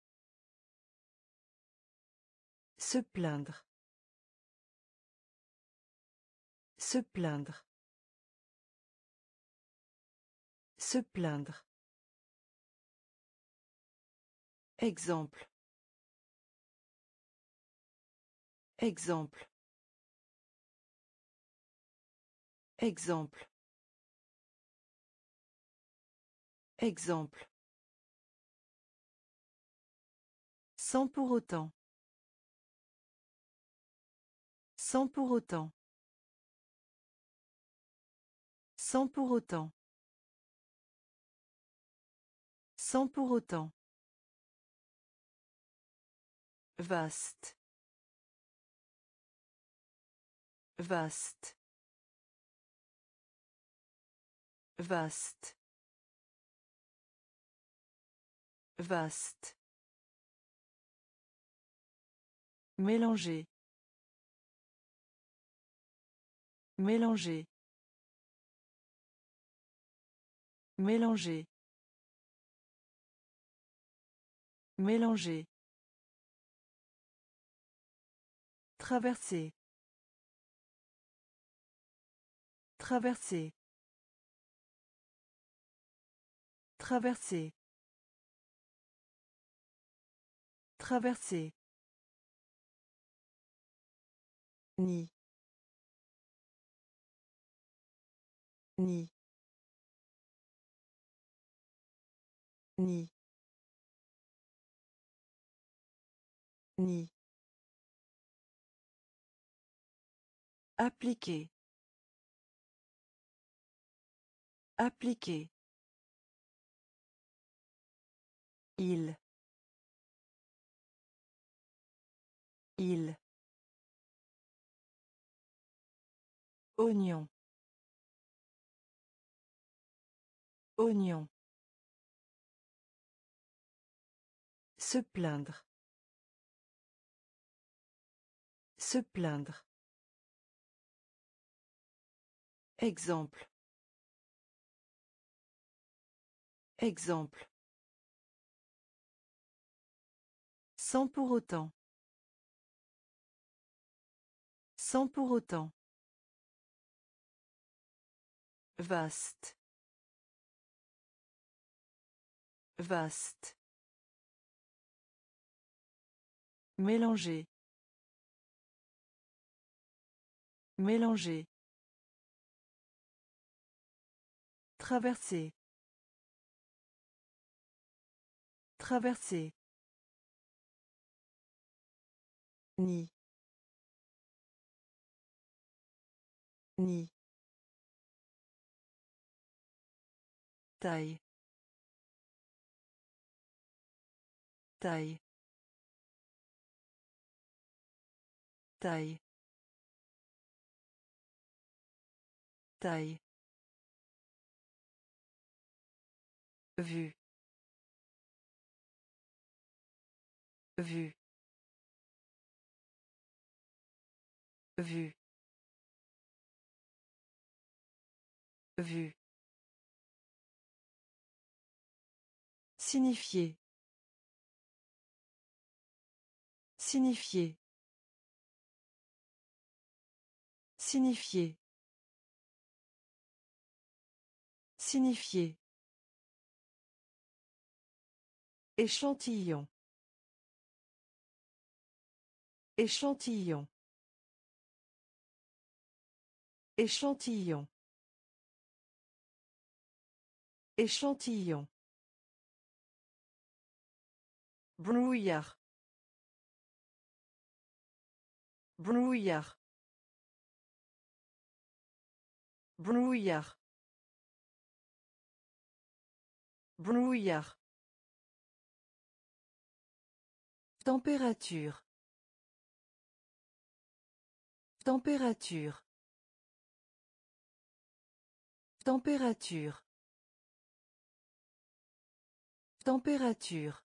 Se plaindre. Se plaindre. Se plaindre. Exemple. Exemple. Exemple. Exemple. Sans pour autant. Sans pour autant. Sans pour autant. Sans pour autant. Vaste. Vaste. Vaste. Vaste. Mélanger. Mélanger. Mélanger. Mélanger. Traverser. Traverser. Traverser. Traverser. Ni. Ni. Ni. Ni. Appliquer. Appliquer. Il. Il. Oignon. Oignon. Se plaindre. Se plaindre. Exemple. Exemple. Sans pour autant. Sans pour autant. Vaste. Vaste. Mélanger. Mélanger. Traverser. Traverser. Ni. Ni. Taille. Taille. Taille. Taille. Vue. Vue. Vue. Vue. Signifier. Signifier. Signifier. Signifier. Échantillon. Échantillon. Échantillon. Échantillon. Brouillard. Brouillard. Brouillard. Brouillard. Température. Température. Température. Température.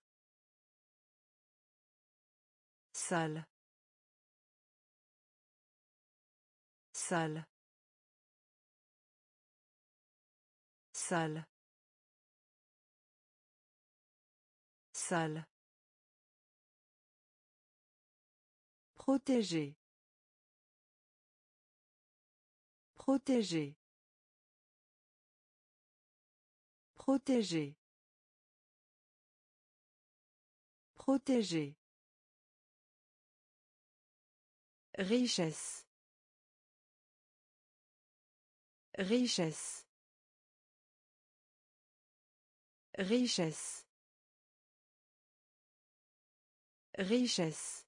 Salle. Salle. Salle. Salle. Protéger. Protéger. Protéger. Protéger. Richesse. Richesse. Richesse. Richesse.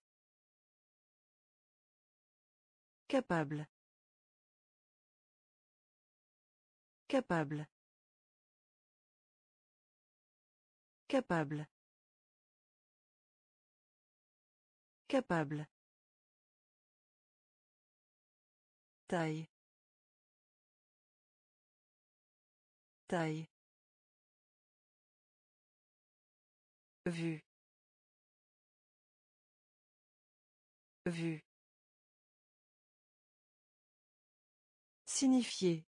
Capable. Capable. Capable. Capable. Taille. Taille. Vue. Vue. Signifier.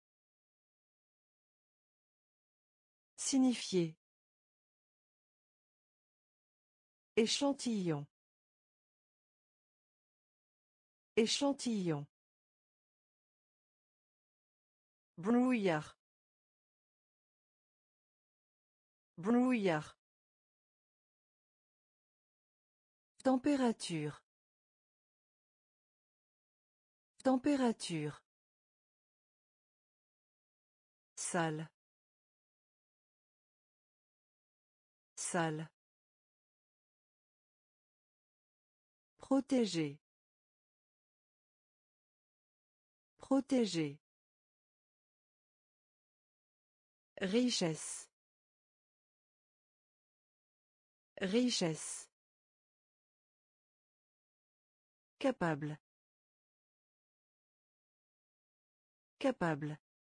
Signifier. Échantillon. Échantillon. Brouillard. Brouillard. Température. Température. Salle. Salle. Protéger. Protéger. Richesse. Richesse. Capable. Capable.